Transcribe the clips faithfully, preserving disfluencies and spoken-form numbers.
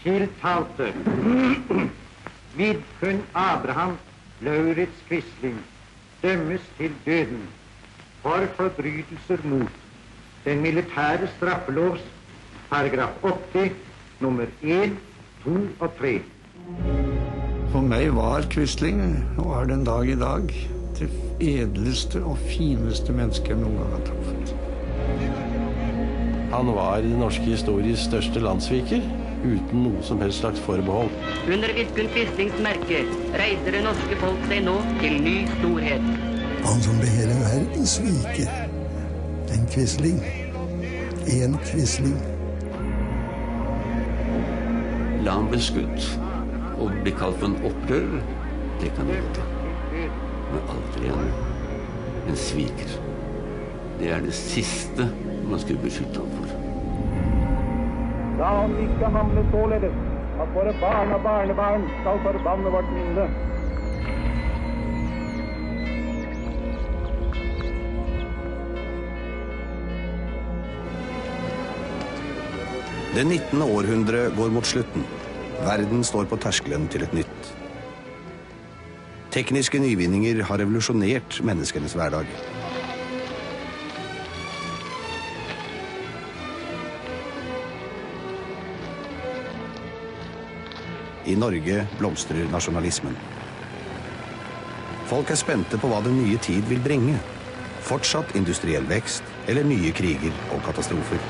Tiltalte Vidkun Abraham Lauritz Quisling dømmes til døden for forbrytelser mot den militære straffelovs paragraf åtti, nummer én, to og tre. For meg var Quisling, og er den dag i dag, det edleste og fineste mennesket jeg noen gang har truffet. Han var den norske histories største landssviker, uten noe som helst slags forbehold. Under Vidkun Quislings merke reiser det norske folk seg nå til ny storhet. Han som ble hele verden sviker. En Quisling. En Quisling. La han bli skutt og bli kalt for en opprører, det kan vi godt ha. Men aldri en, en sviker. Det er det siste man skulle beskytte ham for. Da han ikke handlet således, at våre barn og barnebarn skal forbanne vårt minne. Det nittende århundre går mot slutten. Verden står på terskelen til et nytt. Tekniske nyvinninger har revolusjonert menneskenes hverdag. I Norge blomstrer nasjonalismen. Folk er spente på hva den nye tid vil bringe. Fortsatt industriell vekst eller nye kriger og katastrofer.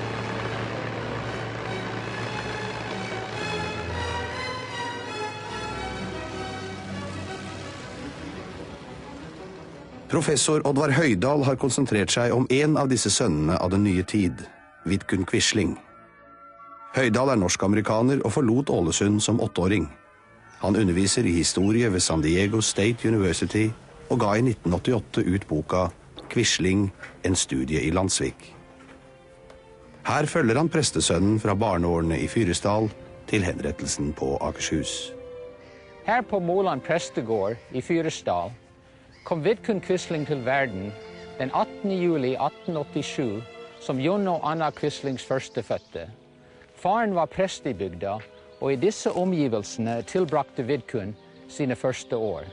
Professor Oddvar Høydal har konsentrert seg om en av disse sønnene av den nye tid, Vidkun Quisling. Høydal er norsk-amerikaner og forlot Ålesund som åtteåring. Han underviser i historie ved San Diego State University og ga i nitten åttiåtte ut boka Quisling, en studie i Landsvik. Her følger han prestesønnen fra barneårene i Fyresdal til henrettelsen på Akershus. Her på Moland prestegård i Fyresdal kom Vidkun Quisling til verden den attende juli atten åttisju som Jon og Anna Quislings førstefødte. Faren var prest i bygda, og i disse omgivelsene tilbrakte Vidkun sine første år.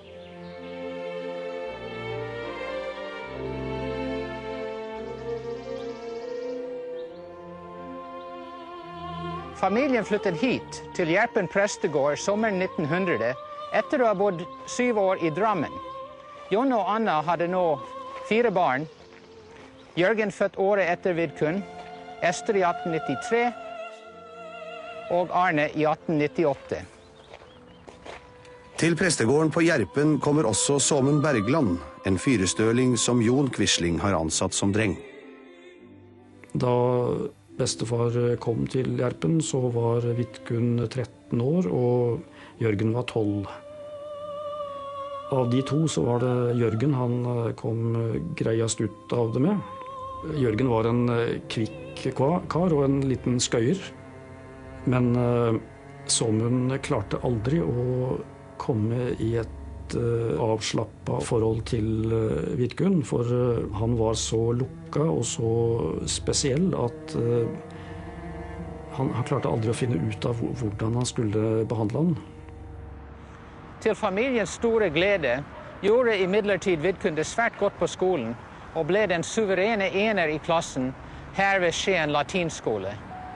Familien flyttet hit til Gjerpen prestegård sommeren nitten hundre etter å ha bodd syv år i Drammen. Jon og Anna hadde nå fire barn. Jørgen født året etter Vidkun, Ester i atten nittitre og Arne i atten nittiåtte. Til prestegården på Gjerpen kommer også Såmund Bergland, en fyrestøling som Jon Quisling har ansatt som dreng. Da bestefar kom til Gjerpen, så var Vidkun tretten år, og Jørgen var tolv. Av de to så var det Jørgen han kom greiest ut av det med. Jørgen var en kvikk kar og en liten skøyer. Men uh, Såmund klarte aldri å komme i et uh, avslappet forhold til uh, Vidkun, for uh, han var så lukka og så spesiell at uh, han, han klarte aldri å finne ut av hvordan han skulle behandle han. Til familiens store glede gjorde imidlertid Vidkun det svært godt på skolen og ble den suverene ener i klassen her ved Skien latinskole.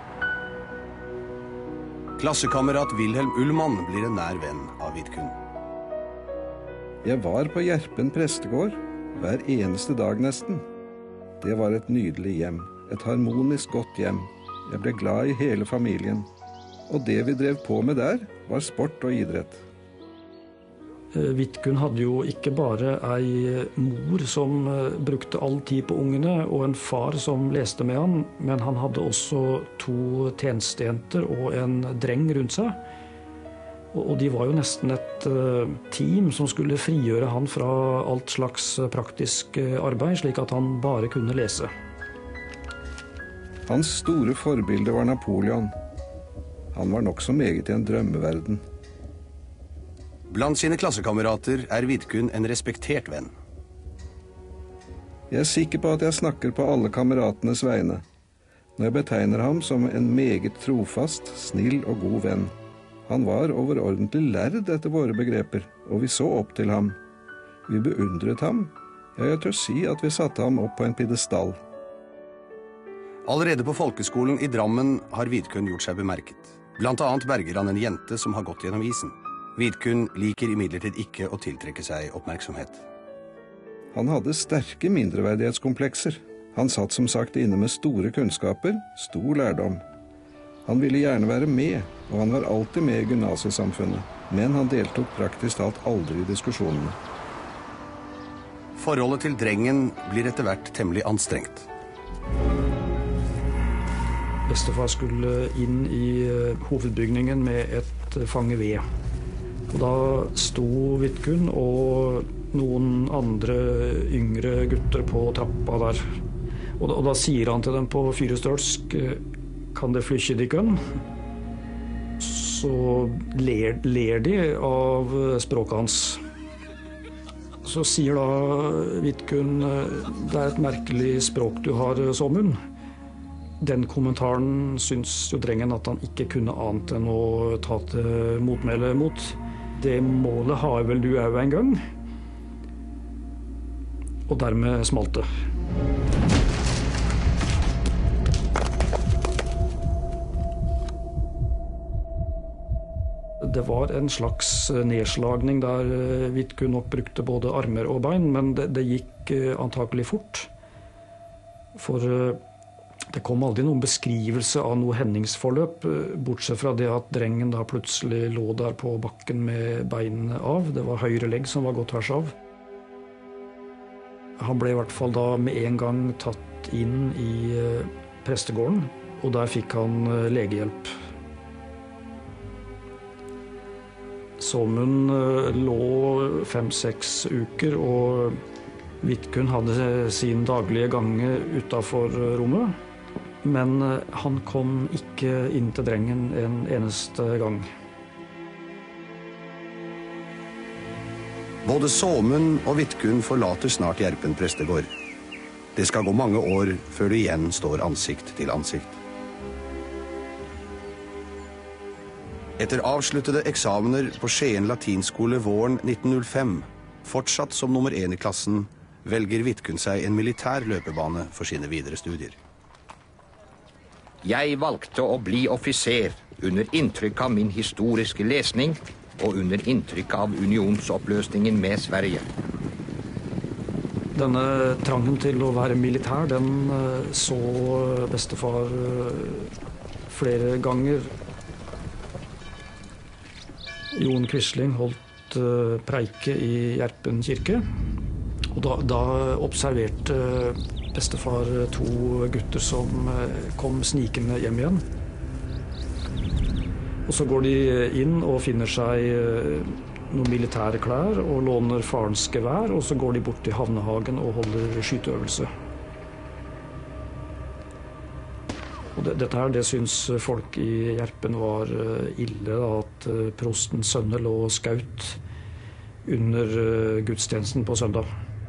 Klassekamerat Wilhelm Ullmann blir en nær venn av Vidkun. Jeg var på Gjerpen prestegård hver eneste dag nesten. Det var et nydelig hjem, et harmonisk godt hjem. Jeg ble glad i hele familien. Og det vi drev på med der var sport og idrett. Vidkun hadde jo ikke bare ei mor som brukte all tid på ungene, og en far som leste med han, men han hadde også to tjenestejenter og en dreng rundt seg. Og de var jo nesten et team som skulle frigjøre han fra alt slags praktisk arbeid, slik at han bare kunne lese. Hans store forbilde var Napoleon. Han var nok så meget i en drømmeverden. Blant sine klassekamerater er Vidkun en respektert venn. Jeg er sikker på at jeg snakker på alle kameratenes vegne, når jeg betegner ham som en meget trofast, snill og god venn. Han var overordentlig lærd etter våre begreper, og vi så opp til ham. Vi beundret ham. Ja, jeg tør si at vi satte ham opp på en pidestall. Allerede på folkeskolen i Drammen har Vidkun gjort seg bemerket. Blant annet berger han en jente som har gått gjennom isen. Vidkun liker imidlertid ikke å tiltrekke seg oppmerksomhet. Han hadde sterke mindreverdighetskomplekser. Han satt som sagt inne med store kunnskaper, stor lærdom. Han ville gjerne være med, og han var alltid med i gymnasiesamfunnet, men han deltok praktisk talt aldri i diskusjonene. Forholdet til drengen blir etter hvert temmelig anstrengt. Bestefar skulle inn i hovedbygningen med et fange ved. Og da sto Vidkun og noen andre yngre gutter på trappa der. Og da, og da sier han til dem på fyrestølsk, kan det flykke de kun? Så ler, ler de av språket hans. Så sier da Vidkun, det er et merkelig språk du har, Såmund. Den kommentaren syns jo drengen at han ikke kunne annet enn å ta til motmæle mot. Det målet har vel du òg en gang? Og dermed smalt det. Det var en slags nedslagning der Vidkun nok brukte både armer og bein, men det, det gikk antakelig fort. For det kom aldri noen beskrivelse av noe hendingsforløp, bortsett fra det at drengen da plutselig lå der på bakken med beinene av. Det var høyre legg som var gått tvers av. Han ble i hvert fall da med en gang tatt inn i prestegården, og der fikk han legehjelp. Såmund lå fem-seks uker, og Vidkun hadde sin daglige gange utenfor rommet. Men han kom ikke inn til drengen en eneste gang. Både Såmund og Vidkun forlater snart Gjerpen prestegård. Det skal gå mange år før de igjen står ansikt til ansikt. Etter avsluttede eksamener på Skien latinskole våren nitten null fem, fortsatt som nummer én i klassen, velger Vidkun seg en militær løpebane for sine videre studier. Jeg valgte å bli offiser under inntrykk av min historiske lesning og under inntrykk av unionsoppløsningen med Sverige. Denne trangen til å være militær, den så bestefar flere ganger. Jon Quisling holdt preike i Gjerpen kirke, og da, da observerte bestefar to gutter som kom snikende hjem igjen. Og så går de inn og finner seg noen militære klær og låner farens gevær, og så går de bort til havnehagen og holder skyteøvelse. Og det, dette her, det syns folk i Gjerpen var ille, da, at prostens sønner lå skaut under gudstjenesten på søndag.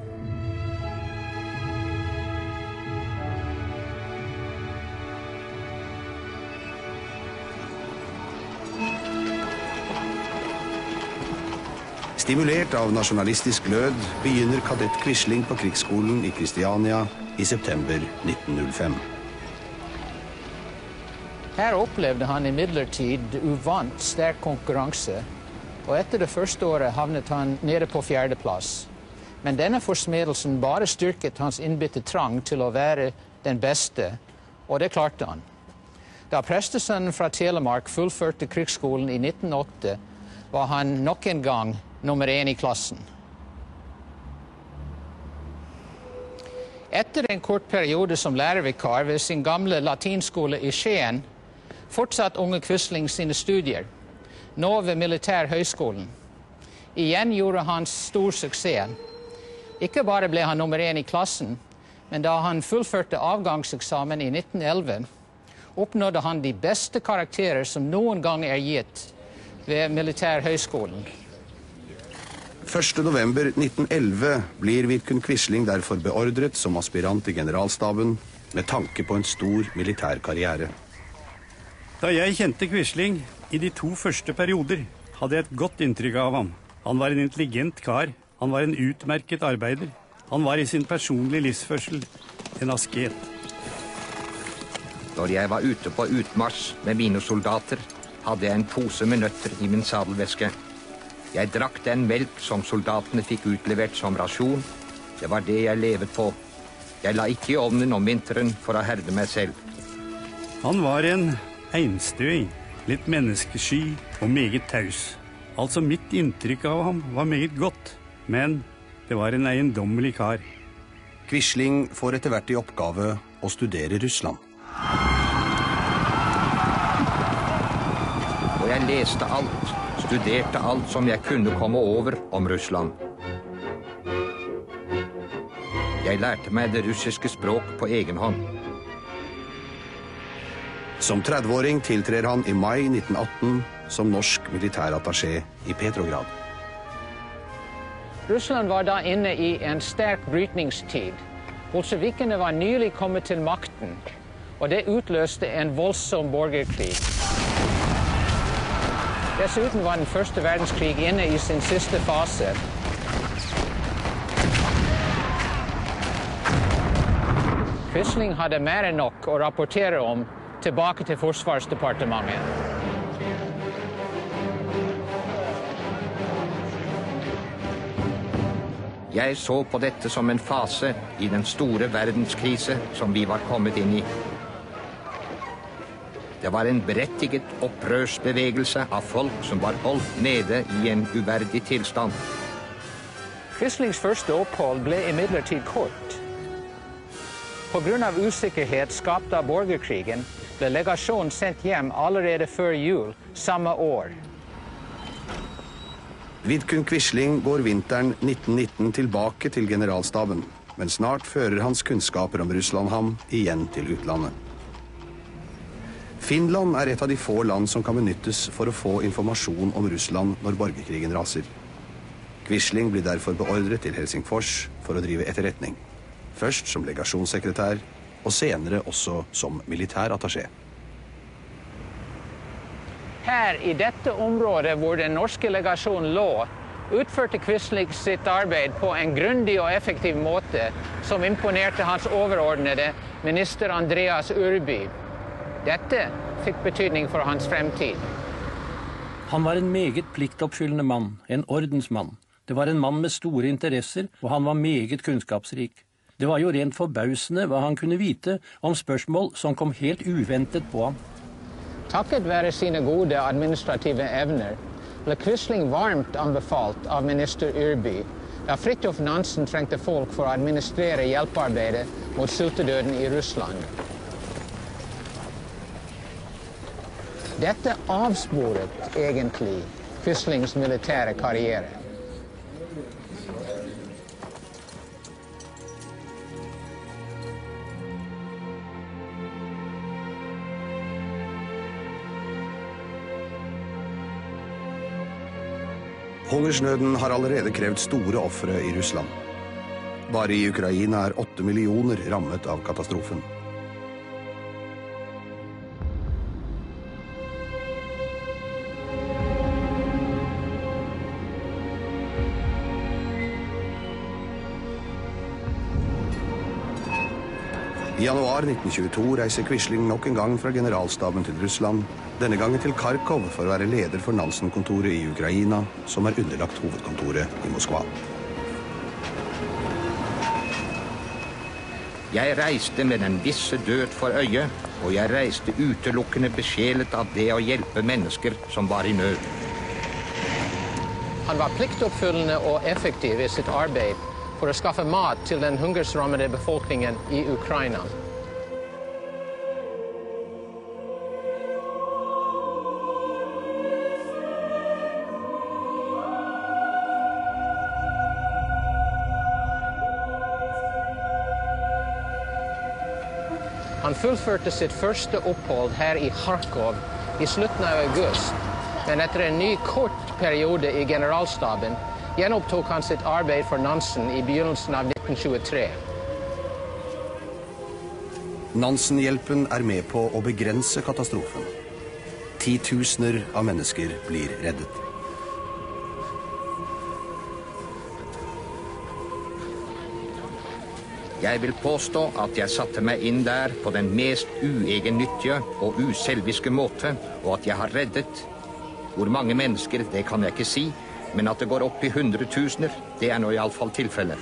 Stimulert av nasjonalistisk glød begynner kadett Quisling på krigsskolen i Kristiania i september nitten null fem. Her opplevde han imidlertid uvant sterk konkurranse, og etter det første året havnet han nede på fjerdeplass. Men denne forsmedelsen bare styrket hans innbitte trang til å være den beste, og det klarte han. Da prestesønnen fra Telemark fullførte krigsskolen i nitten null åtte, var han nok en gang nummer én i klassen. Etter en kort periode som lærervikar ved sin gamle latinskole i Skien, fortsatt unge Quisling sine studier, nå ved Militærhøgskolen. Igjen gjorde han stor suksess. Ikke bare ble han nummer én i klassen, men da han fullførte avgangseksamen i nitten elleve, oppnådde han de beste karakterer som noen gang er gitt ved Militærhøgskolen. første november nitten elleve blir Vidkun Quisling derfor beordret som aspirant i generalstaben med tanke på en stor militær karriere. Da jeg kjente Quisling i de to første perioder, hadde jeg et godt inntrykk av ham. Han var en intelligent kar, han var en utmerket arbeider. Han var i sin personlige livsførsel en asket. Når jeg var ute på utmarsj med mine soldater, hadde jeg en pose med nøtter i min sadelveske. Jeg drakk den melk som soldatene fikk utlevert som rasjon. Det var det jeg levet på. Jeg la ikke i ovnen om vinteren for å herde meg selv. Han var en einstøing, litt menneskesky og meget taus. Altså mitt inntrykk av ham var meget godt, men det var en eiendommelig kar. Quisling får etter hvert i oppgave å studere Russland. Og jeg leste alt, studerte alt som jeg kunne komme over om Russland. Jeg lærte meg det russiske språk på egen hånd. Som trettiåring tiltrer han i mai nitten atten som norsk militærattaché i Petrograd. Russland var da inne i en sterk brytningstid. Bolsjevikene var nylig kommet til makten, og det utløste en voldsom borgerkrig. Dessuten var den første verdenskrig inne i sin siste fase. Quisling hadde mer enn nok å rapportere om tilbake til Forsvarsdepartementet. Jeg så på dette som en fase i den store verdenskrise som vi var kommet inn i. Det var en berettiget opprørsbevegelse av folk som var holdt nede i en uverdig tilstand. Quislings første opphold ble imidlertid kort. På grunn av usikkerhet skapt av borgerkrigen ble legasjonen sendt hjem allerede før jul samme år. Vidkun Quisling går vinteren nitten nitten tilbake til generalstaben, men snart fører hans kunnskaper om Russland ham igjen til utlandet. Finland er et av de få land som kan benyttes for å få informasjon om Russland når borgerkrigen raser. Quisling blir derfor beordret til Helsingfors for å drive etterretning. Først som legasjonssekretær, og senere også som militærattaché. Her i dette området hvor den norske legasjonen lå, utførte Quisling sitt arbeid på en grundig og effektiv måte som imponerte hans overordnede, minister Andreas Urby. Dette fikk betydning for hans fremtid. Han var en meget pliktoppfyllende mann, en ordensmann. Det var en mann med store interesser, og han var meget kunnskapsrik. Det var jo rent forbausende hva han kunne vite om spørsmål som kom helt uventet på ham. Takket være sine gode administrative evner ble Quisling varmt anbefalt av minister Urby, da Fridtjof Nansen trengte folk for å administrere hjelpearbeidet mot sultedøden i Russland. Dette avsporet egentlig Quislings militære karriere. Hungersnøden har allerede krevd store ofre i Russland. Bare i Ukraina er åtte millioner rammet av katastrofen. I januar nitten tjueto reiser Quisling nok en gang fra generalstaben til Russland, denne gangen til Kharkov for å være leder for Nansen-kontoret i Ukraina, som er underlagt hovedkontoret i Moskva. Jeg reiste med den visse død for øye, og jeg reiste utelukkende besjelet av det å hjelpe mennesker som var i nød. Han var pliktoppfyllende og effektiv i sitt arbeid for å skaffe mat til den hungersrammede befolkningen i Ukraina. Han fullførte sitt første opphold her i Kharkov i slutten av august, men etter en ny kort periode i generalstaben gjenopptok han sitt arbeid for Nansen i begynnelsen av nitten tjuetre. Nansen-hjelpen er med på å begrense katastrofen. Titusener av mennesker blir reddet. Jeg vil påstå at jeg satte meg inn der på den mest uegennyttige og uselviske måte, og at jeg har reddet. Hvor mange mennesker, det kan jeg ikke si, men at det går opp i hundretusener, det er nå i alle fall tilfellet.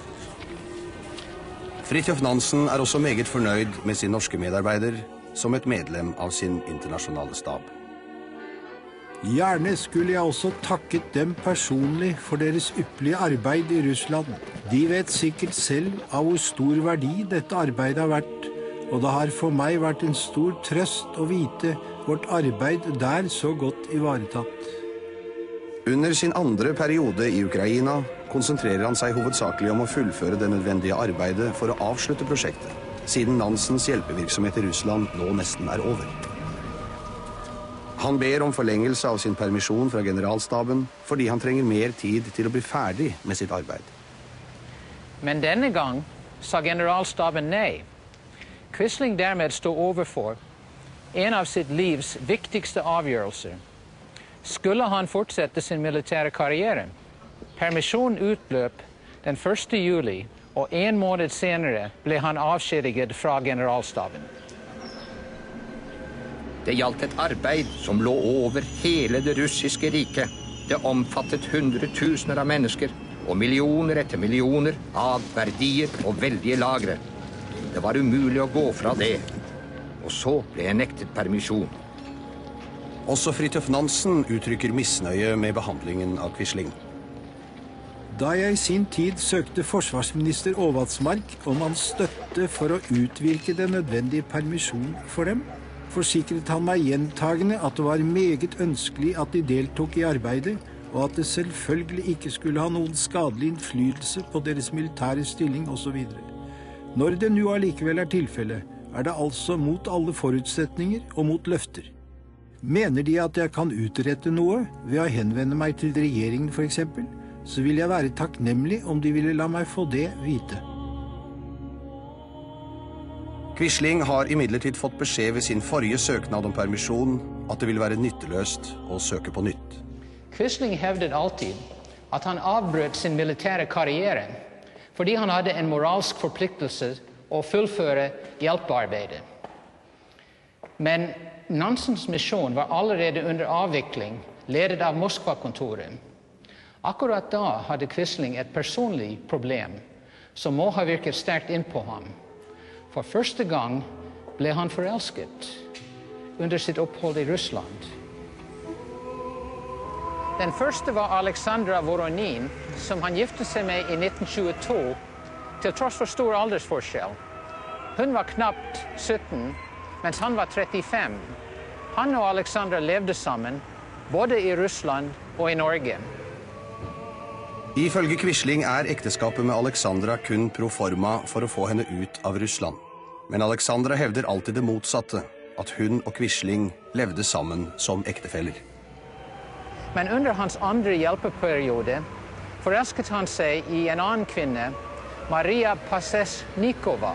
Fridtjof Nansen er også meget fornøyd med sin norske medarbeider som et medlem av sin internasjonale stab. Gjerne skulle jeg også takket dem personlig for deres ypperlige arbeid i Russland. De vet sikkert selv av hvor stor verdi dette arbeidet har vært, og det har for meg vært en stor trøst å vite vårt arbeid der så godt ivaretatt. Under sin andre periode i Ukraina konsentrerer han seg hovedsakelig om å fullføre det nødvendige arbeidet for å avslutte prosjektet, siden Nansens hjelpevirksomhet i Russland nå nesten er over. Han ber om forlengelse av sin permisjon fra generalstaben fordi han trenger mer tid til å bli ferdig med sitt arbeid. Men denne gang sa generalstaben nei. Quisling dermed stod overfor en av sitt livs viktigste avgjørelser. Skulle han fortsette sin militære karriere? Permisjonen utløp den første juli, og en måned senere ble han avskjediget fra generalstaben. Det gjaldt et arbeid som lå over hele det russiske riket. Det omfattet hundretusener av mennesker, og millioner etter millioner av verdier og veldige lagre. Det var umulig å gå fra det. Og så ble jeg nektet permisjon. Også Fridtjof Nansen uttrykker misnøye med behandlingen av Quisling. Da jeg i sin tid søkte forsvarsminister Åvatsmark om hans støtte for å utvirke den nødvendige permisjon for dem, forsikret han meg gjentagende at det var meget ønskelig at de deltok i arbeidet, og at det selvfølgelig ikke skulle ha noen skadelig innflytelse på deres militære stilling osv. Når det nå allikevel er tilfelle, er det altså mot alle forutsetninger og mot løfter. Mener de at jeg kan utrette noe ved å henvende meg til regjeringen for eksempel, så vil jeg være takknemlig om de ville la meg få det vite. Quisling har imidlertid fått beskjed ved sin forrige søknad om permisjon at det vil være nytteløst å søke på nytt. Quisling hevdet alltid at han avbrøt sin militære karriere fordi han hadde en moralsk forpliktelse å fullføre hjelpearbeidet. Men Nansens misjon var allerede under avvikling, ledet av Moskva-kontoret. Akkurat da hadde Quisling et personlig problem som må ha virket sterkt inn på ham. For første gang ble han forelsket under sitt opphold i Russland. Den første var Alexandra Voronin, som han gifte seg med i nitten tjueto, til tross for stor aldersforskjell. Hun var knapt sytten, mens han var trettifem. Han og Alexandra levde sammen, både i Russland og i Norge. Ifølge Quisling er ekteskapet med Alexandra kun pro forma for å få henne ut av Russland. Men Alexandra hevder alltid det motsatte, at hun og Quisling levde sammen som ektefeller. Men under hans andre hjelpeperiode forelsket han seg i en annen kvinne, Maria Pasesnikova.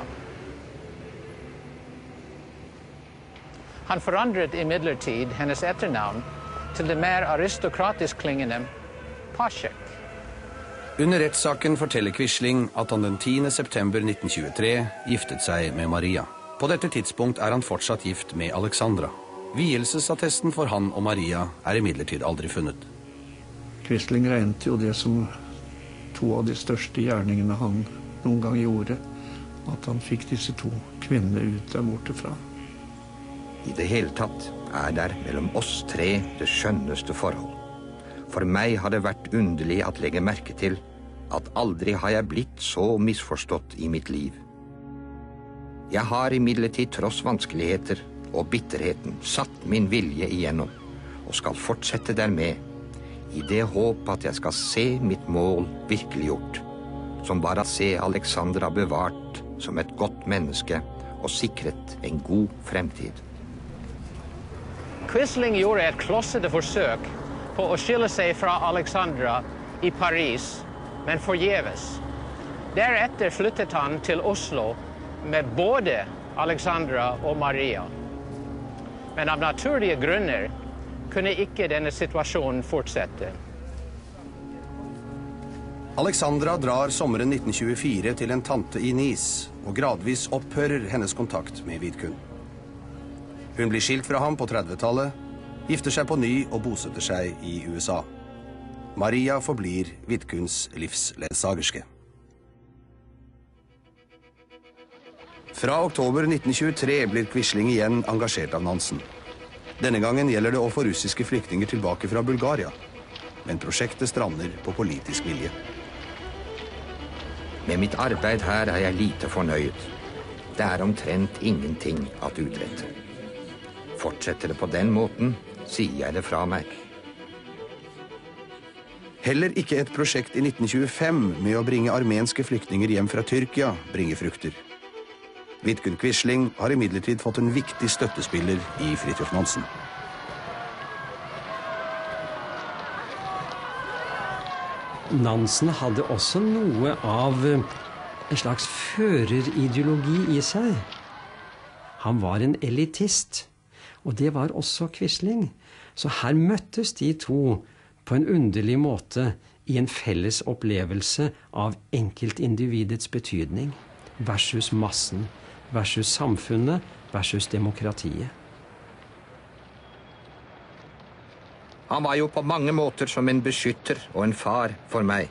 Han forandret imidlertid hennes etternavn til det mer aristokratisk klingende Pasek. Under rettssaken forteller Quisling at han den tiende september nitten tjuetre giftet seg med Maria. På dette tidspunkt er han fortsatt gift med Alexandra. Vielsesattesten for han og Maria er imidlertid aldri funnet. Quisling regnet jo det som to av de største gjerningene han noen gang gjorde, at han fikk disse to kvinnene ut der borte fra. I det hele tatt er der mellom oss tre det skjønneste forhold. For meg har det vært underlig at legge merke til at aldri har jeg blitt så misforstått i mitt liv. Jeg har imidlertid tross vanskeligheter og bitterheten satt min vilje igjennom, og skal fortsette dermed, i det håp at jeg skal se mitt mål virkeliggjort, som var å se Alexandra bevart som et godt menneske og sikret en god fremtid. Quisling gjorde et klossete forsøk på å skille seg fra Alexandra i Paris, men forgjeves. Deretter flyttet han til Oslo med både Alexandra og Maria. Men av naturlige grunner kunne ikke denne situasjonen fortsette. Alexandra drar sommeren nitten tjuefire til en tante i Nice, og gradvis opphører hennes kontakt med Vidkun. Hun blir skilt fra ham på trettitallet, gifter seg på ny og bosetter seg i U S A. Maria forblir Vidkuns livsledsagerske. Fra oktober nitten tjuetre blir Quisling igjen engasjert av Nansen. Denne gangen gjelder det å få russiske flyktninger tilbake fra Bulgaria, men prosjektet strander på politisk vilje. Med mitt arbeid her er jeg lite fornøyd. Det er omtrent ingenting at utrette. Fortsetter det på den måten, sier jeg det fra meg. Heller ikke et prosjekt i nitten tjuefem med å bringe armenske flyktninger hjem fra Tyrkia bringer frukter. Vidkun Quisling har imidlertid fått en viktig støttespiller i Fridtjof Nansen. Nansen hadde også noe av en slags førerideologi i seg. Han var en elitist, og det var også Quisling. Så her møttes de to på en underlig måte i en felles opplevelse av enkeltindividets betydning versus massen, versus samfunnet, versus demokratiet. Han var jo på mange måter som en beskytter og en far for meg.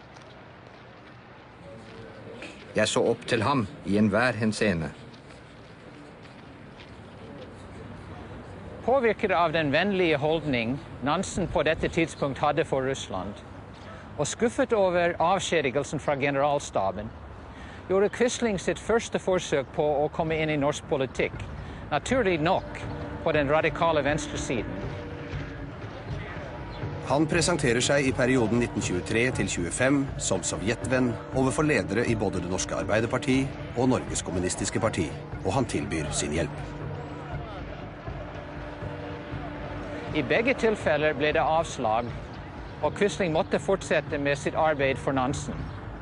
Jeg så opp til ham i enhver henseende. Påvirket av den vennlige holdning Nansen på dette tidspunkt hadde for Russland, og skuffet over avskjedigelsen fra generalstaben, gjorde Quisling sitt første forsøk på å komme inn i norsk politikk, naturlig nok på den radikale venstresiden. Han presenterer seg i perioden nitten tjuetre til tjuefem som sovjetvenn overfor ledere i både det norske Arbeiderparti og Norges kommunistiske parti, og han tilbyr sin hjelp. I begge tilfeller ble det avslag, og Quisling måtte fortsette med sitt arbeid for Nansen.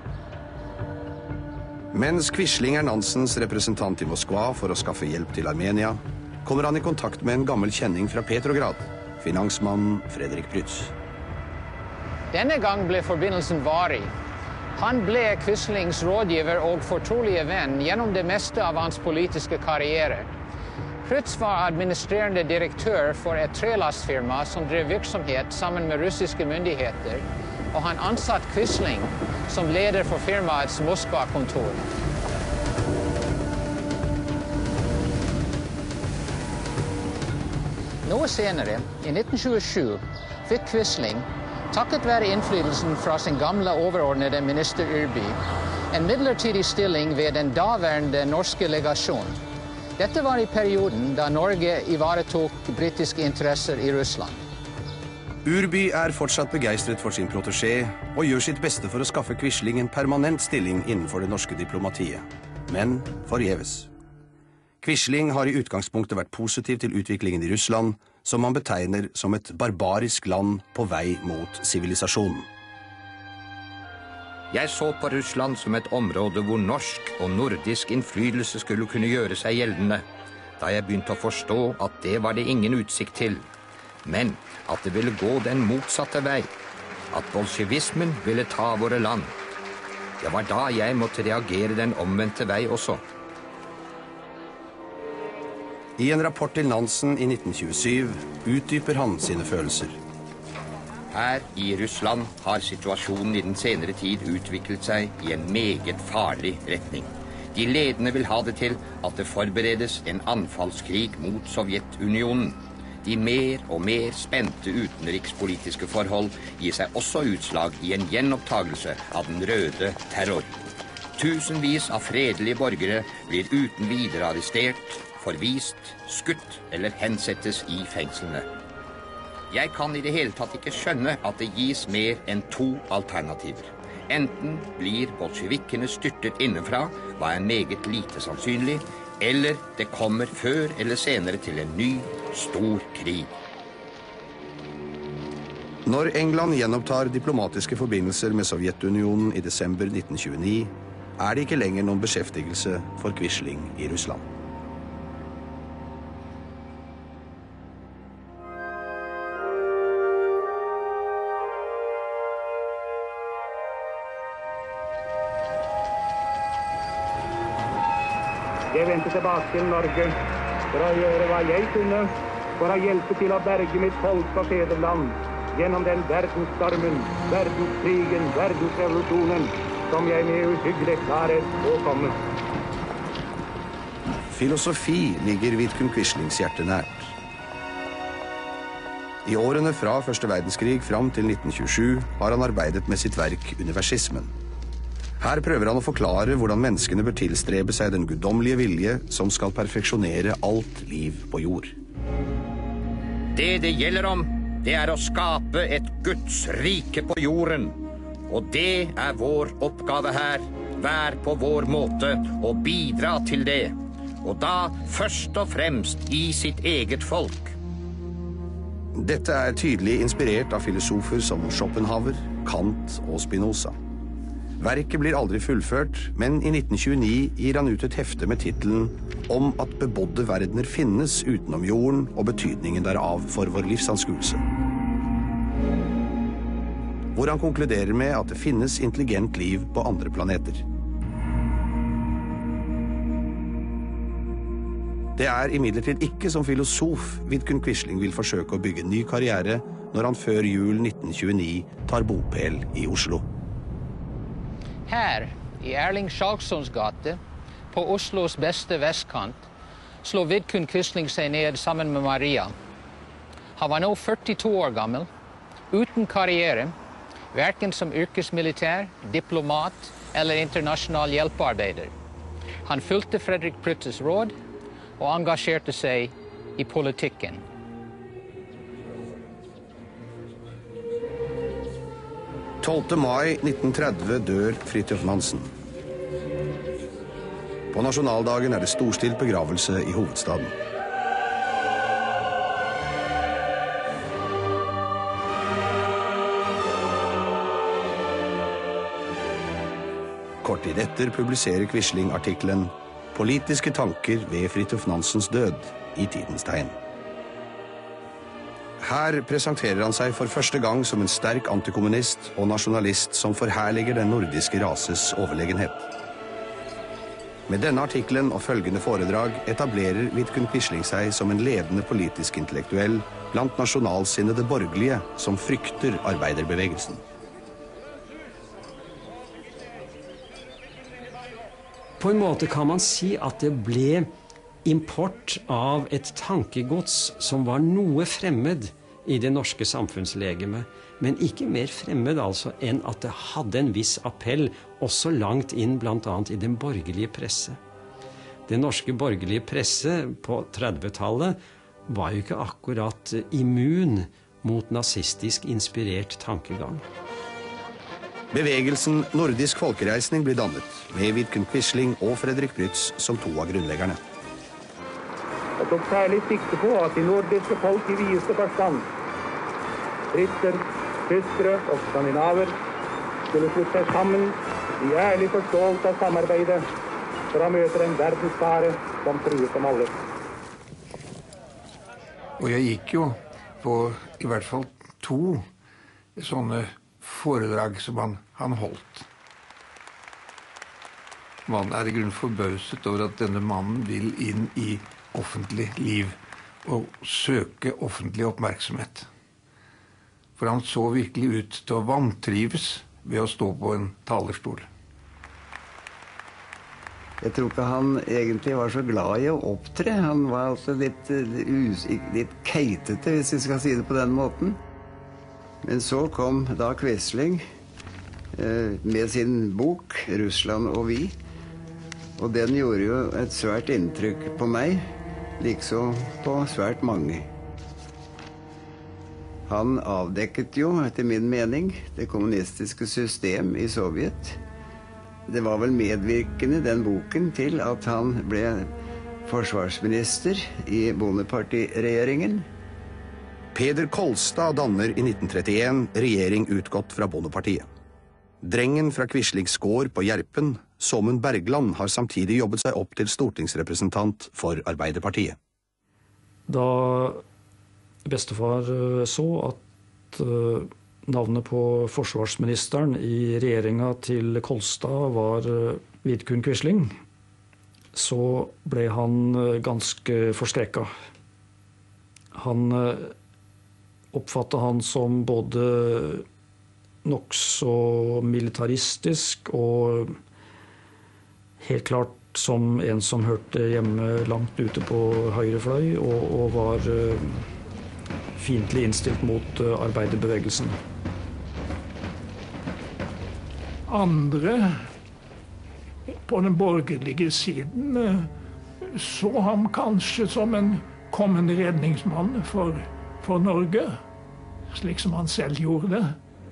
Mens Quisling er Nansens representant i Moskva for å skaffe hjelp til Armenia, kommer han i kontakt med en gammel kjenning fra Petrograd, finansmannen Fredrik Prytz. Denne gang ble forbindelsen varig. Han ble Quislings rådgiver og fortrolige venn gjennom det meste av hans politiske karriere. Prytz var administrerende direktør for et trelastfirma som drev virksomhet sammen med russiske myndigheter, og han ansatt Quisling som leder for firmaets Moskva-kontor. Noe senere, i nitten tjuesju, fikk Quisling, takket være innflytelsen fra sin gamle overordnede minister Yrby, en midlertidig stilling ved den daværende norske legasjon. Dette var i perioden da Norge ivaretok britiske interesser i Russland. Yrby er fortsatt begeistret for sin protégé og gjør sitt beste for å skaffe Quisling en permanent stilling innenfor det norske diplomatiet. Men forgjeves. Quisling har i utgangspunktet vært positiv til utviklingen i Russland, som han betegner som et barbarisk land på vei mot sivilisasjonen. Jeg så på Russland som et område hvor norsk og nordisk innflytelse skulle kunne gjøre seg gjeldende, da jeg begynte å forstå at det var det ingen utsikt til, men at det ville gå den motsatte vei, at bolsjevismen ville ta våre land. Det var da jeg måtte reagere den omvendte vei også. I en rapport til Nansen i nitten tjuesyv utdyper han sine følelser. Her i Russland har situasjonen i den senere tid utviklet seg i en meget farlig retning. De ledende vil ha det til at det forberedes en anfallskrig mot Sovjetunionen. De mer og mer spente utenrikspolitiske forhold gir seg også utslag i en gjenopptagelse av den røde terror. Tusenvis av fredelige borgere blir uten videre arrestert, forvist, skutt eller hensettes i fengslene. Jeg kan i det hele tatt ikke skjønne at det gis mer enn to alternativer. Enten blir bolsjevikkene styrtet innenfra, hva er meget lite sannsynlig, eller det kommer før eller senere til en ny, stor krig. Når England gjenopptar diplomatiske forbindelser med Sovjetunionen i desember nitten tjueni, er det ikke lenger noen beskjeftigelse for Quisling i Russland. Jeg vendte tilbake til Norge for å gjøre hva jeg kunne for å hjelpe til å berge mitt folk og fedreland gjennom den verdensstormen, verdenskrigen, verdensrevolusjonen som jeg med uhyggelig klarhet påkommer. Filosofi ligger Vidkun Quislings hjerte nært. I årene fra første verdenskrig fram til nitten tjuesju har han arbeidet med sitt verk Universismen. Her prøver han å forklare hvordan menneskene bør tilstrebe seg den guddommelige vilje som skal perfeksjonere alt liv på jord. Det det gjelder om, det er å skape et Guds rike på jorden. Og det er vår oppgave her, hver på vår måte, å bidra til det. Og da først og fremst i sitt eget folk. Dette er tydelig inspirert av filosofer som Schopenhauer, Kant og Spinoza. Verket blir aldri fullført, men i nitten tjueni gir han ut et hefte med titelen «Om at bebodde verdener finnes utenom jorden og betydningen derav for vår livsanskuelse». Hvor han konkluderer med at det finnes intelligent liv på andre planeter. Det er imidlertid ikke som filosof Vidkun Quisling vil forsøke å bygge en ny karriere når han før jul nitten tjueni tar bopel i Oslo. Her, i Erling Skjalgsons gate, på Oslos beste vestkant, slår Vidkun Quisling seg ned sammen med Maria. Han var nå førtito år gammel, uten karriere, hverken som yrkesmilitær, diplomat eller internasjonal hjelpearbeider. Han fulgte Fredrik Prytzes råd, og engasjerte seg i politikken. tolvte mai nitten tretti dør Fridtjof Nansen. På nasjonaldagen er det storstilt begravelse i hovedstaden. Kort tid etter publiserer Quisling artikkelen «Politiske tanker ved Fridtjof Nansens død i tidens tegn». Her presenterer han seg for første gang som en sterk antikommunist og nasjonalist som forherliger den nordiske rases overlegenhet. Med denne artikkelen og følgende foredrag etablerer Vidkun Quisling seg som en ledende politisk intellektuell blant nasjonalsinnede borgerlige som frykter arbeiderbevegelsen. På en måte kan man si at det ble import av et tankegods som var noe fremmed i det norske samfunnslegemet, men ikke mer fremmed altså enn at det hadde en viss appell også langt inn blant annet i den borgerlige presse. Den norske borgerlige presse på trettitallet var jo ikke akkurat immun mot nazistisk inspirert tankegang. Bevegelsen Nordisk folkereisning blir dannet, med Vidkun Quisling og Fredrik Prytz som to av grunnleggerne. Jeg tok særlig sikte på at de nordiske folk i videste forstand, britter, tyskere og skandinaver, skulle slutte seg sammen i ærlig forståelse av samarbeidet for å møte en verdensfare som truet dem alle. Og jeg gikk jo på i hvert fall to sånne foredrag som han, han holdt. Man er i grunnen forbauset over at denne mannen vil inn i offentlig liv og søke offentlig oppmerksomhet. For han så virkelig ut til å vantrives ved å stå på en talerstol. Jeg tror ikke han egentlig var så glad i å opptre. Han var altså litt, litt keitete, hvis vi skal si det på den måten. Men så kom da Quisling eh, med sin bok, Russland og vi. Og den gjorde jo et svært inntrykk på meg, liksom på svært mange. Han avdekket jo, etter min mening, det kommunistiske system i Sovjet. Det var vel medvirkende, den boken, til at han ble forsvarsminister i Bondeparti-regjeringen. Peder Kolstad danner i nitten trettien regjering utgått fra Bondepartiet. Drengen fra Quislings gård på Gjerpen, Såmund Bergland, har samtidig jobbet seg opp til stortingsrepresentant for Arbeiderpartiet. Da bestefar så at navnet på forsvarsministeren i regjeringa til Kolstad var Vidkun Quisling, så ble han ganske forskrekka. Han oppfattet han som både nokså militaristisk og helt klart som en som hørte hjemme langt ute på høyre fløy og, og var fiendtlig innstilt mot arbeiderbevegelsen. Andre på den borgerlige siden så ham kanskje som en kommende redningsmann for, for Norge, slik som han selv gjorde det.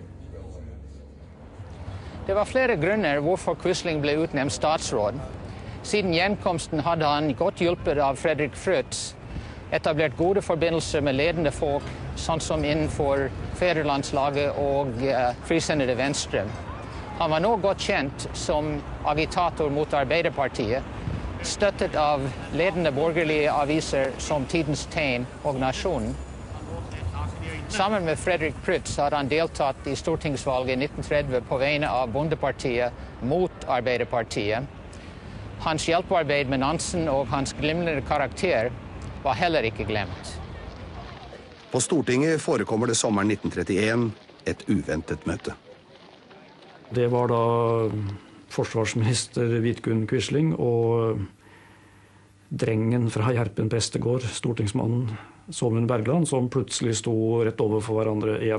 Det var flere grunner hvorfor Quisling ble utnevnt statsråd. Siden gjenkomsten hadde han, godt hjulpet av Fredrik Frytz, etablert gode forbindelser med ledende folk, sånn som innenfor Fædrelandslaget og uh, Frisinnede Venstre. Han var nå godt kjent som agitator mot Arbeiderpartiet, støttet av ledende borgerlige aviser som Tidens Tegn og Nasjonen. Sammen med Fredrik Frytz hadde han deltatt i stortingsvalget i nitten tretti på vegne av Bondepartiet mot Arbeiderpartiet. Hans hjelpearbeid med Nansen og hans glimrende karakter var heller ikke glemt. På Stortinget forekommer det sommeren nitten trettien et uventet møte. Det var da forsvarsminister Vidkun Quisling og drengen fra Gjerpen prestegård, stortingsmannen Saamund Bergland, som plutselig sto rett over for hverandre igjen.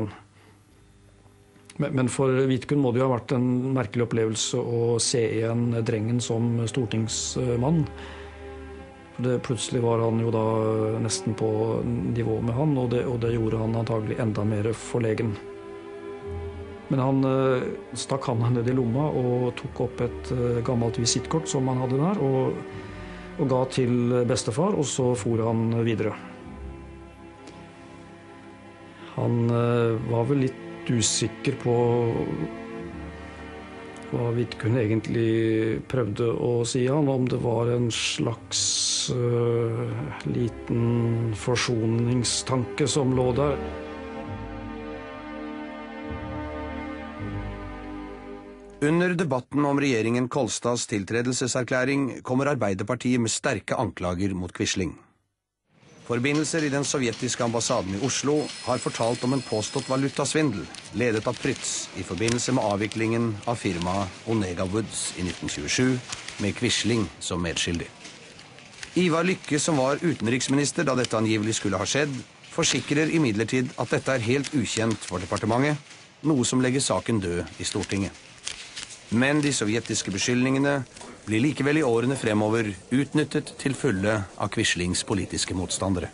Men for Vidkun må det jo ha vært en merkelig opplevelse å se igjen drengen som stortingsmann. Det, plutselig var han jo da nesten på nivå med han, og det, og det gjorde han antagelig enda mer forlegen. Men han eh, stakk handen ned i lomma og tok opp et eh, gammelt visittkort som han hadde der, og, og ga til bestefar, og så for han videre. Han eh, var vel litt usikker på hva Vidkun egentlig prøvde å si han, om det var en slags uh, liten forsoningstanke som lå der. Under debatten om regjeringen Kolstads tiltredelseserklæring kommer Arbeiderpartiet med sterke anklager mot Quisling. Forbindelser i den sovjetiske ambassaden i Oslo har fortalt om en påstått valutasvindel, ledet av Prytz i forbindelse med avviklingen av firmaet Onega Woods i nitten tjuesju, med Quisling som medskyldig. Ivar Lykke, som var utenriksminister da dette angivelig skulle ha skjedd, forsikrer imidlertid at dette er helt ukjent for departementet, noe som legger saken død i Stortinget. Men de sovjetiske beskyldningene blir likevel i årene fremover utnyttet til fulle av Quislings politiske motstandere.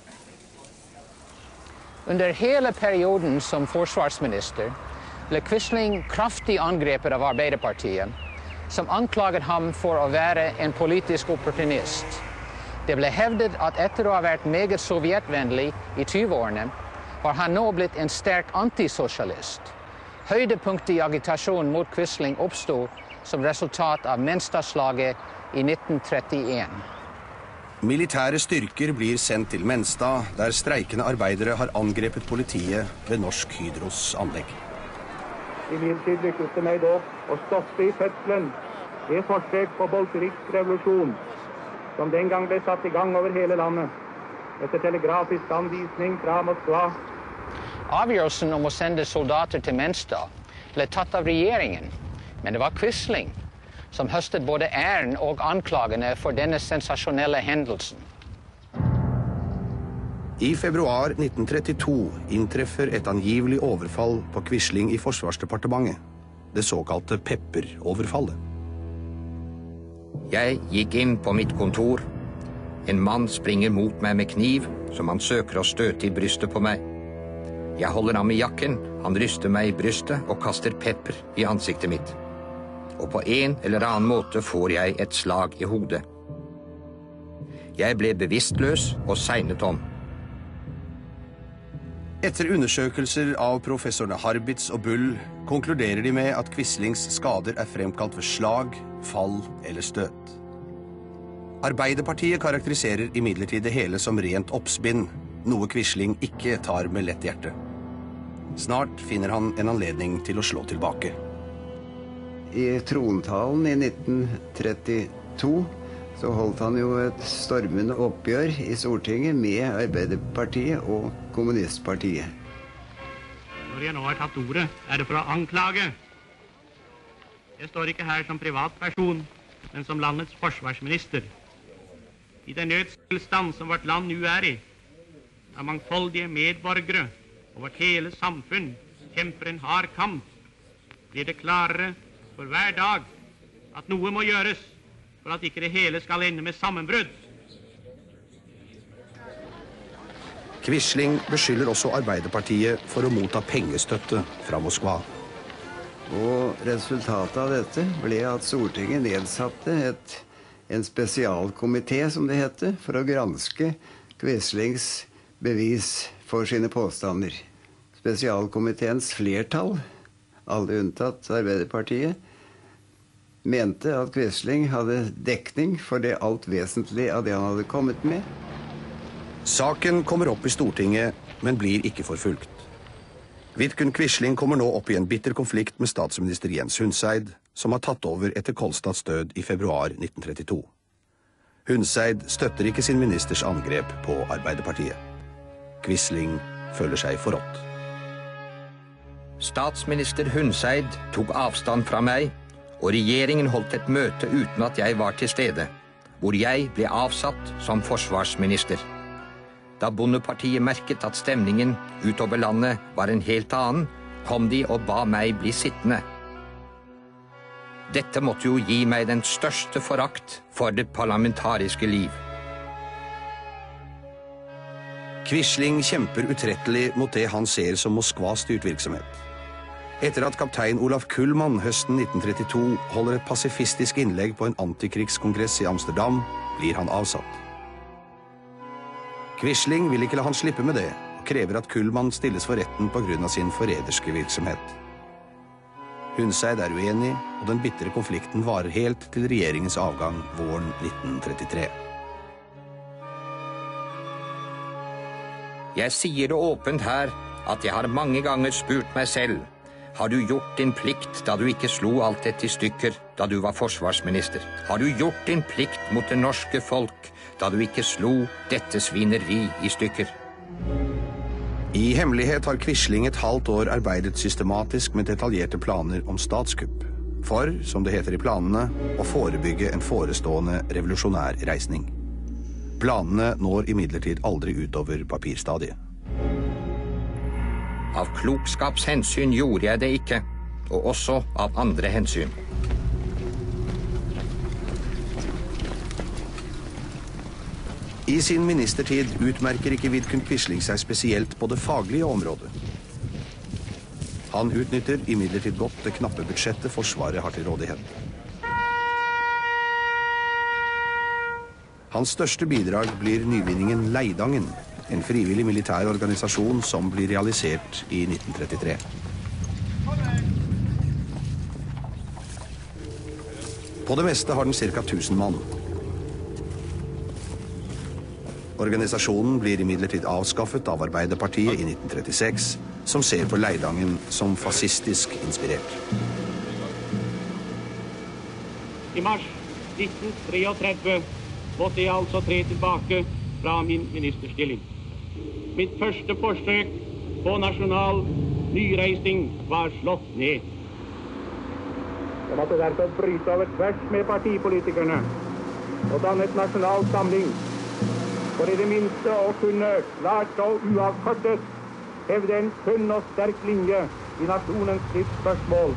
Under hele perioden som forsvarsminister ble Quisling kraftig angrepet av Arbeiderpartiet, som anklaget ham for å være en politisk opportunist. Det ble hevdet at etter å ha vært meget sovjetvennlig i tyve-årene, var han nå blitt en sterk antisosialist. Høydepunktet i agitasjonen mot Quisling oppstod som resultat av Menstadslaget i nitten trettien. Militære styrker blir sendt til Menstad, der streikende arbeidere har angrepet politiet ved Norsk Hydros anlegg. Imidlertid lyktes det meg da å stoppe i fødselen det forsøk på bolsjeviksk revolusjon, som den gang ble satt i gang over hele landet, etter telegrafisk anvisning fra Moskva. Avgjørelsen om å sende soldater til Menstad ble tatt av regjeringen, men det var Quisling som høstet både æren og anklagene for denne sensasjonelle hendelsen. I februar nitten trettito inntreffer et angivelig overfall på Quisling i Forsvarsdepartementet, det såkalte Pepper-overfallet. Jeg gikk inn på mitt kontor. En mann springer mot meg med kniv, som han søker å støte i brystet på meg. Jeg holder ham i jakken, han ryster meg i brystet og kaster pepper i ansiktet mitt. Og på en eller annen måte får jeg et slag i hodet. Jeg ble bevisstløs og segnet om. Etter undersøkelser av professorene Harbitz og Bull konkluderer de med at Quislings skader er fremkalt ved slag, fall eller støt. Arbeiderpartiet karakteriserer imidlertid det hele som rent oppspinn, noe Quisling ikke tar med lett hjerte. Snart finner han en anledning til å slå tilbake. I trontalen i nitten trettito så holdt han jo et stormende oppgjør i Stortinget med Arbeiderpartiet og Kommunistpartiet. Når jeg nå har tatt ordet, er det for å anklage. Jeg står ikke her som privatperson, men som landets forsvarsminister. I den nødstilstand som vårt land nå er i, av mangfoldige medborgere og vårt hele samfunn kjemper en hard kamp, blir det klarere for hver dag at noe må gjøres for at ikke det hele skal ende med sammenbrudd. Quisling beskylder også Arbeiderpartiet for å motta pengestøtte fra Moskva. Og resultatet av dette ble at Stortinget nedsatte et, en spesialkomité, som det heter, for å granske Quislings bevis for sine påstander. Spesialkomiteens flertall, alle unntatt Arbeiderpartiet, mente at Quisling hadde dekning for det alt vesentlige av det han hadde kommet med. Saken kommer opp i Stortinget, men blir ikke forfulgt. Vidkun Quisling kommer nå opp i en bitter konflikt med statsminister Jens Hundseid, som har tatt over etter Kolstads død i februar nitten trettito. Hundseid støtter ikke sin ministers angrep på Arbeiderpartiet. Quisling føler seg forrådt. Statsminister Hundseid tok avstand fra meg, og regjeringen holdt et møte uten at jeg var til stede, hvor jeg ble avsatt som forsvarsminister. Da Bondepartiet merket at stemningen utover landet var en helt annen, kom de og ba meg bli sittende. Dette måtte jo gi meg den største forakt for det parlamentariske liv. Quisling kjemper utrettelig mot det han ser som Moskva-styrt virksomhet. Etter at kaptein Olaf Kullmann høsten nitten trettito holder et pasifistisk innlegg på en antikrigskongress i Amsterdam, blir han avsatt. Quisling vil ikke la han slippe med det, og krever at Kullmann stilles for retten på grunn av sin forræderske virksomhet. Hundseid er uenig, og den bittre konflikten varer helt til regjeringens avgang våren nitten trettitre. Jeg sier det åpent her at jeg har mange ganger spurt meg selv, har du gjort din plikt da du ikke slo alt dette i stykker da du var forsvarsminister? Har du gjort din plikt mot det norske folk da du ikke slo dette svineri i stykker? I hemmelighet har Quisling et halvt år arbeidet systematisk med detaljerte planer om statskupp. For, som det heter i planene, å forebygge en forestående revolusjonær reisning. Planene når imidlertid aldri utover papirstadiet. Av klokskapshensyn gjorde jeg det ikke, og også av andre hensyn. I sin ministertid utmerker ikke Vidkun Quisling seg spesielt på det faglige området. Han utnytter imidlertid godt det knappe budsjettet Forsvaret har til rådighet. Hans største bidrag blir nyvinningen Leidangen, en frivillig militær organisasjon som blir realisert i nitten trettitre. På det meste har den ca. tusen mann. Organisasjonen blir imidlertid avskaffet av Arbeiderpartiet i nitten trettiseks, som ser på Leidangen som fascistisk inspirert. I mars nitten trettini måtte jeg altså tre tilbake fra min ministerstilling. Mitt første forsøk på nasjonal nyreisning var slått ned. Jeg måtte derfor bryte over tvers med partipolitikerne og danne et nasjonal samling, for i det minste å kunne klart og uavkortet hevde en sunn og sterk linje i nasjonens livsspørsmål.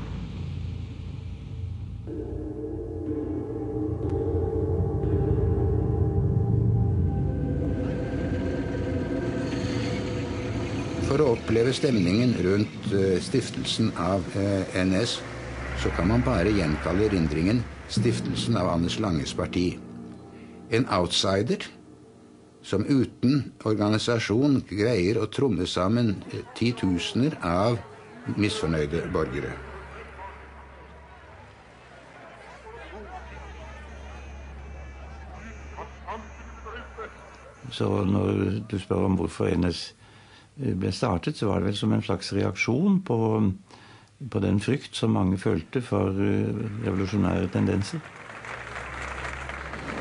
For å oppleve stemningen rundt stiftelsen av N S, så kan man bare gjenkalle erindringen stiftelsen av Anders Langes parti. En outsider som uten organisasjon greier å tromme sammen titusener av misfornøyde borgere. Så når du spør om hvorfor N S ble startet, så var det vel som en slags reaksjon på, på den frykt som mange følte for revolusjonære tendenser.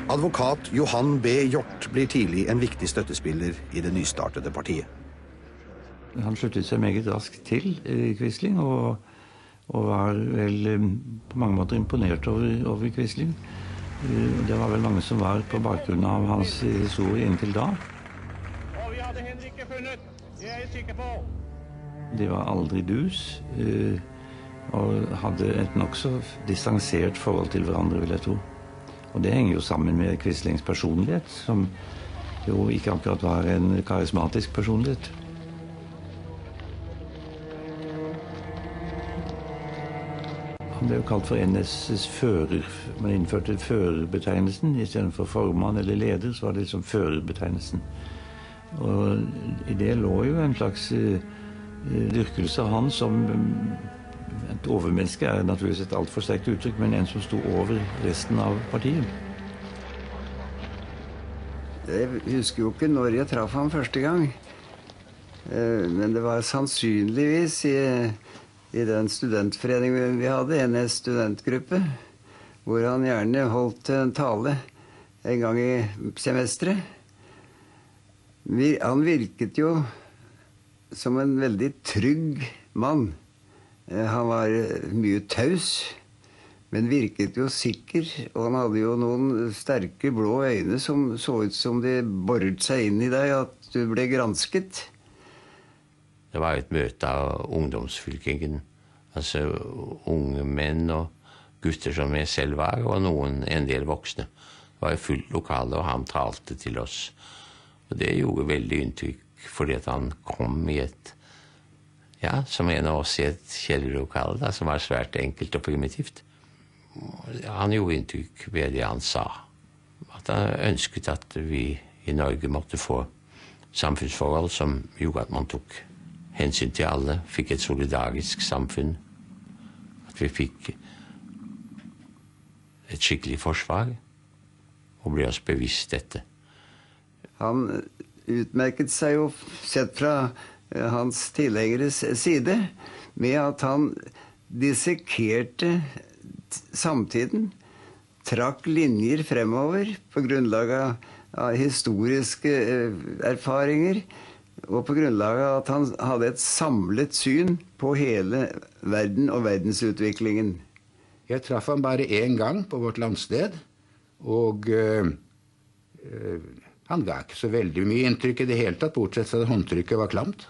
Advokat Johan B. Hjort blir tidlig en viktig støttespiller i det nystartede partiet. Han sluttet seg meget raskt til Quisling, og, og var vel på mange måter imponert over, over Quisling. Det var vel mange som var på bakgrunn av hans historie inntil da. Og vi hadde heller ikke funnet, det er jeg sikker på. De var aldri dus, og hadde et nokså distansert forhold til hverandre, vil jeg tro. Og det henger jo sammen med Quislings personlighet, som jo ikke akkurat var en karismatisk personlighet. Han ble jo kalt for N S's fører. Man innførte førerbetegnelsen. I stedet for formann eller leder, så var det liksom førerbetegnelsen. Og i det lå jo en slags uh, dyrkelse av han som um, et overmenneske er naturligvis et alt for sterkt uttrykk, men en som stod over resten av partiet. Jeg husker jo ikke når jeg traff ham første gang, men det var sannsynligvis i, i den studentforeningen vi hadde, N S studentgruppe, hvor han gjerne holdt en tale en gang i semesteret. Han virket jo som en veldig trygg mann. Han var mye taus, men virket jo sikker, og han hadde jo noen sterke blå øyne som så ut som de boret seg inn i deg, at du ble gransket. Det var et møte av ungdomsfylkingen, altså unge menn og gutter som jeg selv var, og noen, en del voksne. Det var jo fullt lokale, og han talte til oss. Og det gjorde veldig inntrykk, fordi at han kom i et Ja, som en av oss i et kjellerlokale, da, som var svært enkelt og primitivt. Han gjorde inntrykk ved det han sa. At han ønsket at vi i Norge måtte få samfunnsforhold som gjorde at man tok hensyn til alle, fikk et solidarisk samfunn. At vi fikk et skikkelig forsvar, og ble oss bevisst dette. Han utmerket seg jo, sett fra hans tilhengeres side, med at han dissekerte samtiden, trakk linjer fremover på grunnlag av historiske erfaringer, og på grunnlag av at han hadde et samlet syn på hele verden og verdensutviklingen. Jeg traff ham bare en gang på vårt landsted, og øh, øh, han ga ikke så veldig mye inntrykk i det hele tatt, bortsett fra at håndtrykket var klamt.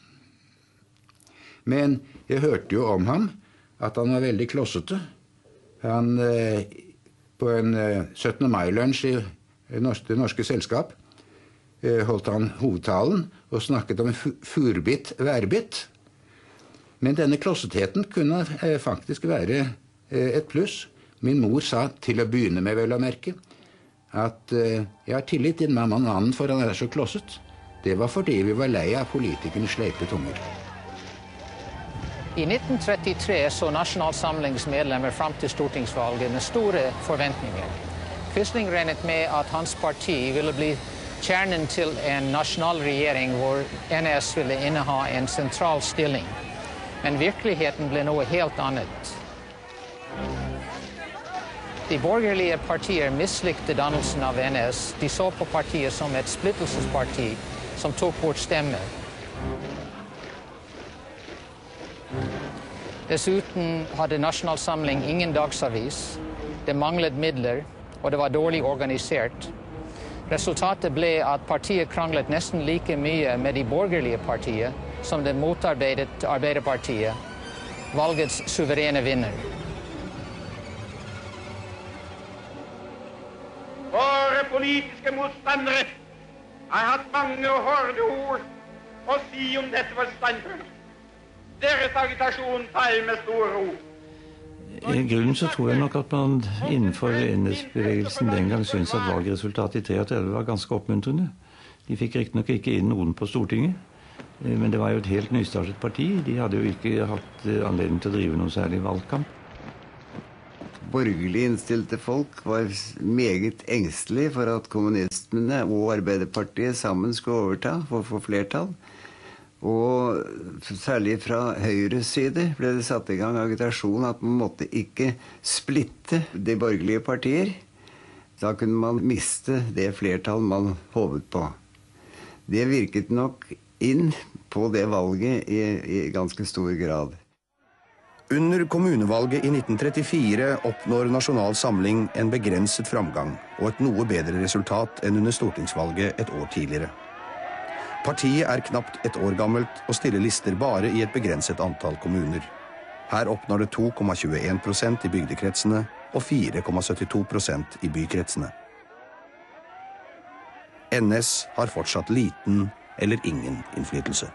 Men jeg hørte jo om ham at han var veldig klossete. Han, eh, på en eh, syttende mai-lunsj i det norske, norske selskap, eh, holdt han hovedtalen og snakket om furbitt, værbitt. Men denne klossetheten kunne eh, faktisk være eh, et pluss. Min mor sa til å begynne med, vel å merke, at eh, jeg har tillit til mannen for han er så klosset. Det var fordi vi var lei av politikernes sleipe tunger. I nitten trettitre så Nasjonalsamlings medlemmer fram til stortingsvalget med store forventninger. Quisling regnet med at hans parti ville bli kjernen til en nasjonal regjering hvor N S ville inneha en sentral stilling. Men virkeligheten ble noe helt annet. De borgerlige partier mislikte dannelsen av N S. De så på partiet som et splittelsesparti som tok bort stemmer. Dessuten hadde Nasjonalsamling ingen dagsavis, det manglet midler, og det var dårlig organisert. Resultatet ble at partiet kranglet nesten like mye med de borgerlige partiet som det motarbeidet Arbeiderpartiet, valgets suverene vinner. Våre politiske motstandere har hatt mange hårde ord å si om dette vårt standpunkt. Deres agitasjon faller med stor ro. I grunnen så tror jeg nok at man innenfor N S-bevegelsen den gang syntes at valgresultatet i treogtredve var ganske oppmuntrende. De fikk riktignok ikke inn noen på Stortinget, men det var jo et helt nystartet parti. De hadde jo ikke hatt anledning til å drive noen særlig valgkamp. Borgerlig innstilte folk var meget engstelige for at kommunistene og Arbeiderpartiet sammen skulle overta for å få flertall. Og særlig fra Høyres side ble det satt i gang agitasjon at man måtte ikke splitte de borgerlige partier. Da kunne man miste det flertall man håpet på. Det virket nok inn på det valget i, i ganske stor grad. Under kommunevalget i nitten trettifire oppnår Nasjonal Samling en begrenset framgang og et noe bedre resultat enn under stortingsvalget et år tidligere. Partiet er knapt et år gammelt og stiller lister bare i et begrenset antall kommuner. Her oppnår det to komma tjueen prosent i bygdekretsene og fire komma syttito prosent i bykretsene. N S har fortsatt liten eller ingen innflytelse.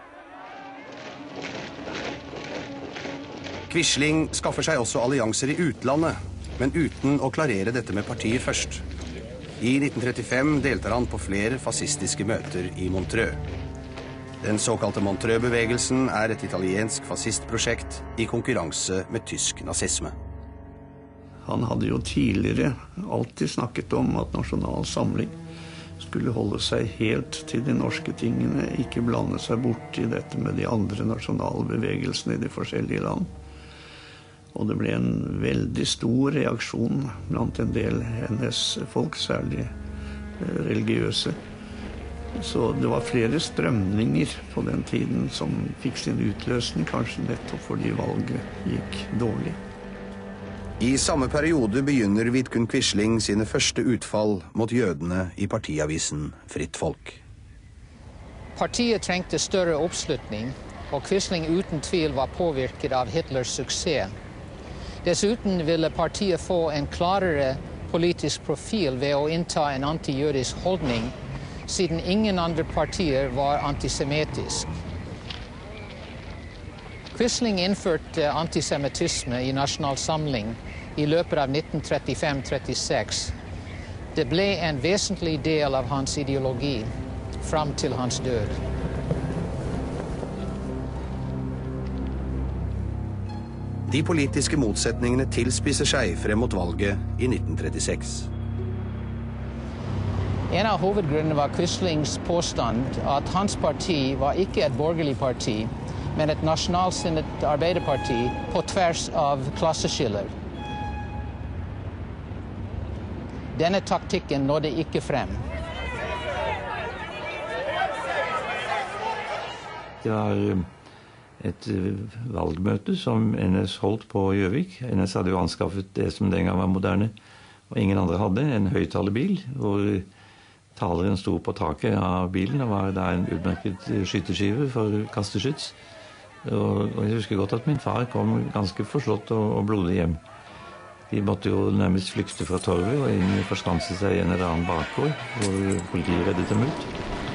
Quisling skaffer seg også allianser i utlandet, men uten å klarere dette med partiet først. I nitten trettifem deltar han på flere fascistiske møter i Montreux. Den såkalte Montreux-bevegelsen er et italiensk fascistprosjekt i konkurranse med tysk nazisme. Han hadde jo tidligere alltid snakket om at Nasjonal Samling skulle holde seg helt til de norske tingene, ikke blande seg bort i dette med de andre nasjonale bevegelsene i de forskjellige land. Og det ble en veldig stor reaksjon blant en del N S-folk, særlig religiøse. Så det var flere strømninger på den tiden som fikk sin utløsning, kanskje nettopp fordi valget gikk dårlig. I samme periode begynner Vidkun Quisling sine første utfall mot jødene i partiavisen Fritt Folk. Partiet trengte større oppslutning, og Quisling uten tvil var påvirket av Hitlers suksess. Dessuten ville partiet få en klarere politisk profil ved å innta en antijødisk holdning, siden ingen andre partier var antisemittisk. Quisling innførte antisemittisme i Nasjonal Samling i løpet av nitten trettifem trettiseks. Det ble en vesentlig del av hans ideologi fram til hans død. De politiske motsetningene tilspisser seg frem mot valget i nitten trettiseks. En av hovedgrunnene var Quislings påstand at hans parti var ikke et borgerlig parti, men et nasjonalsinnet arbeiderparti på tvers av klasseskiller. Denne taktikken nådde ikke frem. Det var et valgmøte som N S holdt på Gjøvik. N S hadde jo anskaffet det som den gang var moderne, og ingen andre hadde, en høyttalerbil, hvor taleren sto på taket av bilen, og var der en utmerket skytterskive for kasteskyts. Og, og jeg husker godt at min far kom ganske forslått og, og blodig hjem. De måtte jo nærmest flykte fra torvet og inn forskanse seg i en eller annen bakgård, hvor politiet reddet dem ut.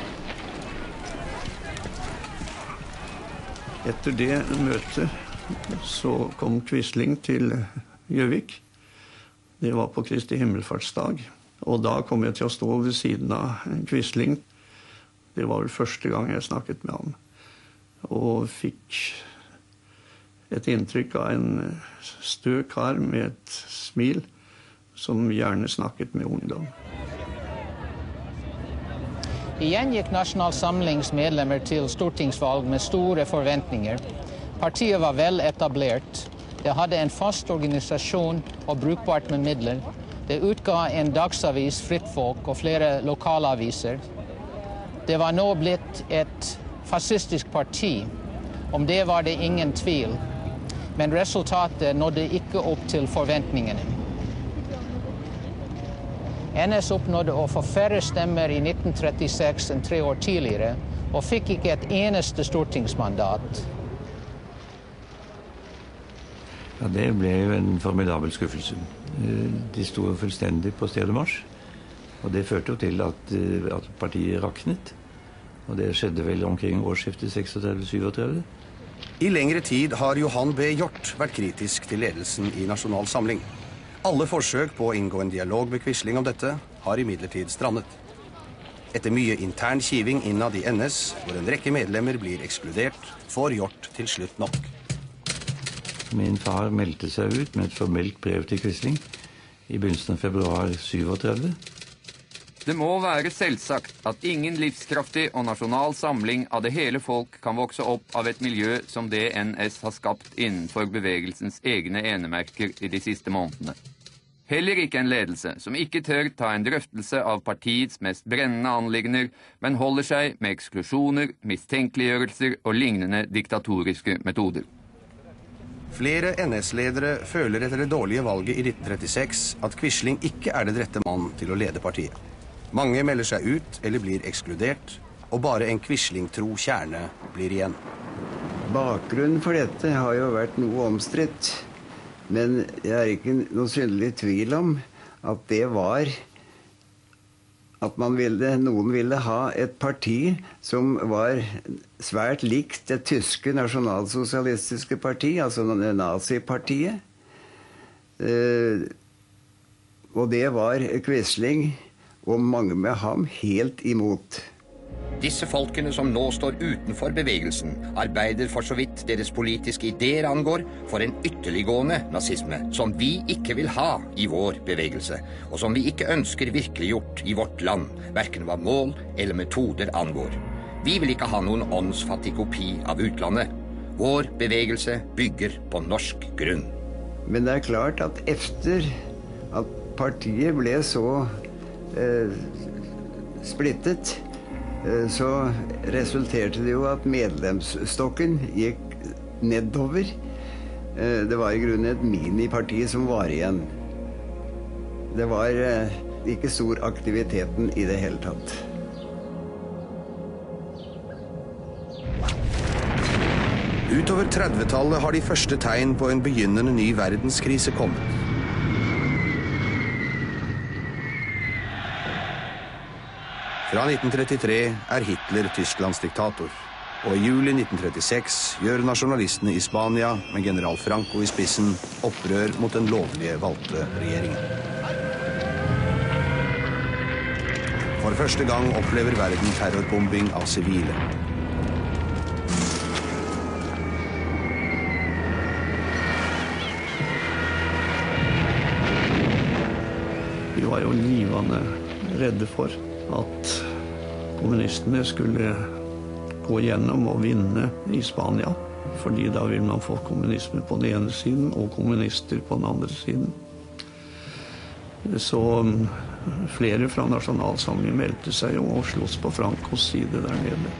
Etter det møtet så kom Quisling til Gjøvik. Det var på Kristi himmelfartsdag. Og da kom jeg til å stå ved siden av Quisling. Det var vel første gang jeg snakket med ham. Og fikk et inntrykk av en stø kar med et smil som gjerne snakket med ungdom. Igjen gikk Nasjonal Samlings medlemmer til stortingsvalg med store forventninger. Partiet var vel etablert. Det hadde en fast organisasjon og brukbart med midler. Det utga en dagsavis, Fritt Folk, og flere lokalaviser. Det var nå blitt et fascistisk parti. Om det var det ingen tvil. Men resultatet nådde ikke opp til forventningene. N S oppnådde å få færre stemmer i nitten trettiseks enn tre år tidligere, og fikk ikke et eneste stortingsmandat. Ja, det ble jo en formidabel skuffelse. De sto fullstendig på stedet marsj, og det førte jo til at, at partiet raknet. Og det skjedde vel omkring årsskiftet treksentretti syvogtretti. I lengre tid har Johan B. Hjort vært kritisk til ledelsen i Nasjonal Samling. Alle forsøk på å inngå en dialog med Quisling om dette har imidlertid strandet. Etter mye intern kiving innad i N S, hvor en rekke medlemmer blir ekskludert, får Hjort til slutt nok. Min far meldte seg ut med et formelt brev til Quisling i begynnelsen av februar syvogtretti. Det må være selvsagt at ingen livskraftig og nasjonal samling av det hele folk kan vokse opp av et miljø som det N S har skapt innenfor bevegelsens egne enemerker i de siste månedene. Heller ikke en ledelse som ikke tør ta en drøftelse av partiets mest brennende anliggender, men holder seg med eksklusjoner, mistenkeliggjørelser og lignende diktatoriske metoder. Flere N S-ledere føler etter det dårlige valget i nitten trettiseks at Quisling ikke er den rette mann til å lede partiet. Mange melder seg ut eller blir ekskludert, og bare en Quisling-tro kjerne blir igjen. Bakgrunnen for dette har jo vært noe omstridt. Men jeg er ikke noe synlig tvil om at det var at man ville, noen ville ha et parti som var svært likt det tyske nasjonalsosialistiske parti, altså nazipartiet. Eh, og det var Quisling og mange med ham helt imot. Disse folkene som nå står utenfor bevegelsen, arbeider for så vidt deres politiske ideer angår for en ytterliggående nazisme, som vi ikke vil ha i vår bevegelse, og som vi ikke ønsker virkeliggjort i vårt land, hverken hva mål eller metoder angår. Vi vil ikke ha noen åndsfattig kopi av utlandet. Vår bevegelse bygger på norsk grunn. Men det er klart at efter at partiet ble så eh, splittet, så resulterte det jo at medlemsstokken gikk nedover. Det var i grunnen et miniparti som var igjen. Det var ikke stor aktiviteten i det hele tatt. Utover trettitallet har de første tegn på en begynnende ny verdenskrise kommet. Fra nitten trettitre er Hitler Tysklands diktator, og i juli nitten trettiseks gjør nasjonalistene i Spania med general Franco i spissen opprør mot den lovlige valgte regjeringen. For første gang opplever verden terrorbombing av sivile. Vi var jo livende redde for at kommunistene skulle gå gjennom og vinne i Spania, fordi da vil man få kommunisme på den ene siden og kommunister på den andre siden. Så flere fra Nasjonalsamlingen meldte seg jo og sloss på Francos side der nede.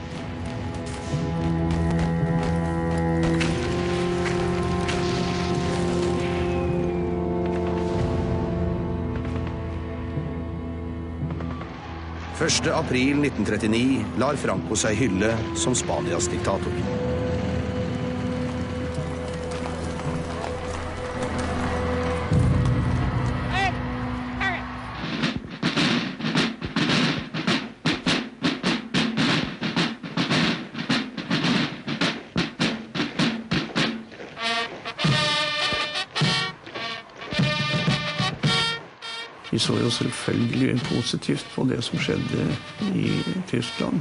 første april nitten trettini lar Franco seg hylle som Spanias diktator. Vi så jo selvfølgelig positivt på det som skjedde i Tyskland.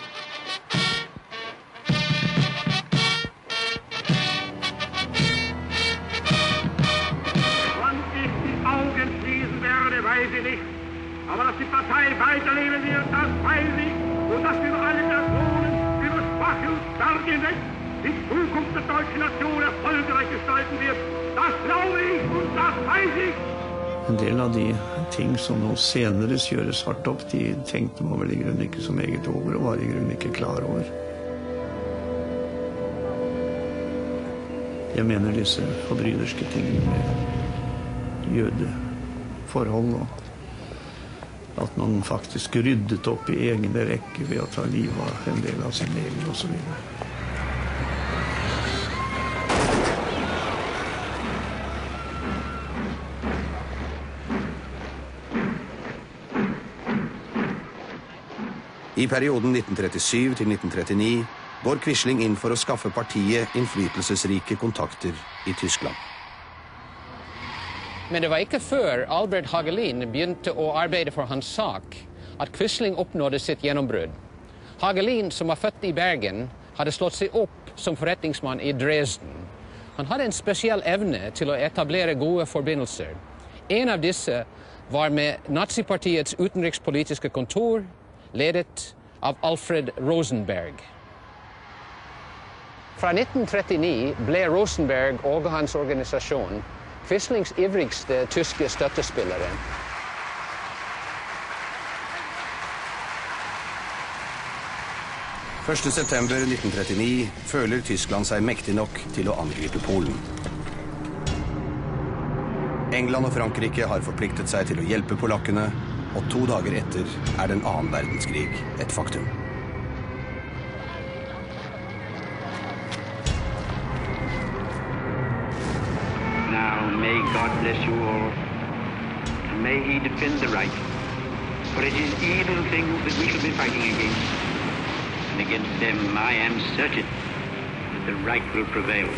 Wann ich die Augen schließen werde, weiß ich nicht. Aber dass die Partei weiterleben wird, das weiß ich. Und dass wir alle Personen über schwach und stark hinweg die Zukunft der deutschen Nation erfolgreich gestalten wird, das glaube ich und das weiß ich. En del av de ting som nå senere kjøres hardt opp, de tenkte man vel i grunnen ikke som eget over, og var i grunnen ikke klar over. Jeg mener disse forbryderske tingene med jødeforhold, og at man faktisk ryddet opp i egne rekker ved å ta livet av en del av sin egen og så videre. I perioden nitten trettisju til nitten trettini går Quisling inn for å skaffe partiet innflytelsesrike kontakter i Tyskland. Men det var ikke før Albert Hagelin begynte å arbeide for hans sak at Quisling oppnådde sitt gjennombrudd. Hagelin, som var født i Bergen, hadde slått seg opp som forretningsmann i Dresden. Han hadde en spesiell evne til å etablere gode forbindelser. En av disse var med nazipartiets utenrikspolitiske kontor, ledet av Alfred Rosenberg. Fra nitten trettini ble Rosenberg og hans organisasjon Quislings ivrigste tyske støttespillere. første september nitten trettini føler Tyskland seg mektig nok til å angripe Polen. England og Frankrike har forpliktet seg til å hjelpe polakkene, og to dager etter er den annen verdenskrig et faktum. Now may God bless you all, and may he defend the right, for it is evil things that we shall be fighting against. And against them I am certain that the right will prevail.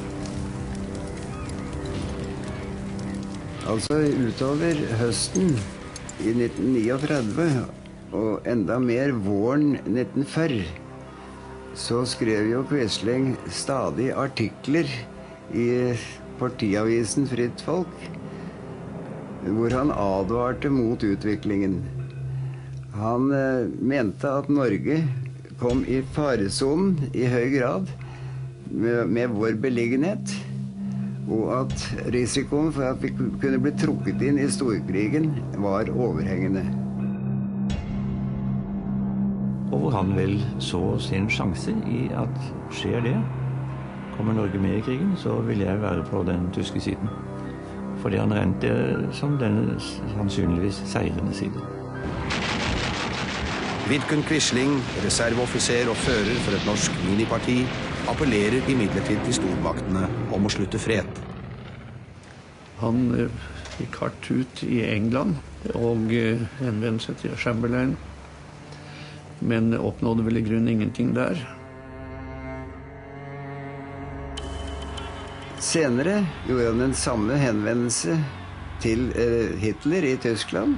Altså utover høsten i nitten trettini og enda mer våren nitten førti så skrev jo Quisling stadig artikler i partiavisen Fritt Folk hvor han advarte mot utviklingen. Han eh, mente at Norge kom i faresonen i høy grad med, med vår beliggenhet, og at risikoen for at vi kunne bli trukket inn i storkrigen var overhengende. Og hvor han vel så sin sjanse i at skjer det, kommer Norge med i krigen, så vil jeg være på den tyske siden. Fordi han rente som den sannsynligvis seirende siden. Vidkun Quisling, reserveoffiser og fører for et norsk miniparti, appellerer imidlertid til stormaktene om å slutte fred. Han eh, gikk hardt ut i England og eh, henvendte seg til Chamberlain, men oppnådde vel i grunnen ingenting der. Senere gjorde han den samme henvendelse til eh, Hitler i Tyskland.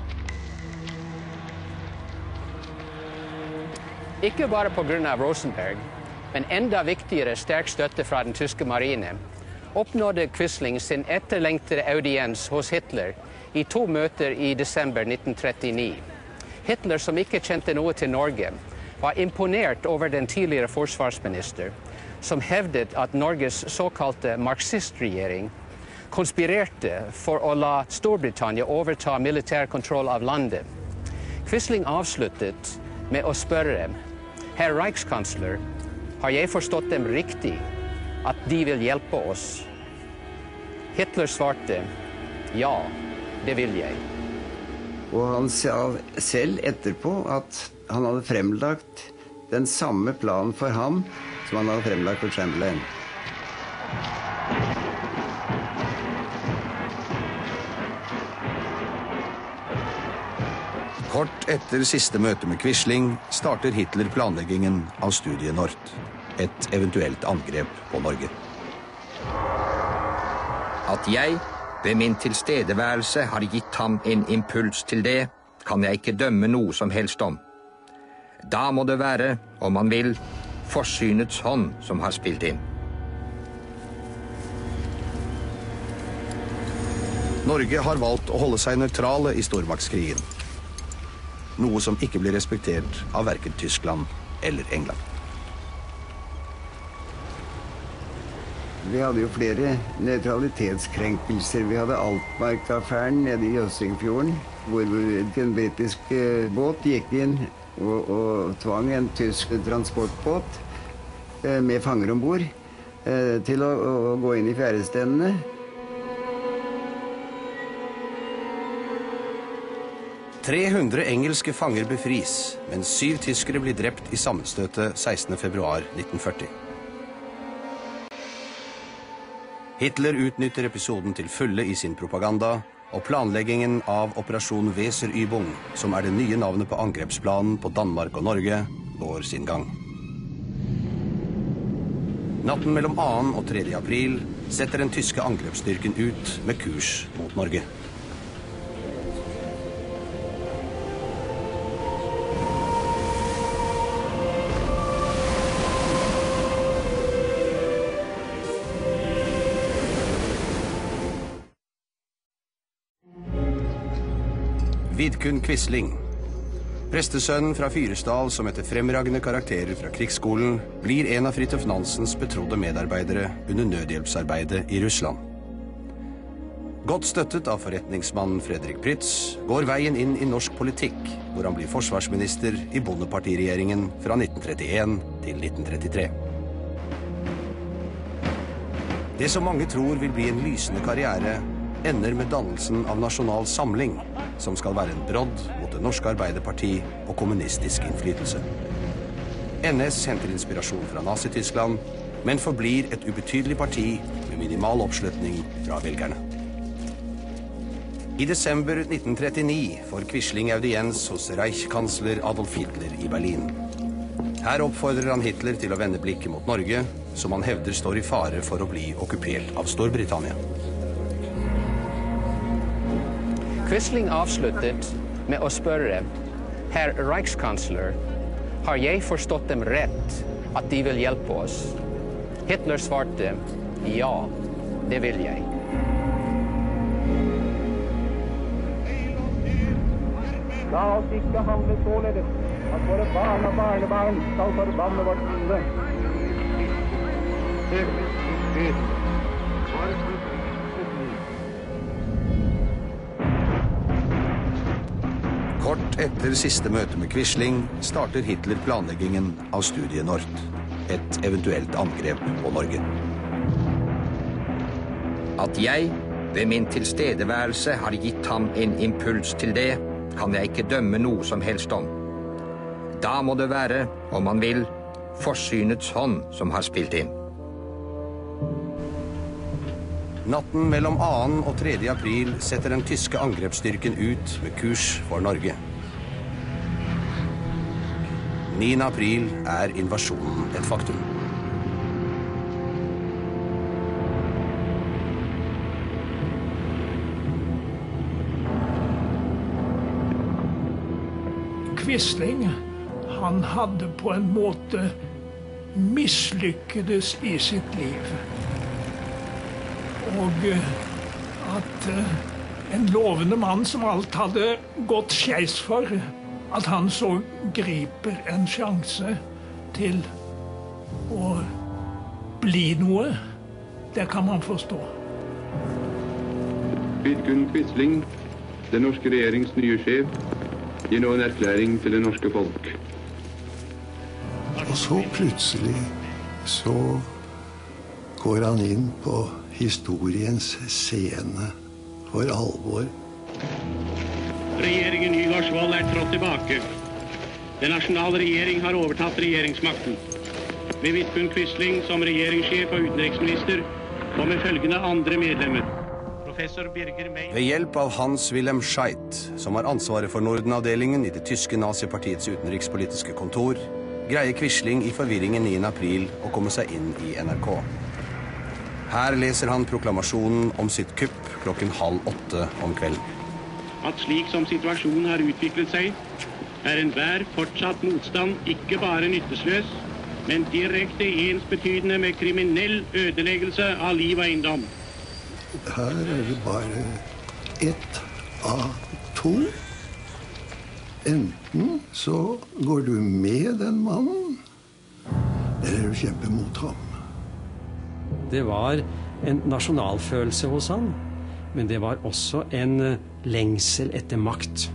Ikke bare på grunn av Rosenberg, men enda viktigere sterk støtte fra den tyske marine, oppnådde Quisling sin etterlengtede audiens hos Hitler i to møter i desember nitten trettini. Hitler, som ikke kjente noe til Norge, var imponert over den tidligere forsvarsminister, som hevdet at Norges såkalte marxistregjering konspirerte for å la Storbritannia overta militær kontroll av landet. Quisling avsluttet med å spørre: Herr Reichskansler, har jeg forstått dem riktig, at de vil hjelpe oss? Hitler svarte: ja, det vil jeg. Og han sa selv etterpå at han hadde fremlagt den samme planen for ham som han hadde fremlagt for Chamberlain. Kort etter siste møte med Quisling starter Hitler planleggingen av Studie Nord, et eventuelt angrep på Norge. At jeg ved min tilstedeværelse har gitt ham en impuls til det, kan jeg ikke dømme noe som helst om. Da må det være, om man vil, forsynets hånd som har spilt inn. Norge har valgt å holde seg nøytrale i stormaktskrigen, noe som ikke blir respektert av hverken Tyskland eller England. Vi hadde jo flere nøytralitetskrenkelser. Vi hadde Altmark-affæren nede i Jøssingfjorden, hvor en britisk båt gikk inn og, og tvang en tysk transportbåt eh, med fanger ombord eh, til å, å gå inn i fjæresteinene. tre hundre engelske fanger befris, mens syv tyskere blir drept i sammenstøtet sekstende februar nitten førti. Hitler utnytter episoden til fulle i sin propaganda, og planleggingen av Operasjon Weserübung, som er det nye navnet på angrepsplanen på Danmark og Norge, går sin gang. Natten mellom annen og tredje april setter den tyske angrepsstyrken ut med kurs mot Norge. Vidkun Quisling, prestesønnen fra Fyresdal som etter fremragende karakterer fra krigsskolen, blir en av Fridtjof Nansens betrodde medarbeidere under nødhjelpsarbeidet i Russland. Godt støttet av forretningsmannen Fredrik Prytz går veien inn i norsk politikk, hvor han blir forsvarsminister i Bondepartiregjeringen fra nitten trettien til nitten trettitre. Det som mange tror vil bli en lysende karriere, ender med dannelsen av Nasjonal Samling, som skal være en brodd mot det norske Arbeiderparti og kommunistisk innflytelse. N S henter inspirasjon fra Nazi-Tyskland, men forblir et ubetydelig parti med minimal oppslutning fra velgerne. I desember nitten trettini får Quisling audiens hos Reichskansler Adolf Hitler i Berlin. Her oppfordrer han Hitler til å vende blikket mot Norge, som han hevder står i fare for å bli okkupert av Storbritannia. Quisling avsluttet med å spørre, herr Reichskansler, har jeg forstått dem rett at de vil hjelpe oss? Hitler svarte, ja, det vil jeg. La oss ikke handle således at våre barn og barnebarn skal forbanne vårt minne. Kort etter siste møte med Quisling starter Hitler planleggingen av Studie Nord, et eventuelt angrep på Norge. At jeg ved min tilstedeværelse har gitt ham en impuls til det, kan jeg ikke dømme noe som helst om. Da må det være, om man vil, forsynets hånd som har spilt inn. Natten mellom annen og tredje april setter den tyske angrepsstyrken ut med kurs for Norge. niende april er invasjonen et faktum. Quisling, han hadde på en måte mislykkedes i sitt liv. Og at en lovende mann som alt hadde gått skeis for, at han så griper en sjanse til å bli noe, det kan man forstå. Vidkun Quisling, den norske regjerings nye sjef, gir nå en erklæring til det norske folk. Og så plutselig så går han inn på historiens scene for alvor. Regjeringen Nygaardsvold er trådt tilbake. Den nasjonale regjering har overtatt regjeringsmakten. Med Vidkun Quisling som regjeringssjef og utenriksminister, og med følgende andre medlemmer. Professor Birger Meyer. Ved hjelp av Hans-Wilhelm Scheidt, som har ansvaret for Norden-avdelingen i det tyske nazipartiets utenrikspolitiske kontor, greier Quisling i forvirringen niende april å komme seg inn i N R K. Her leser han proklamasjonen om sitt kupp klokken halv åtte om kvelden. At slik som situasjonen har utviklet seg, er enhver fortsatt motstand ikke bare nyttesløs, men direkte ensbetydende med kriminell ødeleggelse av liv og eiendom. Her er det bare ett av to. Enten så går du med den mannen, eller du kjemper mot ham. Det var en nasjonalfølelse hos han, men det var også en lengsel etter makt.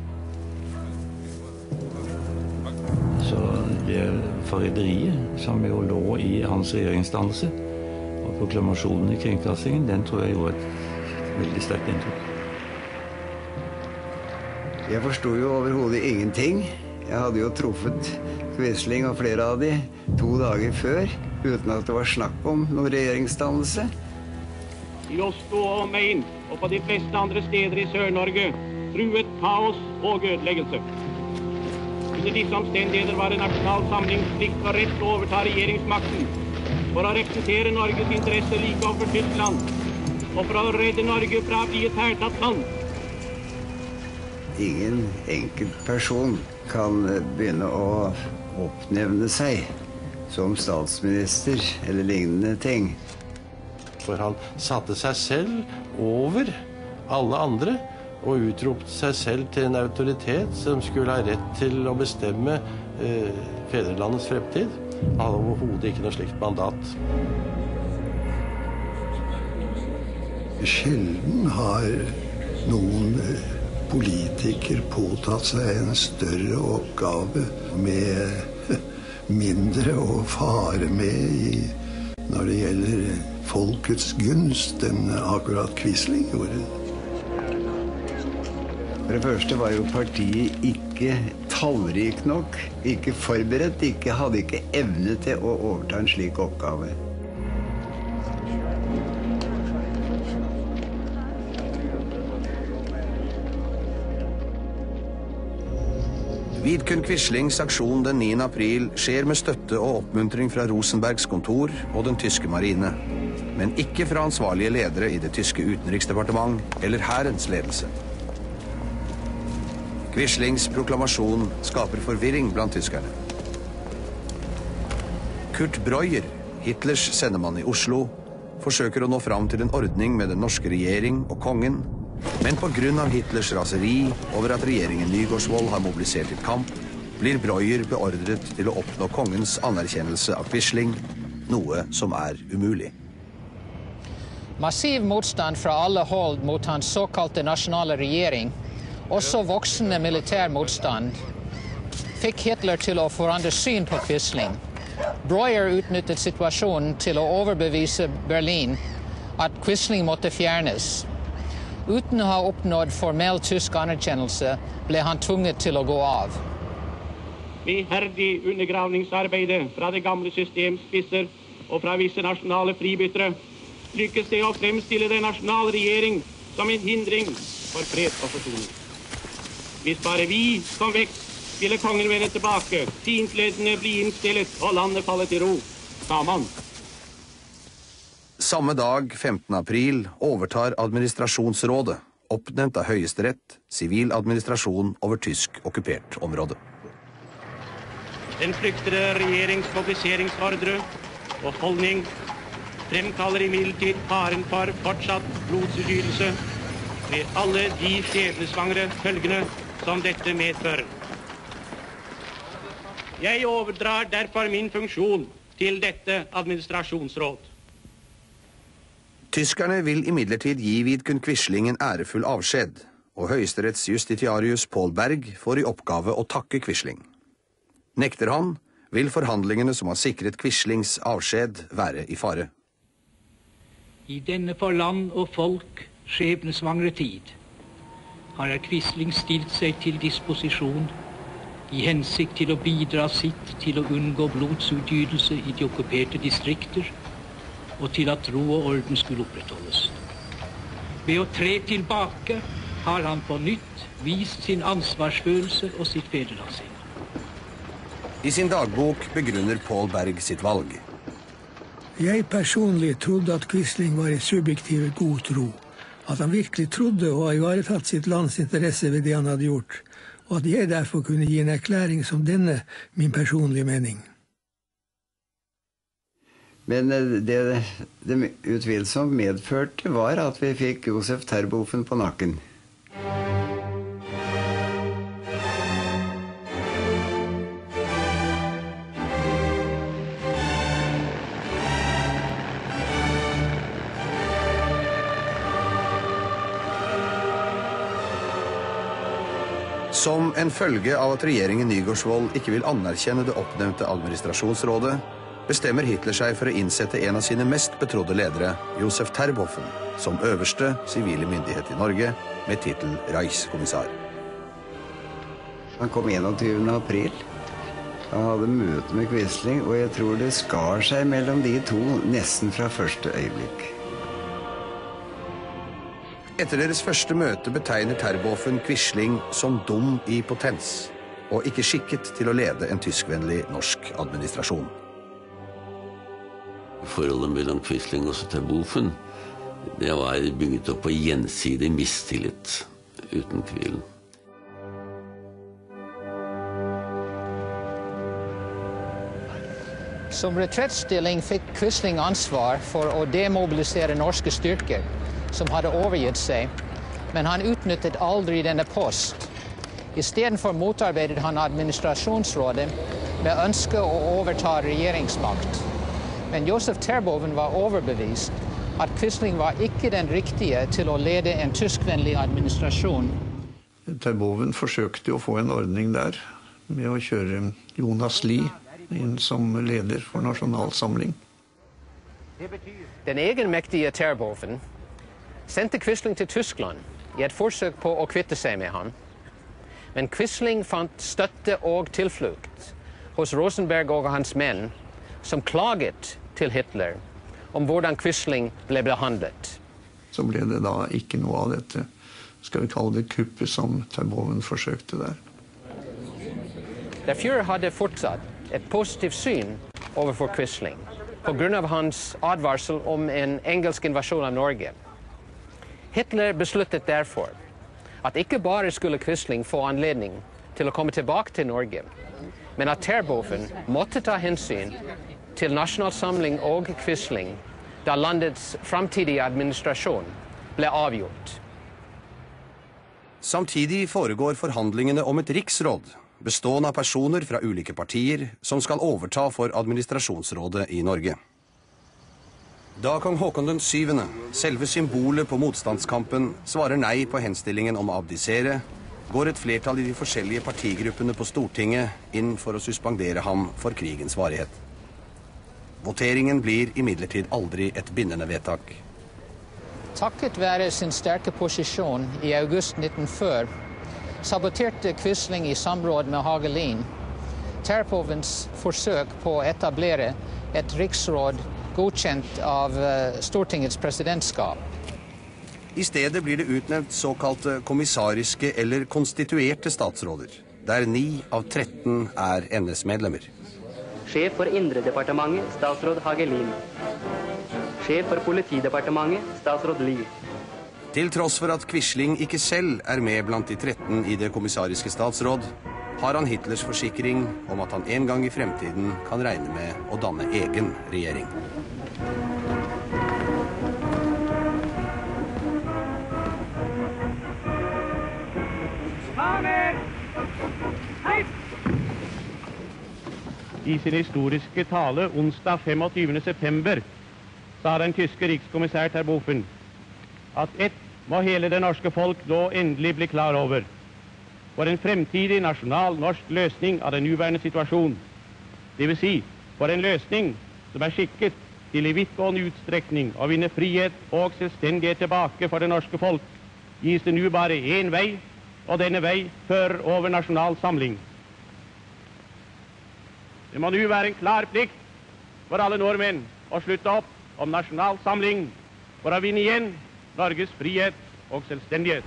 Så det forræderiet som jo lå i hans regjeringsdannelse, og proklamasjonen i kringkastingen, den tror jeg gjorde et veldig sterkt inntrykk. Jeg forstod jo overhodet ingenting. Jeg hadde jo truffet Quisling og flere av de to dager før, uten at det var snakk om noen regjeringsdannelse. I Oslo og omegn, og på de fleste andre steder i Sør-Norge, truet kaos og ødeleggelse. Under disse omstendigheter var det nasjonal samlingsplikt for rett å overta regjeringsmakten, for å representere Norges interesse like overfor Tyskland, og for å redde Norge fra å bli et hærtatt land. Ingen enkelt person kan begynne å oppnevne seg som statsminister eller lignende ting. For han satte seg selv over alle andre og utropte seg selv til en autoritet som skulle ha rett til å bestemme eh, fedrelandets fremtid. Han hadde overhodet ikke noe slikt mandat. Sjelden har noen politiker påtatt seg en større oppgave med mindre å fare med i, når det gjelder folkets gunst, enn akkurat Quisling gjorde. For det første var jo partiet ikke tallrik nok, ikke forberedt, ikke, hadde ikke evne til å overta en slik oppgave. Vidkun Quislings aksjon den niende april skjer med støtte og oppmuntring fra Rosenbergs kontor og den tyske marine, men ikke fra ansvarlige ledere i det tyske utenriksdepartement eller hærens ledelse. Quislings proklamasjon skaper forvirring blant tyskerne. Kurt Breuer, Hitlers sendemann i Oslo, forsøker å nå fram til en ordning med den norske regjering og kongen, men på grunn av Hitlers raseri over at regjeringen Nygaardsvold har mobilisert til kamp, blir Breuer beordret til å oppnå kongens anerkjennelse av Quisling, noe som er umulig. Massiv motstand fra alle hold mot hans såkalte nasjonale regjering, også voksende militær motstand, fikk Hitler til å forandre syn på Quisling. Breuer utnyttet situasjonen til å overbevise Berlin at Quisling måtte fjernes. Uten å ha oppnådd formell tysk anerkjennelse ble han tvunget til å gå av. Med iherdig undergravningsarbeidet fra det gamle systems spisser og fra visse nasjonale fribyttere lykkes det å fremstille den nasjonale regjering som en hindring for fred og forsoning. Hvis bare vi kom vekk, ville kongen vende tilbake, fiendtledene bli innstillet og landet falle til ro, sa man. Samme dag, femtende april, overtar administrasjonsrådet, oppnevnt av Høyesterett, sivil administrasjon over tysk okkupert område. Den fryktede regjerings mobiliseringsordre og holdning fremkaller imidlertid faren for fortsatt blodsutgytelse med alle de skjebnesvangre følgene som dette medfører. Jeg overdrar derfor min funksjon til dette administrasjonsråd. Tyskerne vil imidlertid gi Vidkun Quisling en ærefull avskjed, og Høyesteretts justitiarius Paul Berg får i oppgave å takke Quisling. Nekter han, vil forhandlingene som har sikret Quislings avskjed være i fare. I denne for land og folk skjebnesvangre tid har herr Quisling stilt seg til disposisjon i hensikt til å bidra sitt til å unngå blodsutgytelse i de okkuperte distrikter, og til at ro og orden skulle opprettholdes. Ved å tre tilbake har han på nytt vist sin ansvarsfølelse og sitt fedrelandssinn. I sin dagbok begrunner Paul Berg sitt valg. Jeg personlig trodde at Quisling var i subjektiv god tro, at han virkelig trodde og har ivaretatt sitt lands interesse ved det han hadde gjort, og at jeg derfor kunne gi en erklæring som denne, min personlige mening. Men det det utvilsomt medførte var at vi fikk Josef Terboven på nakken. Som en følge av at regjeringen Nygaardsvold ikke vil anerkjenne det oppnevnte administrasjonsrådet, bestemmer Hitler seg for å innsette en av sine mest betrodde ledere, Josef Terboven, som øverste sivile myndighet i Norge, med titel Reichskommissar. Han kom enogtyvende april. Han hadde møte med Quisling, og jeg tror det skar seg mellom de to nesten fra første øyeblikk. Etter deres første møte betegner Terboven Quisling som dum i potens, og ikke skikket til å lede en tyskvennlig norsk administrasjon. Forholdet mellom Quisling og Terboven, det var bygget opp på gjensidig mistillit, uten tvil. Som retrettstilling fikk Quisling ansvar for å demobilisere norske styrker, som hadde overgitt seg, men han utnyttet aldri denne post. I stedet for motarbeidet han administrasjonsrådet med ønske å overta regjeringsmakt. Men Josef Terboven var overbevist at Quisling var ikke den riktige til å lede en tyskvennlig administrasjon. Terboven forsøkte å få en ordning der med å kjøre Jonas Lie inn som leder for Nasjonal Samling. Den egenmektige Terboven sendte Quisling til Tyskland i et forsøk på å kvitte seg med han. Men Quisling fant støtte og tilflukt hos Rosenberg og hans menn, som klaget til Hitler om hvordan Quisling ble behandlet. Så ble det da ikke noe av dette, skal vi kalle det kuppet som Terboven forsøkte der. Der Führer hadde fortsatt et positivt syn overfor Quisling, på grunn av hans advarsel om en engelsk invasjon av Norge. Hitler besluttet derfor at ikke bare skulle Quisling få anledning til å komme tilbake til Norge, men at Terboven måtte ta hensyn til Nasjonal Samling og Quisling da landets framtidige administrasjon ble avgjort. Samtidig foregår forhandlingene om et riksråd, bestående av personer fra ulike partier som skal overta for administrasjonsrådet i Norge. Da kong Håkon den syvende, selve symbolet på motstandskampen, svarer nei på henstillingen om å abdisere, går et flertall i de forskjellige partigruppene på Stortinget inn for å suspendere ham for krigens varighet. Voteringen blir imidlertid aldri et bindende vedtak. Takket være sin sterke posisjon i august nitten førti saboterte Quisling i samråd med Hagelin Terpovens forsøk på å etablere et riksråd godkjent av Stortingets presidentskap. I stedet blir det utnevnt såkalte kommissariske eller konstituerte statsråder, der ni av tretten er N S-medlemmer. Sjef for Indredepartementet, statsråd Hagelin. Sjef for Politidepartementet, statsråd Lie. Til tross for at Quisling ikke selv er med blant de tretten i det kommissariske statsråd, har han Hitlers forsikring om at han en gang i fremtiden kan regne med å danne egen regjering. I sin historiske tale onsdag femogtyvende september sa den tyske rikskommissær Terboven at ett må hele det norske folk nå endelig bli klar over. For en fremtidig nasjonal norsk løsning av den nuværende situasjon, det vil si for en løsning som er skikket til i vidtgående utstrekning å vinne frihet og selvstendighet tilbake for det norske folk, gis det nå bare én vei, og denne vei fører over nasjonal samling. Det må nå være en klar plikt for alle nordmenn å slutte opp om nasjonal samling for å vinne igjen Norges frihet og selvstendighet.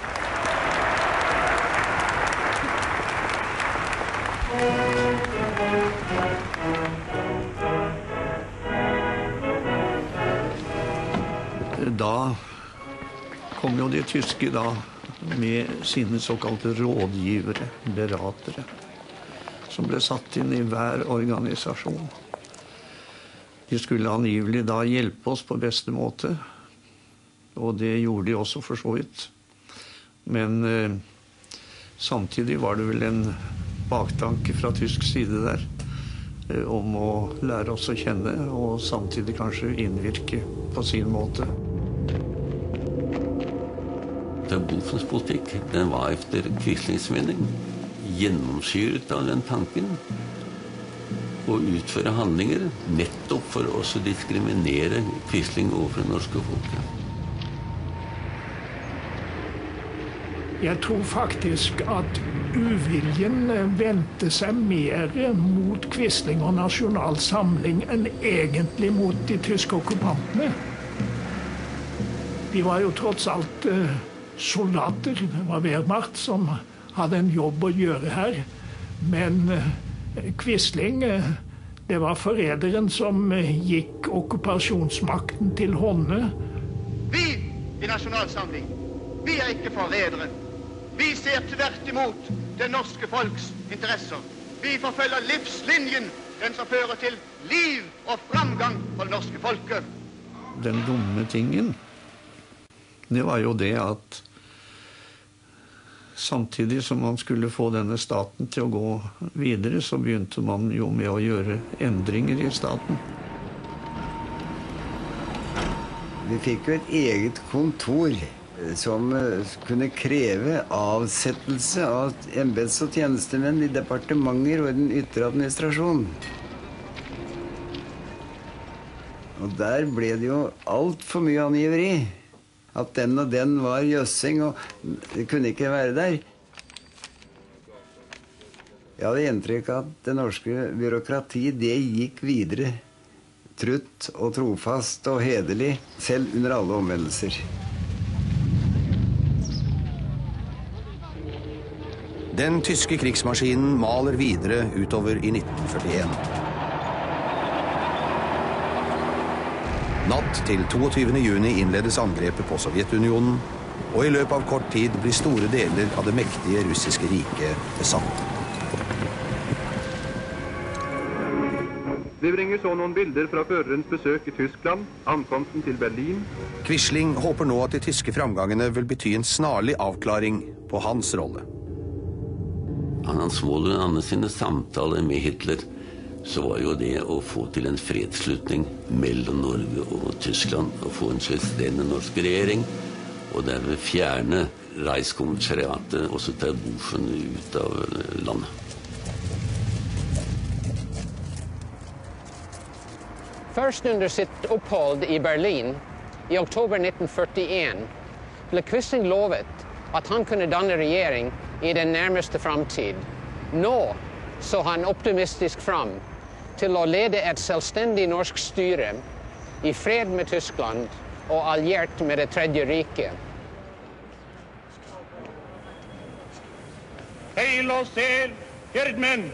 Da kom jo de tyske da med sine såkalte rådgivere, beratere, som ble satt inn i hver organisasjon. De skulle angivelig da hjelpe oss på beste måte, og det gjorde de også for så vidt. Men eh, samtidig var det vel en baktanke fra tysk side der, eh, om å lære oss å kjenne, og samtidig kanskje innvirke på sin måte. Terbovens politikk, den var efter Quislings mening gjennomsyret av den tanken å utføre handlinger nettopp for å også diskriminere Quisling overfor det norske folket. Jeg tror faktisk at uviljen vendte seg mer mot Quisling og Nasjonal Samling enn egentlig mot de tyske okkupantene. De var jo tross alt soldater, det var Wehrmacht som hadde en jobb å gjøre her. Men Quisling, det var forræderen som gikk okkupasjonsmakten til hånde. Vi i Nasjonal Samling, vi er ikke forrædere. Vi ser tvert imot det norske folks interesser. Vi forfølger livslinjen, den som fører til liv og framgang for det norske folket. Den dumme tingen, det var jo det at samtidig som man skulle få denne staten til å gå videre, så begynte man jo med å gjøre endringer i staten. Vi fikk jo et eget kontor som kunne kreve avsettelse av embets- og tjenestemenn i departementer og den ytre administrasjon. Og der ble det jo alt for mye angiveri. At den og den var jøssing, og det kunne ikke være der. Jeg hadde inntrykk av at det norske byråkrati, det gikk videre. Trutt og trofast og hederlig, selv under alle omvendelser. Den tyske krigsmaskinen maler videre utover i nitten førtien. Natt til toogtyvende juni innledes angrepet på Sovjetunionen, og i løpet av kort tid blir store deler av det mektige russiske riket besatt. Vi bringer så noen bilder fra førerens besøk i Tyskland, ankomsten til Berlin. Quisling håper nå at de tyske framgangene vil bety en snarlig avklaring på hans rolle. Hans mål under sine samtaler med Hitler så var jo det å få til en fredsslutning mellom Norge og Tyskland, og få en selvstendig norsk regjering, og derved fjerne Reichskommissariatet og så ta Bofen ut av landet. Først under sitt opphold i Berlin i oktober nitten førtien ble Quisling lovet at han kunne danne regjering i den nærmeste framtid. Nå så han optimistisk fram til å lede et selvstendig norsk styre i fred med Tyskland og alliert med det tredje riket. Heil og sel, herdmenn!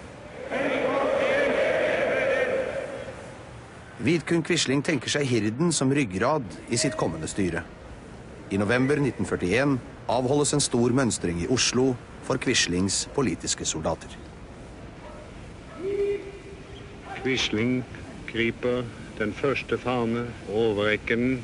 Vidkun Quisling tenker seg hirden som ryggrad i sitt kommende styre. I november nitten førtien avholdes en stor mønstring i Oslo for Quislings politiske soldater. Quisling griper den første fane over rekken.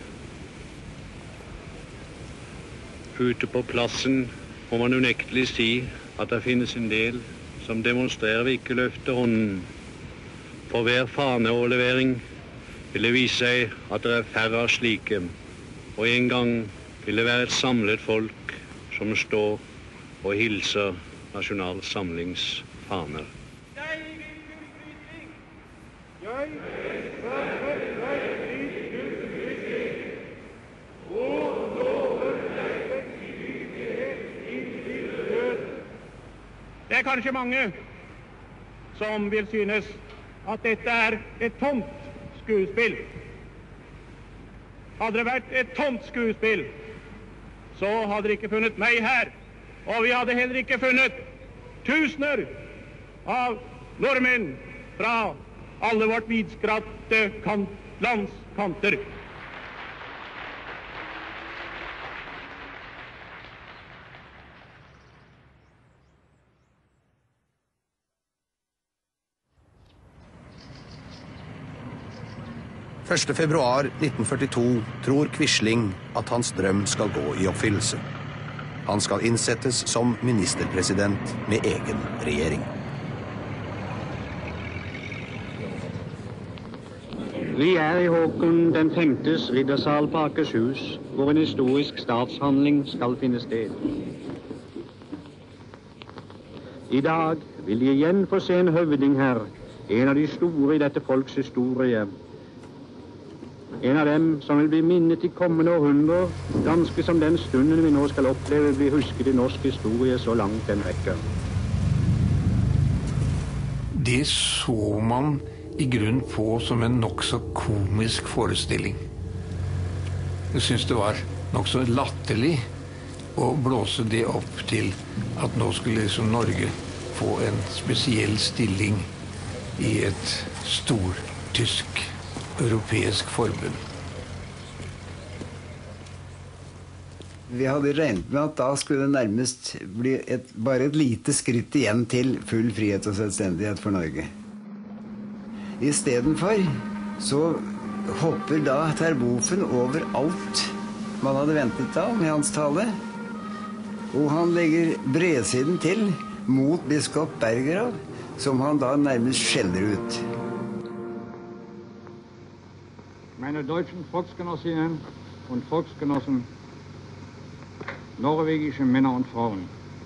Ute på plassen må man unektelig si at det finnes en del som demonstrerer vi ikke løfter hånden. For hver faneoverlevering vil det vise seg at det er færre av slike, og en gang vil det være et samlet folk som står og hilser Nasjonal Samlings faner. Det er kanskje mange som vil synes at dette er et tomt skuespill. Hadde det vært et tomt skuespill, så hadde dere ikke funnet meg her. Og vi hadde heller ikke funnet tusener av nordmenn fra alle vårt vidstrakte kant, lands kanter. første februar nitten førtito tror Quisling at hans drøm skal gå i oppfyllelse. Han skal innsettes som ministerpresident med egen regjering. Vi er i Håkon den femtes riddersal på Akershus, hvor en historisk statshandling skal finne sted. I dag vil de igjen få se en høvding her, en av de store i dette folks historie. En av dem som vil bli minnet i kommende århundrer, ganske som den stunden vi nå skal oppleve blir husket i norsk historie så langt den rekker. Det så man i grunn på som en nokså komisk forestilling. Jeg synes det var nokså latterlig å blåse det opp til at nå skulle liksom Norge få en spesiell stilling i et stortysk europeisk forbund. Vi hadde regnet med at da skulle det nærmest bli et, bare et lite skritt igjen til full frihet og selvstendighet for Norge. I stedet for så hopper da Terboven over alt man hadde ventet da med hans tale, og han legger bredsiden til mot biskop Bergerov, som han da nærmest skjeller ut. meine deutschen Volksgenossinnen und Volksgenossen, norwegische Männer und Frauen.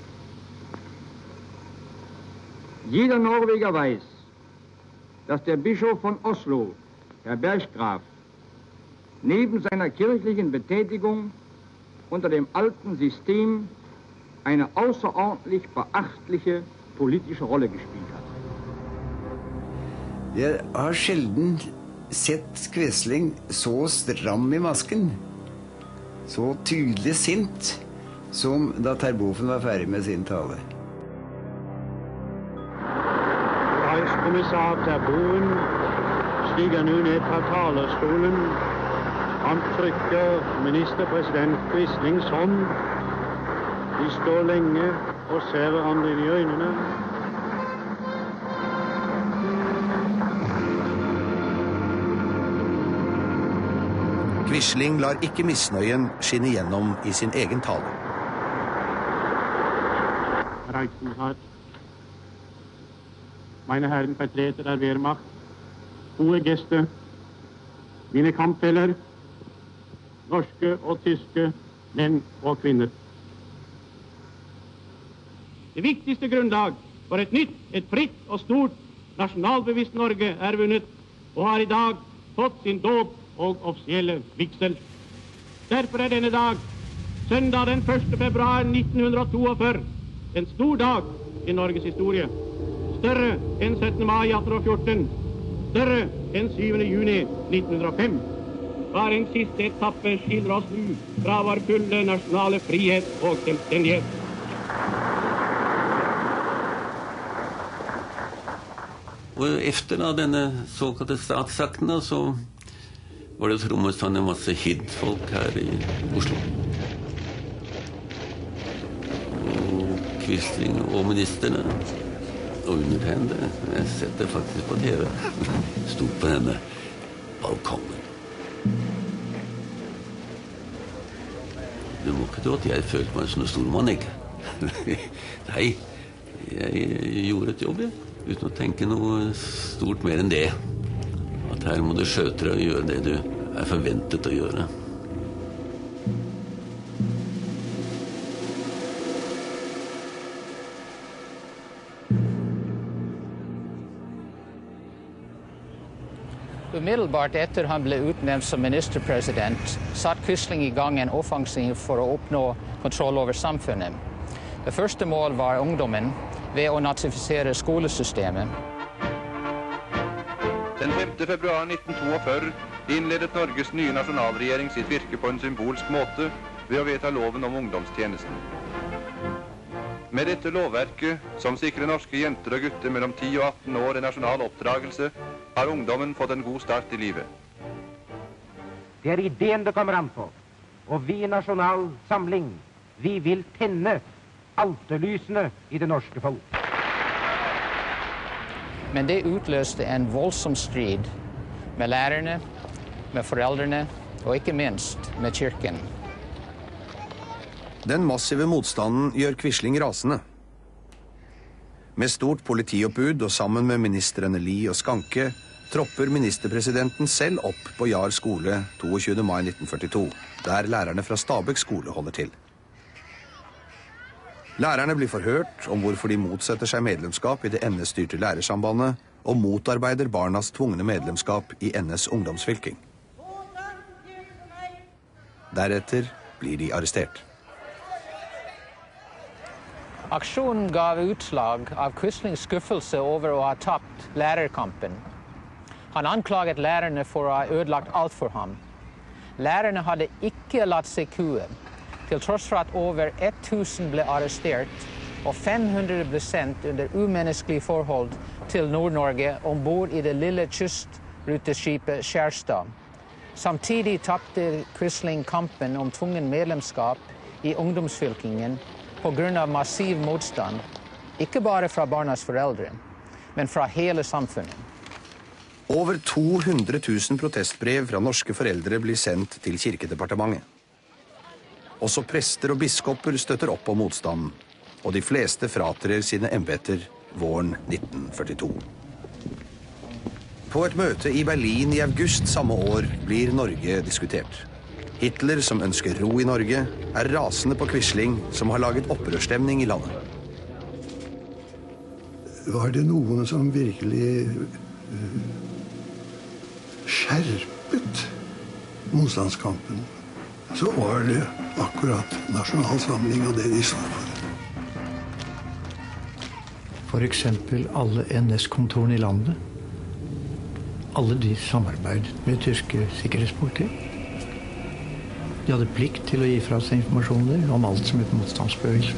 Jeder Norweger weiß, dass der Bischof von Oslo, Herr Berggraf, neben seiner kirchlichen Betätigung unter dem alten System eine außerordentlich beachtliche politische Rolle gespielt hat. Jeg har sjelden sett Quisling så stram i masken, så tydelig sint, som da Terboven var ferdig med sin tale. Reichskommissar Terboven stiger nu ned fra talerstolen. Han trykker ministerpresident Quislings hånd. De står lenge og ser hverandre inn i øynene. Quisling lar ikke misnøyen skinne igjennom i sin egen tale. Reichskommissar, meine Herren Vertreter der Wehrmacht, gode gjester, mine kampfeller, norske og tyske menn og kvinner. Det viktigste grunnlag for et nytt, et fritt og stort nasjonalbevisst Norge er vunnet og har i dag fått sin dåp og offisielle vigsel. Derfor er denne dag, søndag den første februar nittenhundreogfyrre, en stor dag i Norges historie. Større enn syttende mai atten fjorten, større enn syvende juni nittenhundreogfem. Bare en siste etappe skiller oss nu fra vår fulle nasjonale frihet og selvstendighet. Og efter da, denne såkalte statsakten da, så var det trommet sånn en masse hidfolk her i Oslo. Og Quisling og ministerne, og undertegnede, jeg setter faktisk på T V, stod på denne balkongen. Du må ikke tro at jeg følte meg som en stormann, ikke? Nei, jeg gjorde et jobb, jeg. Uten å tenke noe stort mer enn det. At her må du skjøte deg og gjøre det du er forventet å gjøre. Umiddelbart etter han ble utnevnt som ministerpresident, satt Quisling i gang en offensiv for å oppnå kontroll over samfunnet. Det første mål var ungdommen, ved å nazifisere skolesystemet. Den femte februar nittenhundreogfyrre innledet Norges nye nasjonalregjering sitt virke på en symbolsk måte ved å vedta loven om ungdomstjenesten. Med dette lovverket, som sikrer norske jenter og gutter mellom ti og atten år en nasjonal oppdragelse, har ungdommen fått en god start i livet. Det er ideen det kommer an på, og vi i Nasjonal Samling, vi vil tenne alterlysene i det norske folk. Men det utløste en voldsom strid med lærerne, med foreldrene og ikke minst med kirken. Den massive motstanden gjør Quisling rasende. Med stort politioppbud og sammen med ministrene Lie og Skanke tropper ministerpresidenten selv opp på Jar skole toogtyvende mai nittenførtito, der lærerne fra Stabekk skole holder til. Lærerne blir forhørt om hvorfor de motsetter seg medlemskap i det N S-styrte lærersambandet og motarbeider barnas tvungne medlemskap i N S ungdomsfylking. Deretter blir de arrestert. Aksjonen gav utslag av Quislings skuffelse over å ha tapt lærerkampen. Han anklaget lærerne for å ha ødelagt alt for ham. Lærerne hadde ikke latt seg kue, til tross for at over tusen ble arrestert, og fem hundre ble sendt under umenneskelige forhold til Nord-Norge ombord i det lille kystruteskipet Skjærstad. Samtidig tapte Quisling kampen om tvungen medlemskap i ungdomsfylkingen på grunn av massiv motstand, ikke bare fra barnas foreldre, men fra hele samfunnet. Over to hundre tusen protestbrev fra norske foreldre blir sendt til Kirkedepartementet. Også prester og biskoper støtter opp om motstanden, og de fleste fratrer sine embeter våren nitten førtito. På et møte i Berlin i august samme år blir Norge diskutert. Hitler, som ønsker ro i Norge, er rasende på Quisling, som har laget opprørsstemning i landet. Var det noen som virkelig uh, skjerpet motstandskampen, så var det akkurat Nasjonal Samling og det de sa for. For eksempel alle N S-kontorene i landet. Alle de samarbeidet med tyske sikkerhetspolitikk. De hadde plikt til å gi fra seg informasjoner om alt som et motstandsbevegelse.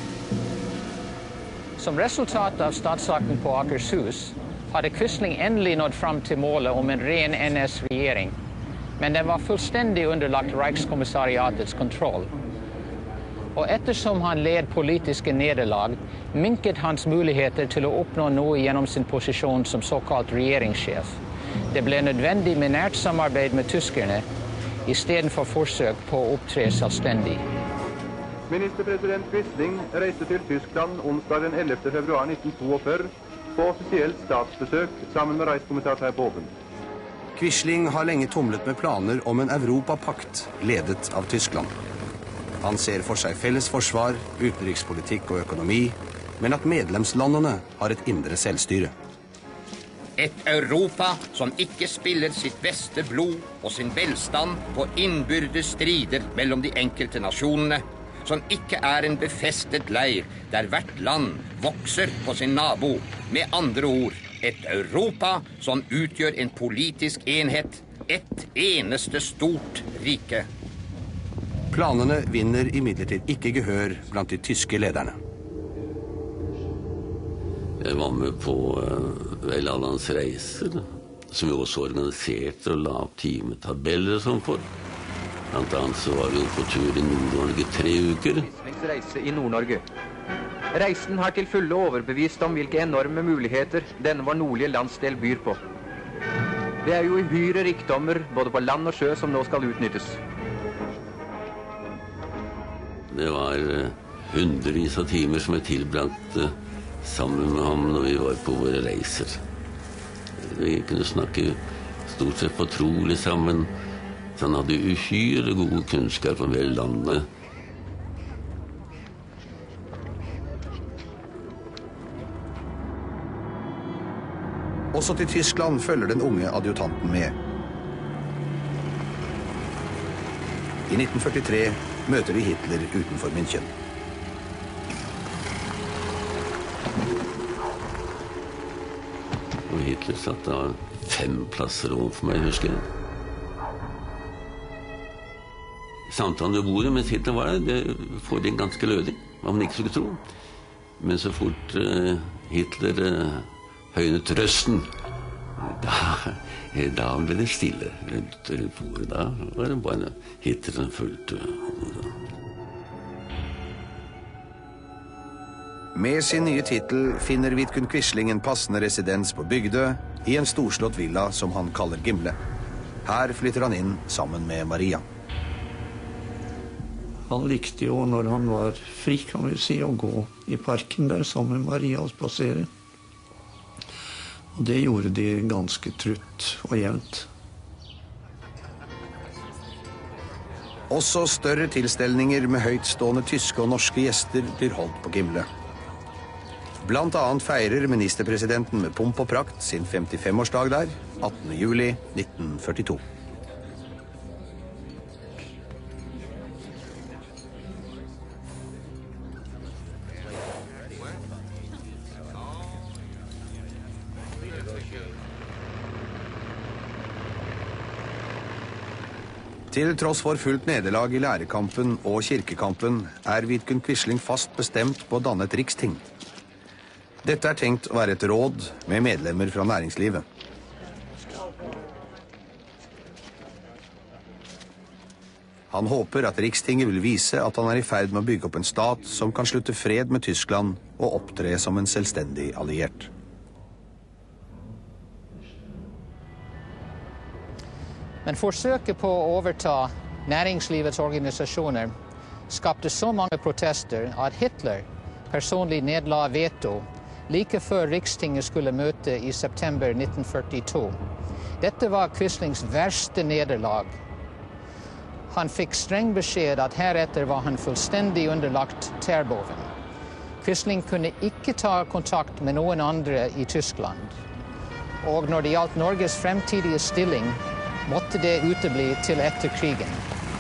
Som resultat av statssaken på Akershus hadde Quisling endelig nådd fram til målet om en ren N S-regjering, men den var fullstendig underlagt Reichskommissariatets kontroll. Og ettersom han led politiske nederlag, minket hans muligheter til å oppnå noe gjennom sin posisjon som såkalt regjeringssjef. Det ble nødvendig med nært samarbeid med tyskerne, i stedet for forsøk på å opptre selvstendig. Ministerpresident Quisling reiste til Tyskland onsdag den ellevte februar nitten forty-to på offisielt statsbesøk sammen med Reichskommissar Terboven. Quisling har lenge tumlet med planer om en Europapakt ledet av Tyskland. Han ser for seg felles forsvar, utenrikspolitikk og økonomi, men at medlemslandene har et indre selvstyre. Et Europa som ikke spiller sitt beste blod og sin velstand på innbyrdes strider mellom de enkelte nasjonene, som ikke er en befestet leir der hvert land vokser på sin nabo. Med andre ord, et Europa som utgjør en politisk enhet, et eneste stort rike. Planene vinner imidlertid ikke gehør blant de tyske lederne. Jeg var med på uh, vel alle hans reiser, som vi også organiserte og la opp timetabeller og sånn for. Blant annet så var vi på tur i Nord-Norge tre uker. Quislings reise i Nord-Norge. Reisen har til fulle overbevist om hvilke enorme muligheter denne vår nordlige landsdel byr på. Det er jo uhyre rikdommer både på land og sjø som nå skal utnyttes. Det var uh, hundrevis av timer som jeg tilbragte uh, sammen med ham når vi var på våre reiser. Vi kunne snakke stort sett fortrolig sammen, så han hadde uhyre god kunnskap om hele landet. Også til Tyskland følger den unge adjutanten med. I nitten førtitre møter vi Hitler utenfor München. Og Hitler satt da fem plasser overfor meg, husker jeg. Samtalen ved bordet mens Hitler var der, det foregikk ganske lødig, hva man ikke skulle tro. Men så fort uh, Hitler uh, høynet røsten, da, da ble det stille rundt bordet. Da var det bare Hitler som fulgte. Med sin nye titel finner Vidkun Quisling en passende residens på Bygdø i en storslått villa som han kaller Gimle. Her flytter han inn sammen med Maria. Han likte jo når han var fri, kan vi si, å gå i parken der sammen med Maria og spasere. Og det gjorde de ganske trutt og jevnt. Også større tilstelninger med høytstående tyske og norske gjester blir holdt på Gimle. Blant annet feirer ministerpresidenten med pomp og prakt sin femtifem-årsdag der, attende juli nitten førtito. Til tross for fullt nederlag i lærekampen og kirkekampen er Vidkun Quisling fast bestemt på å danne et riksting. Dette er tenkt å være et råd med medlemmer fra næringslivet. Han håper at Rikstinget vil vise at han er i ferd med å bygge opp en stat som kan slutte fred med Tyskland og opptre som en selvstendig alliert. Men forsøket på å overta næringslivets organisasjoner skapte så mange protester at Hitler personlig nedla veto like før Rikstinget skulle møte i september nitten førtito. Dette var Quislings verste nederlag. Han fikk streng beskjed at heretter var han fullstendig underlagt Terboven. Quisling kunne ikke ta kontakt med noen andre i Tyskland. Og når det gjaldt Norges fremtidige stilling, måtte det utebli til etter krigen.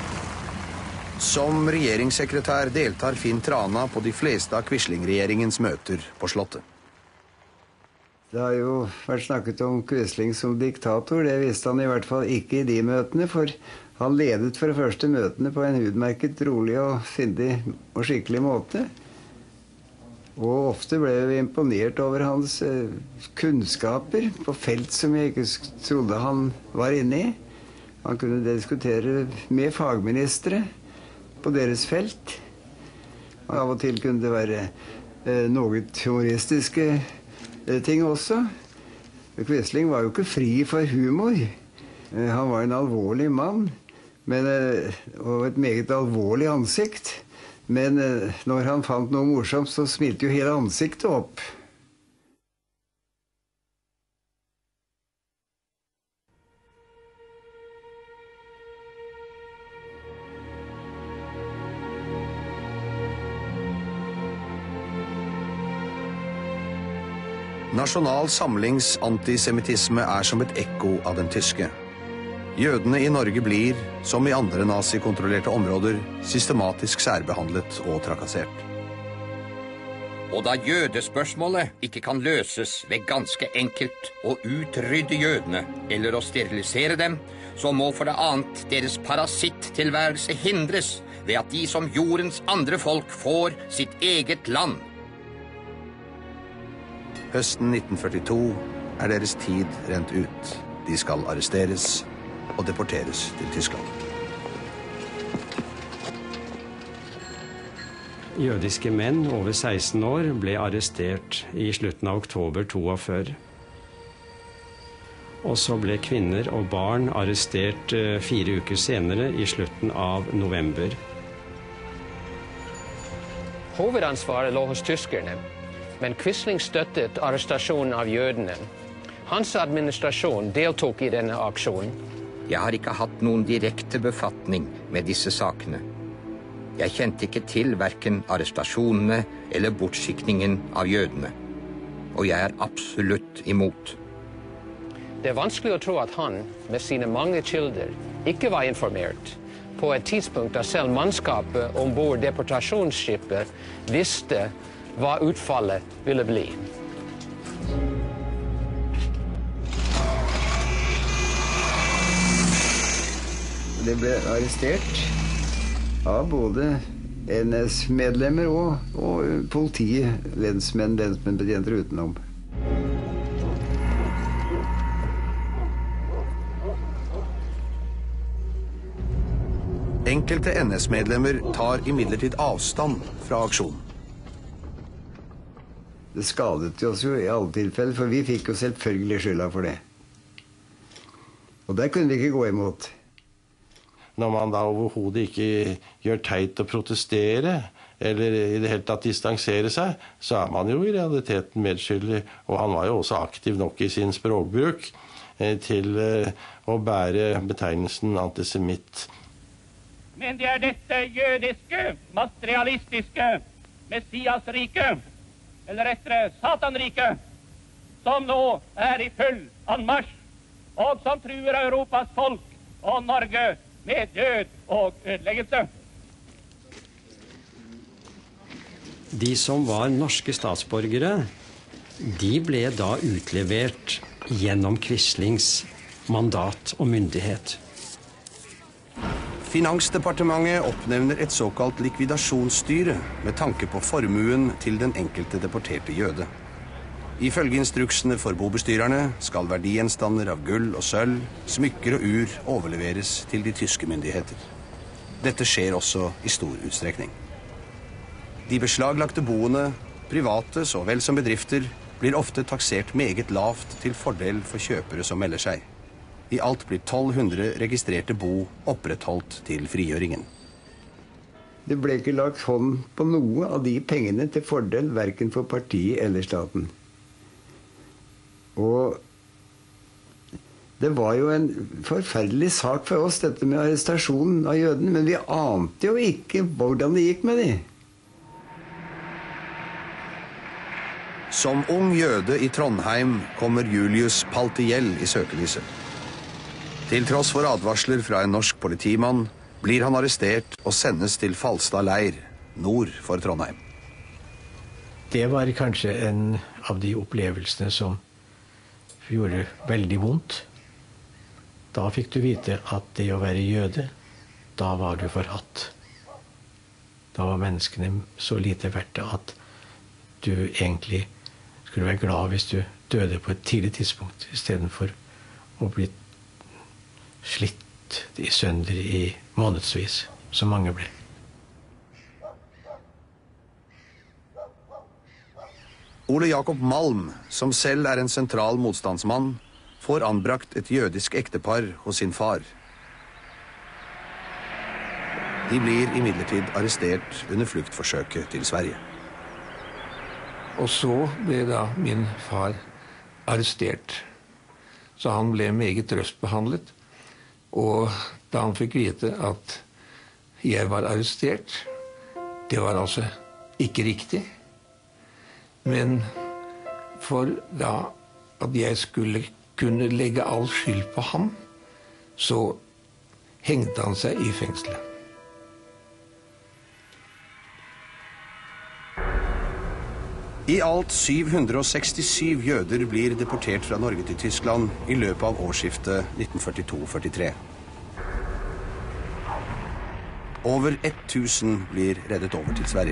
Som regjeringssekretær deltar Finn Trana på de fleste av Quisling-regjeringens møter på Slottet. Det har jo vært snakket om Quisling som diktator. Det visste han i hvert fall ikke i de møtene, for han ledet for det første møtene på en utmerket, rolig og sindig og skikkelig måte. Og ofte ble vi imponert over hans eh, kunnskaper på felt som jeg ikke trodde han var inne i. Han kunne diskutere med fagministre på deres felt. Og av og til kunne det være eh, noe humoristiske eh, ting også. Quisling var jo ikke fri for humor. Eh, han var en alvorlig mann, men, eh, og et meget alvorlig ansikt. Men eh, når han fant noe morsomt, så smilte jo hele ansiktet opp. Nasjonal Samlings antisemittisme er som et ekko av den tyske. Jødene i Norge blir, som i andre nazikontrollerte områder, systematisk særbehandlet og trakassert. Og da jødespørsmålet ikke kan løses ved ganske enkelt å utrydde jødene eller å sterilisere dem, så må for det annet deres parasitttilværelse hindres ved at de som jordens andre folk får sitt eget land. Høsten nitten førtito er deres tid rent ut. De skal arresteres og deporteres til Tyskland. Jødiske menn over seksten år ble arrestert i slutten av oktober forty-two. Og så ble kvinner og barn arrestert fire uker senere i slutten av november. Hovedansvaret lå hos tyskerne, men Quisling støttet arrestasjonen av jødene. Hans administrasjon deltok i denne aksjonen. Jeg har ikke hatt noen direkte befatning med disse sakene. Jeg kjente ikke til hverken arrestasjonene eller bortskikkningen av jødene. Og jeg er absolutt imot. Det er vanskelig å tro at han, med sine mange kilder, ikke var informert på et tidspunkt da selv mannskapet ombord deportasjonsskipet visste hva utfallet ville bli. Det ble arrestert av både N S-medlemmer og, og politiet, lensmenn, lensmennbetjenter utenom. Enkelte N S-medlemmer tar imidlertid avstand fra aksjonen. Det skadet oss jo i alle tilfeller, for vi fikk jo selvfølgelig skylda for det. Og der kunne vi ikke gå imot. Når man da overhodet ikke gjør teit å protestere, eller i det hele tatt distansere seg, så er man jo i realiteten medskyldig. Og han var jo også aktiv nok i sin språkbruk eh, til eh, å bære betegnelsen antisemitt. Men det er dette jødiske, materialistiske Messiasrike, eller rettere Satanrike, som nå er i full anmarsj, og som truer Europas folk og Norge med død og ødeleggelse. De som var norske statsborgere, de ble da utlevert gjennom Quislings mandat og myndighet. Finansdepartementet oppnevner et såkalt likvidasjonsstyre med tanke på formuen til den enkelte deporterte jøde. Ifølge instruksene for bobestyrerne skal verdigjenstander av gull og sølv, smykker og ur overleveres til de tyske myndigheter. Dette skjer også i stor utstrekning. De beslaglagte boene, private så vel som bedrifter, blir ofte taksert meget lavt til fordel for kjøpere som melder seg. I alt blir tolv hundre registrerte bo opprettholdt til frigjøringen. Det ble ikke lagt hånd på noe av de pengene til fordel hverken for partiet eller staten. Og det var jo en forferdelig sak for oss, dette med arrestasjonen av jødene, men vi ante jo ikke hvordan det gikk med de. Som ung jøde i Trondheim kommer Julius Paltiel i søkelyset. Til tross for advarsler fra en norsk politimann blir han arrestert og sendes til Falstad leir, nord for Trondheim. Det var kanskje en av de opplevelsene som gjorde veldig vondt. Da fikk du vite at det å være jøde, da var du forhatt. Da var menneskene så lite verdt at du egentlig skulle være glad hvis du døde på et tidlig tidspunkt, i stedet for å bli slitt i sønder i månedsvis, som mange ble. Ole Jakob Malm, som selv er en sentral motstandsmann, får anbrakt et jødisk ektepar hos sin far. De blir imidlertid arrestert under fluktforsøket til Sverige. Og så ble da min far arrestert. Så han ble meget røst behandlet. Og da han fikk vite at jeg var arrestert, det var altså ikke riktig. Men for da at jeg skulle kunne legge all skyld på ham, så hengte han seg i fengselet. I alt syv hundre og sekstisju jøder blir deportert fra Norge til Tyskland i løpet av årsskiftet nitten førtito førtitre. Over tusen blir reddet over til Sverige.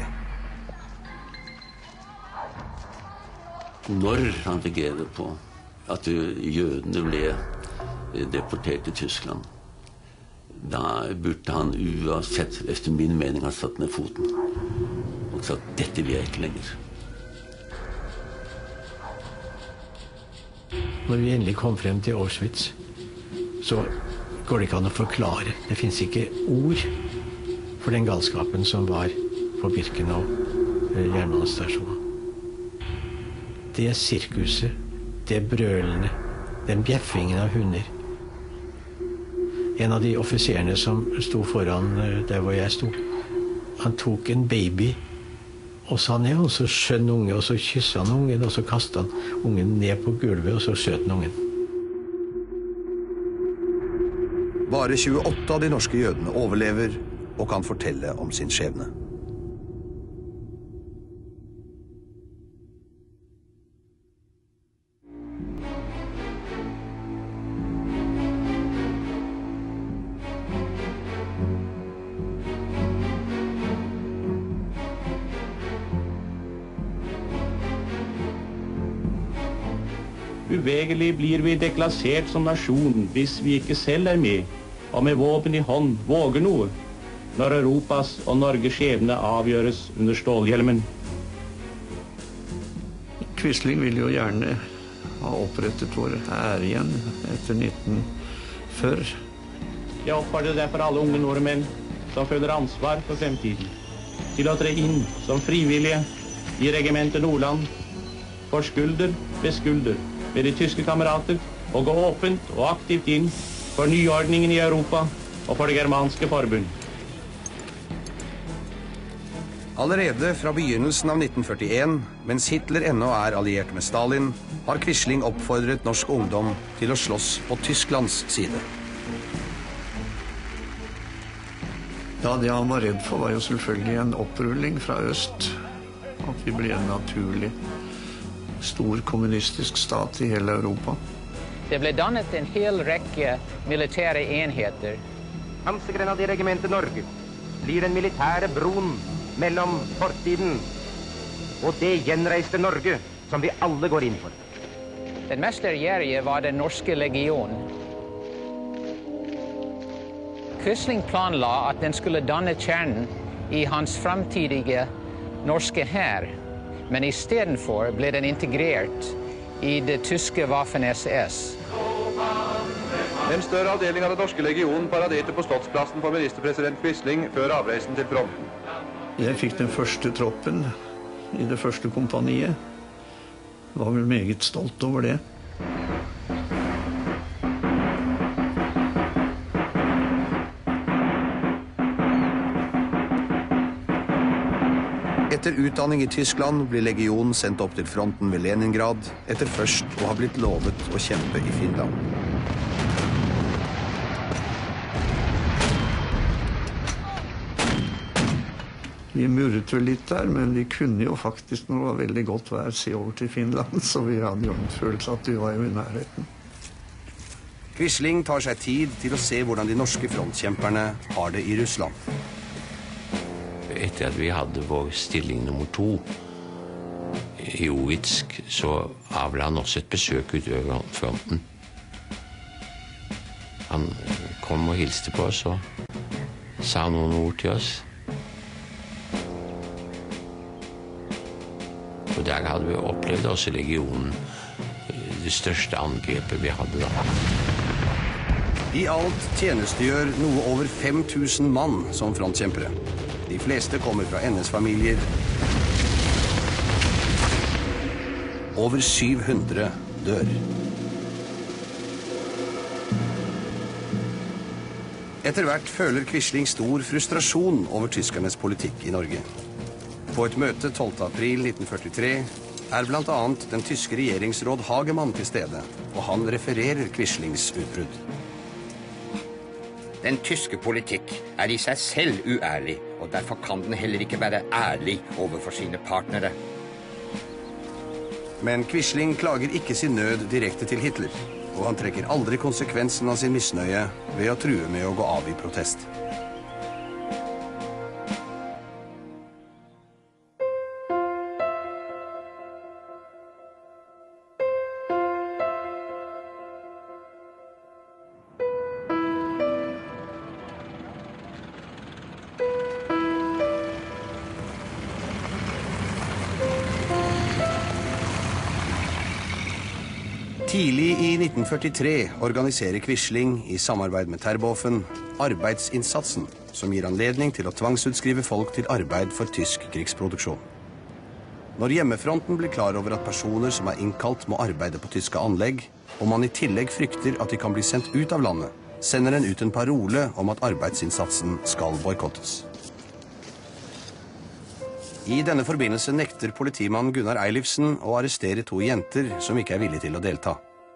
Når han fikk rede på at jødene ble deportert til Tyskland, da burde han uansett, efter min mening, ha satt ned foten og sagt, dette vil jeg ikke lenger. Når vi endelig kom frem til Auschwitz, så går det ikke an å forklare. Det finnes ikke ord for den galskapen som var på Birkenau jernbanestasjonen. Det sirkuset, det brølene, den bjeffingen av hunder. En av de offiserene som sto foran der hvor jeg sto, han tok en baby og sa ned, og så skjønn unge, og så kysset han ungen, og så kastet han ungen ned på gulvet, og så skjøt han ungen. Bare tjueåtte av de norske jødene overlever og kan fortelle om sin skjebne. Uvegelig blir vi deklassert som nasjon hvis vi ikke selv er med, og med våpen i hånd våger noe, når Europas og Norges skjebne avgjøres under stålhjelmen. Quisling ville jo gjerne ha opprettet vår ære igjen etter nitten førti. Jeg oppfordrer derfor alle unge nordmenn som føler ansvar for fremtiden, til å tre inn som frivillige i regimentet Nordland, for skulder ved skulder med de tyske kamerater, og gå åpent og aktivt inn for nyordningen i Europa og for det germanske forbund. Allerede fra begynnelsen av nitten førtien, mens Hitler ennå er alliert med Stalin, har Quisling oppfordret norsk ungdom til å slåss på Tysklands side. Ja, det han var redd for var jo selvfølgelig en opprulling fra øst. At vi ble en naturlig stor kommunistisk stat i hele Europa. Det ble dannet en hel rekke militære enheter. Pansergrenaderregimentet Norge blir den militære broen mellom fortiden og det gjenreiste Norge som vi alle går inn for. Den mest ærgjerrige var den norske legion. Quisling planla at den skulle danne kjernen i hans framtidige norske hær, men istedenfor ble den integrert i det tyske Waffen-S S. En større avdeling av den norske legionen paraderte på Slottsplassen for ministerpresident Quisling før avreisen til fronten. Jeg fikk den første troppen i det første kompaniet. Var vel meget stolt over det. Etter utdanning i Tyskland blir legionen sendt opp til fronten ved Leningrad, etter først å ha blitt lovet å kjempe i Finland. Vi murret vel litt der, men vi kunne jo faktisk, når det var veldig godt vær, se over til Finland, så vi hadde jo en følelse at vi var jo i nærheten. Quisling tar seg tid til å se hvordan de norske frontkjemperne har det i Russland. Etter at vi hadde vår stilling nummer to i Ovitsk, så avla han også et besøk utover fronten. Han kom og hilste på oss og sa noen ord til oss. Og der hadde vi opplevd også legionen, det største angrepet vi hadde da. I alt tjenestegjør noe over fem tusen mann som frontkjempere. De fleste kommer fra N S-familier. Over syv hundre dør. Etter hvert føler Quisling stor frustrasjon over tyskernes politikk i Norge. På et møte tolvte april nitten førtitre er blant annet den tyske regjeringsråd Hagemann til stede, og han refererer Quislings utbrudd. Den tyske politikk er i seg selv uærlig, og derfor kan den heller ikke være ærlig overfor sine partnere. Men Quisling klager ikke sin nød direkte til Hitler, og han trekker aldri konsekvensen av sin misnøye ved å true med å gå av i protest. Tidlig i nitten førtitre organiserer Quisling i samarbeid med Terboven arbeidsinnsatsen, som gir anledning til å tvangsutskrive folk til arbeid for tysk krigsproduksjon. Når hjemmefronten blir klar over at personer som er innkalt må arbeide på tyske anlegg, og man i tillegg frykter at de kan bli sendt ut av landet, sender den ut en parole om at arbeidsinnsatsen skal boikottes. I denne forbindelse nekter politimann Gunnar Eilifsen å arrestere to jenter som ikke er villige til å delta.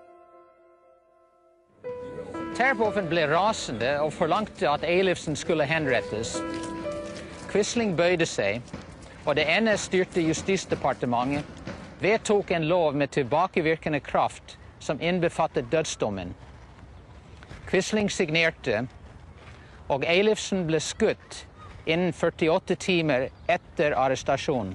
Terboven ble rasende og forlangte at Eilifsen skulle henrettes. Quisling bøyde seg, og det N S-styrte Justisdepartementet vedtok en lov med tilbakevirkende kraft som innbefattet dødsdommen. Quisling signerte, og Eilifsen ble skutt innen førtiåtte timer etter arrestasjonen.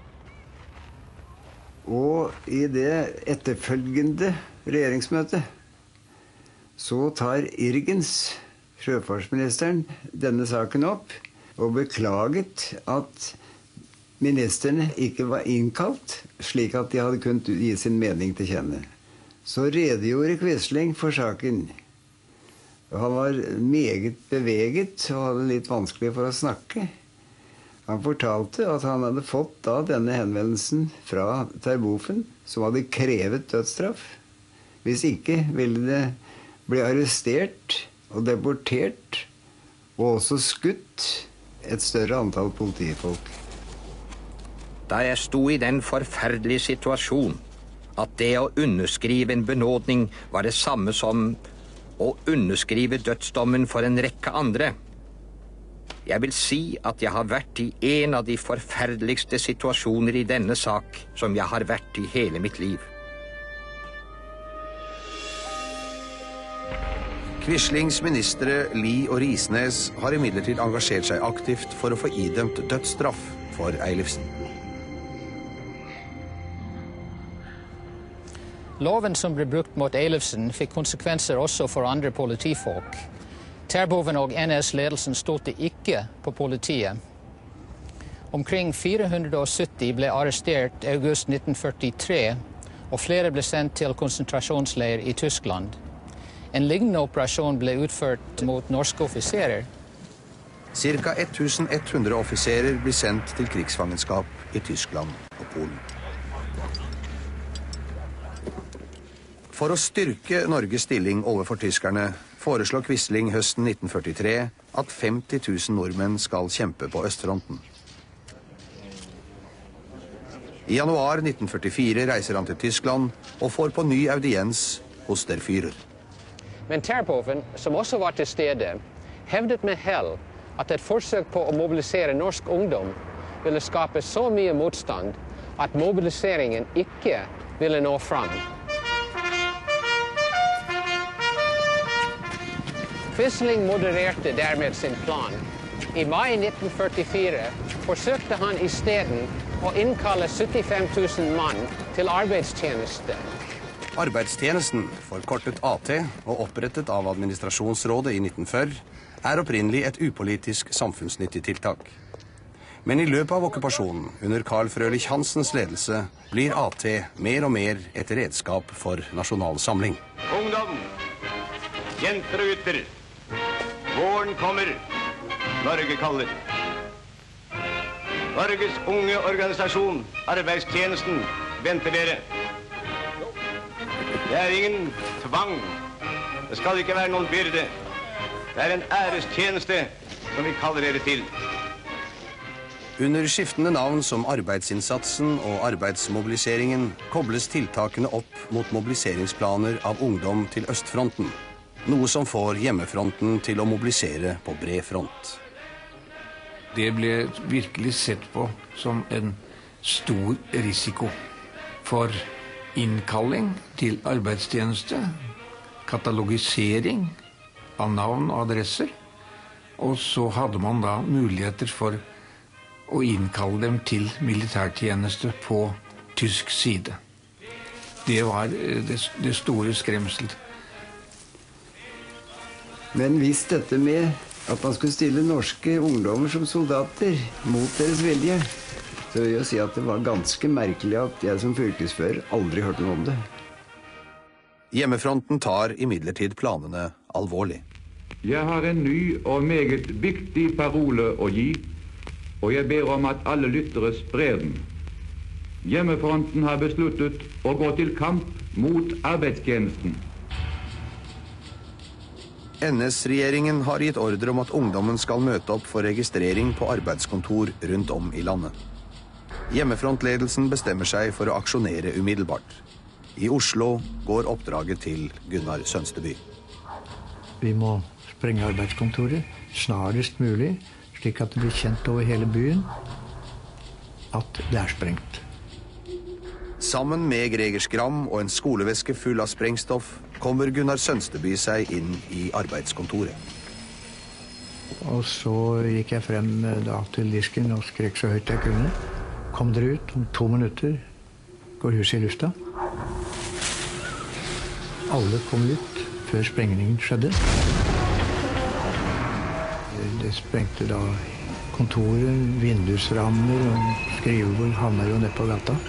Og i det etterfølgende regjeringsmøtet så tar Irgens, sjøfartsministeren, denne saken opp og beklaget at ministerne ikke var innkalt, slik at de hadde kunnet gi sin mening til kjenne. Så redegjorde Quisling for saken. Han var meget beveget og hadde litt vanskelig for å snakke. Han fortalte at han hadde fått da denne henvendelsen fra Terboven, som hadde krevet dødsstraff. Hvis ikke ville det bli arrestert og deportert, og også skutt et større antall politifolk. Da jeg sto i den forferdelige situasjon at det å underskrive en benådning var det samme som å underskrive dødsdommen for en rekke andre. Jeg vil si at jeg har vært i en av de forferdeligste situasjoner i denne sak som jeg har vært i hele mitt liv. Quislings ministre Lie og Risnes har imidlertid engasjert seg aktivt for å få idømt dødsstraff for Eilifsen. Loven som ble brukt mot Eilifsen fikk konsekvenser også for andre politifolk. Terboven og N S-ledelsen stolte ikke på politiet. Omkring fire hundre sytti ble arrestert i august nitten førtitre, og flere ble sendt til konsentrasjonsleir i Tyskland. En lignende operasjon ble utført mot norske offiserer. Cirka elleven hundre offiserer blir sendt til krigsfangenskap i Tyskland og Polen. For å styrke Norges stilling overfor tyskerne foreslår Quisling høsten nitten førtitre at femti tusen nordmenn skal kjempe på østfronten. I januar nitten førtifire reiser han til Tyskland og får på ny audiens hos der Führer. Men Terpoven, som også var til stede, hevdet med hell at et forsøk på å mobilisere norsk ungdom ville skape så mye motstand at mobiliseringen ikke ville nå fram. Quisling modererte dermed sin plan. I mai nitten førtifire forsøkte han i stedet å innkalle syttifem tusen mann til arbeidstjeneste. Arbeidstjenesten, forkortet A T og opprettet av administrasjonsrådet i nitten førti, er opprinnelig et upolitisk samfunnsnyttig tiltak. Men i løpet av okkupasjonen, under Carl Frølich Hansens ledelse, blir A T mer og mer et redskap for nasjonal samling. Ungdom, jenter og gutter, våren kommer, Norge kaller. Norges unge organisasjon, arbeidstjenesten, venter dere. Det er ingen tvang. Det skal ikke være noen byrde. Det er en ærestjeneste som vi kaller dere til. Under skiftende navn som arbeidsinnsatsen og arbeidsmobiliseringen kobles tiltakene opp mot mobiliseringsplaner av ungdom til østfronten, noe som får hjemmefronten til å mobilisere på bred front. Det ble virkelig sett på som en stor risiko for innkalling til arbeidstjeneste, katalogisering av navn og adresser, og så hadde man da muligheter for å innkalle dem til militærtjeneste på tysk side. Det var det, det store skremsel. Men hvis dette med at man skulle stille norske ungdommer som soldater mot deres vilje, så vil jeg si at det var ganske merkelig at jeg som fylkesfører aldri hørte noe om det. Hjemmefronten tar imidlertid planene alvorlig. Jeg har en ny og meget viktig parole å gi, og jeg ber om at alle lyttere sprer den. Hjemmefronten har besluttet å gå til kamp mot arbeidstjenesten. N S-regjeringen har gitt ordre om at ungdommen skal møte opp for registrering på arbeidskontor rundt om i landet. Hjemmefrontledelsen bestemmer seg for å aksjonere umiddelbart. I Oslo går oppdraget til Gunnar Sønsteby. Vi må sprenge arbeidskontoret snarest mulig, slik at det blir kjent over hele byen at det er sprengt. Sammen med Greger Skram og en skoleveske full av sprengstoff kommer Gunnar Sønsteby seg inn i arbeidskontoret. Og så gikk jeg frem da til disken og skrek så høyt jeg kunne. Kom dere ut, om to minutter går huset i lufta. Alle kom ut før sprengningen skjedde. Det sprengte da kontoret, vindusrammer og skrivebord havner jo ned på gata.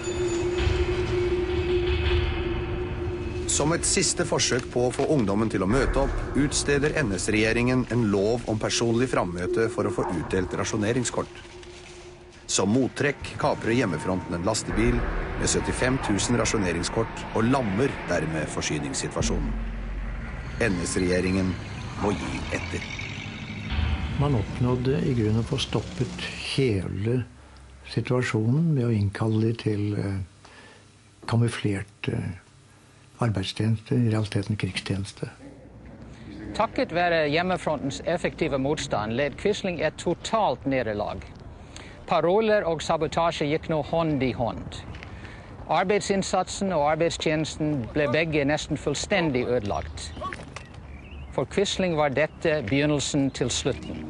Som et siste forsøk på å få ungdommen til å møte opp, utsteder N S-regjeringen en lov om personlig frammøte for å få utdelt rasjoneringskort. Som mottrekk kaprer hjemmefronten en lastebil med syttifem tusen rasjoneringskort og lammer dermed forsyningssituasjonen. N S-regjeringen må gi etter. Man oppnådde i grunnen å få stoppet hele situasjonen med å innkalle de til eh, kamuflert eh, arbeidstjeneste, i realiteten krigstjeneste. Takket være hjemmefrontens effektive motstand led Quisling et totalt nederlag. Paroler og sabotasje gikk nå hånd i hånd. Arbeidsinnsatsen og arbeidstjenesten ble begge nesten fullstendig ødelagt. For Quisling var dette begynnelsen til slutten.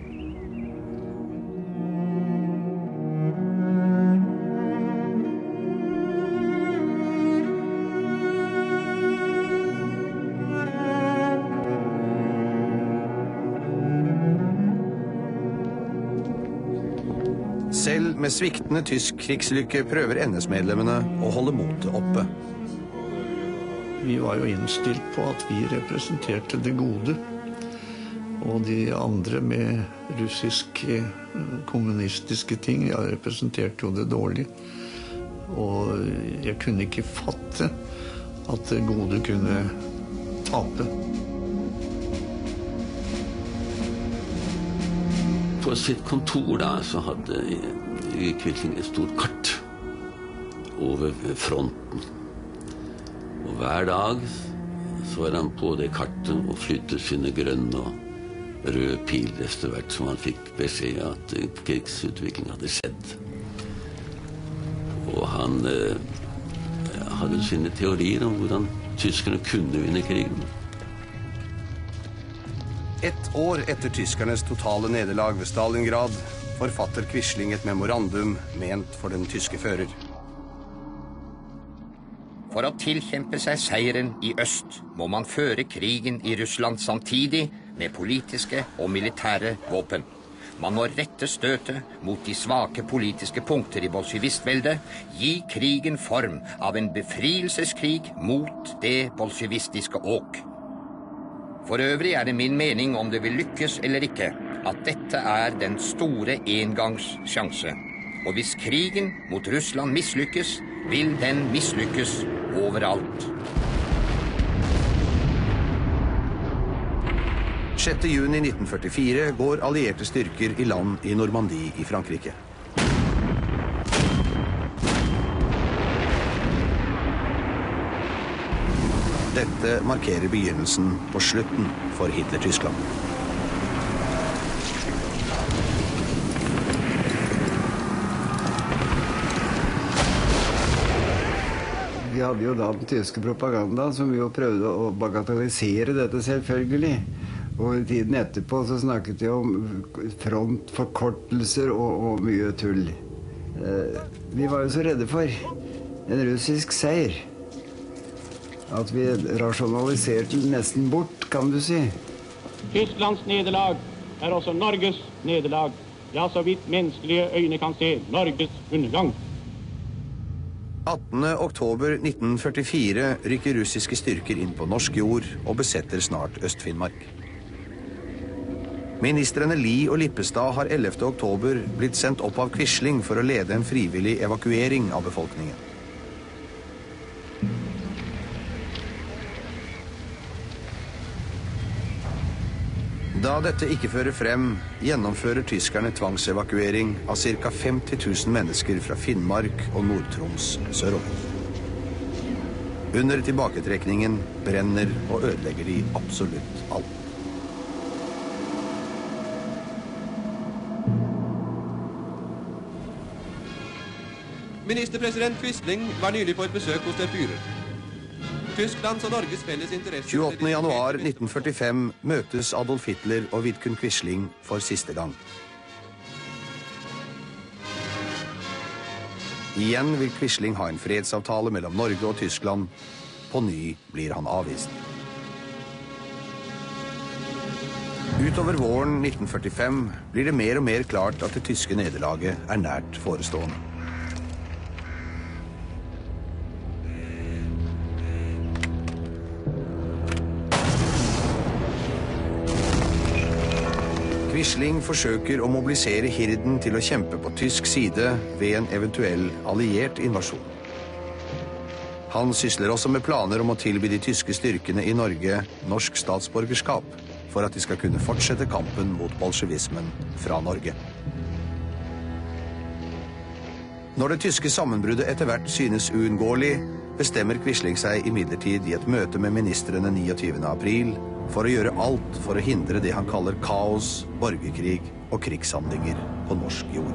Selv med sviktende tysk krigslykke prøver N S-medlemmene å holde motet oppe. Vi var jo innstilt på at vi representerte det gode, og de andre med russiske kommunistiske ting, ja, representerte jo det dårlige. Og jeg kunne ikke fatte at det gode kunne tape. På sitt kontor da, så hadde Quisling et stort kart over fronten. Og hver dag så var han på det kartet og flyttet sine grønne og røde piler etter hvert som han fikk beskjed at krigsutvikling hadde skjedd. Og han eh, hadde sine teorier om hvordan tyskerne kunne vinne krigen. Ett år etter tyskernes totale nederlag ved Stalingrad forfatter Quisling et memorandum ment for den tyske fører. For å tilkjempe seg seieren i øst må man føre krigen i Russland samtidig med politiske og militære våpen. Man må rette støtet mot de svake politiske punkter i bolsjevistveldet, gi krigen form av en befrielseskrig mot det bolsjevistiske åk. For øvrig er det min mening om det vil lykkes eller ikke, at dette er den store engangssjanse. Og hvis krigen mot Russland mislykkes, vil den mislykkes overalt. sjette juni nitten førtifire går allierte styrker i land i Normandie i Frankrike. Dette markerer begynnelsen på slutten for Hitler-Tyskland. Vi hadde jo da den tyske propaganda som jo prøvde å bagatellisere dette selvfølgelig. Og i tiden etterpå så snakket de om frontforkortelser og, og mye tull. Eh, vi var jo så redde for en russisk seier. At vi rasjonaliserte nesten bort, kan du si. Tysklands nederlag er også Norges nederlag. Ja, så vidt menneskelige øyne kan se, Norges undergang. attende oktober nitten førtifire rykker russiske styrker inn på norsk jord og besetter snart Øst-Finnmark. Ministrene Lie og Lippestad har ellevte oktober blitt sendt opp av Quisling for å lede en frivillig evakuering av befolkningen. Da dette ikke fører frem, gjennomfører tyskerne tvangsevakuering av ca. femti tusen mennesker fra Finnmark og Nord-Troms sørover. Under tilbaketrekningen brenner og ødelegger de absolutt alt. Ministerpresident Quisling var nylig på et besøk hos der Führer. Tysklands og Norges felles interesse... tjueåttende januar nitten førtifem møtes Adolf Hitler og Vidkun Quisling for siste gang. Igjen vil Quisling ha en fredsavtale mellom Norge og Tyskland. På ny blir han avvist. Utover våren nitten førtifem blir det mer og mer klart at det tyske nederlaget er nært forestående. Quisling forsøker å mobilisere hirden til å kjempe på tysk side ved en eventuell alliert invasjon. Han sysler også med planer om å tilby de tyske styrkene i Norge norsk statsborgerskap for at de skal kunne fortsette kampen mot bolsjevismen fra Norge. Når det tyske sammenbruddet etter hvert synes uunngåelig, bestemmer Quisling seg imidlertid i et møte med ministrene niogtyvende april for å gjøre alt for å hindre det han kaller kaos, borgerkrig og krigshandlinger på norsk jord.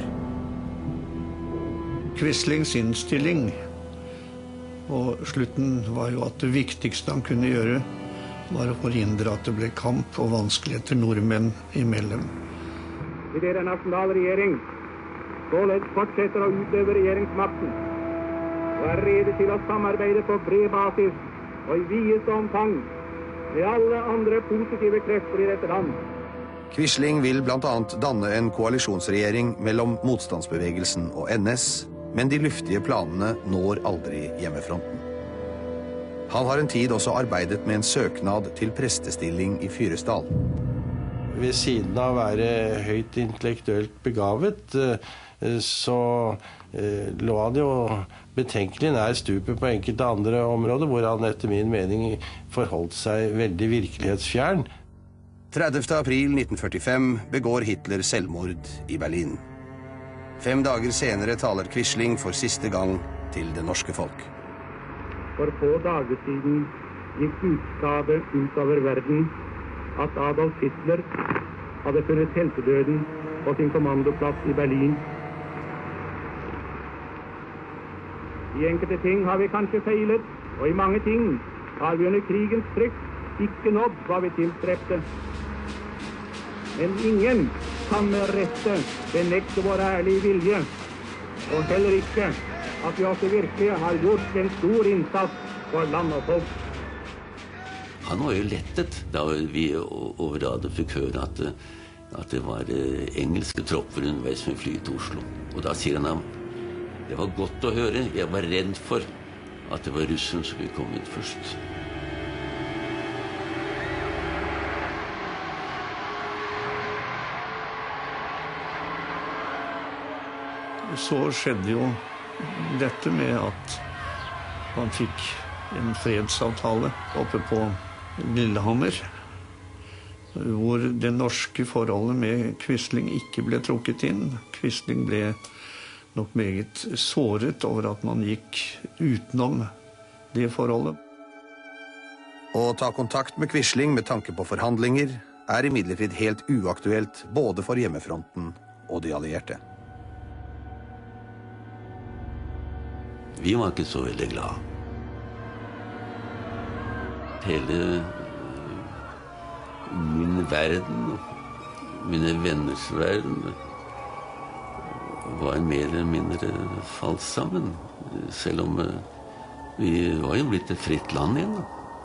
Quislings innstilling og slutten var jo at det viktigste han kunne gjøre var å forhindre at det ble kamp og vanskeligheter nordmenn imellom. I det den nasjonale regjering således fortsetter å utøve regjeringsmakten og er rede til å samarbeide på bred basis og i videste omfang med alle andre positive krefter i dette land. Quisling vil blant annet danne en koalisjonsregjering mellom motstandsbevegelsen og N S, men de luftige planene når aldri hjemmefronten. Han har en tid også arbeidet med en søknad til prestestilling i Fyresdal. Ved siden av å være høyt intellektuelt begavet, så lå han jo betenkelig nær stupet på enkelte andre områder, hvor han etter min mening forholdt seg veldig virkelighetsfjern. tredivte april nitten førtifem begår Hitler selvmord i Berlin. Fem dager senere taler Quisling for siste gang til det norske folk. For få dager siden gikk budskapet utover verden at Adolf Hitler hadde funnet heltedøden på sin kommandoplass i Berlin. I enkelte ting har vi kanskje feilet, og i mange ting har vi under krigens trykk ikke nådd hva vi tilstrebte. Men ingen kan med rette benekte vår ærlige vilje, og heller ikke at vi også virkelig har gjort en stor innsats for land og folk. Han var jo lettet da vi over radio fikk høre at, at det var engelske tropper underveis med flyet til Oslo. Og da sier han at det var godt å høre, jeg var redd for at det var russen som ville komme ut først. Så skjedde jo dette med at man fikk en fredsavtale oppe på Lillehammer, hvor det norske forholdet med Quisling ikke ble trukket inn. Quisling ble nok meget såret over at man gikk utenom det forholdet. Å ta kontakt med Quisling med tanke på forhandlinger er imidlertid helt uaktuelt både for hjemmefronten og de allierte. Vi var ikke så veldig glad. Hele min verden, mine venners verden, var mer eller mindre falt sammen. Selv om vi var jo blitt et fritt land igjen.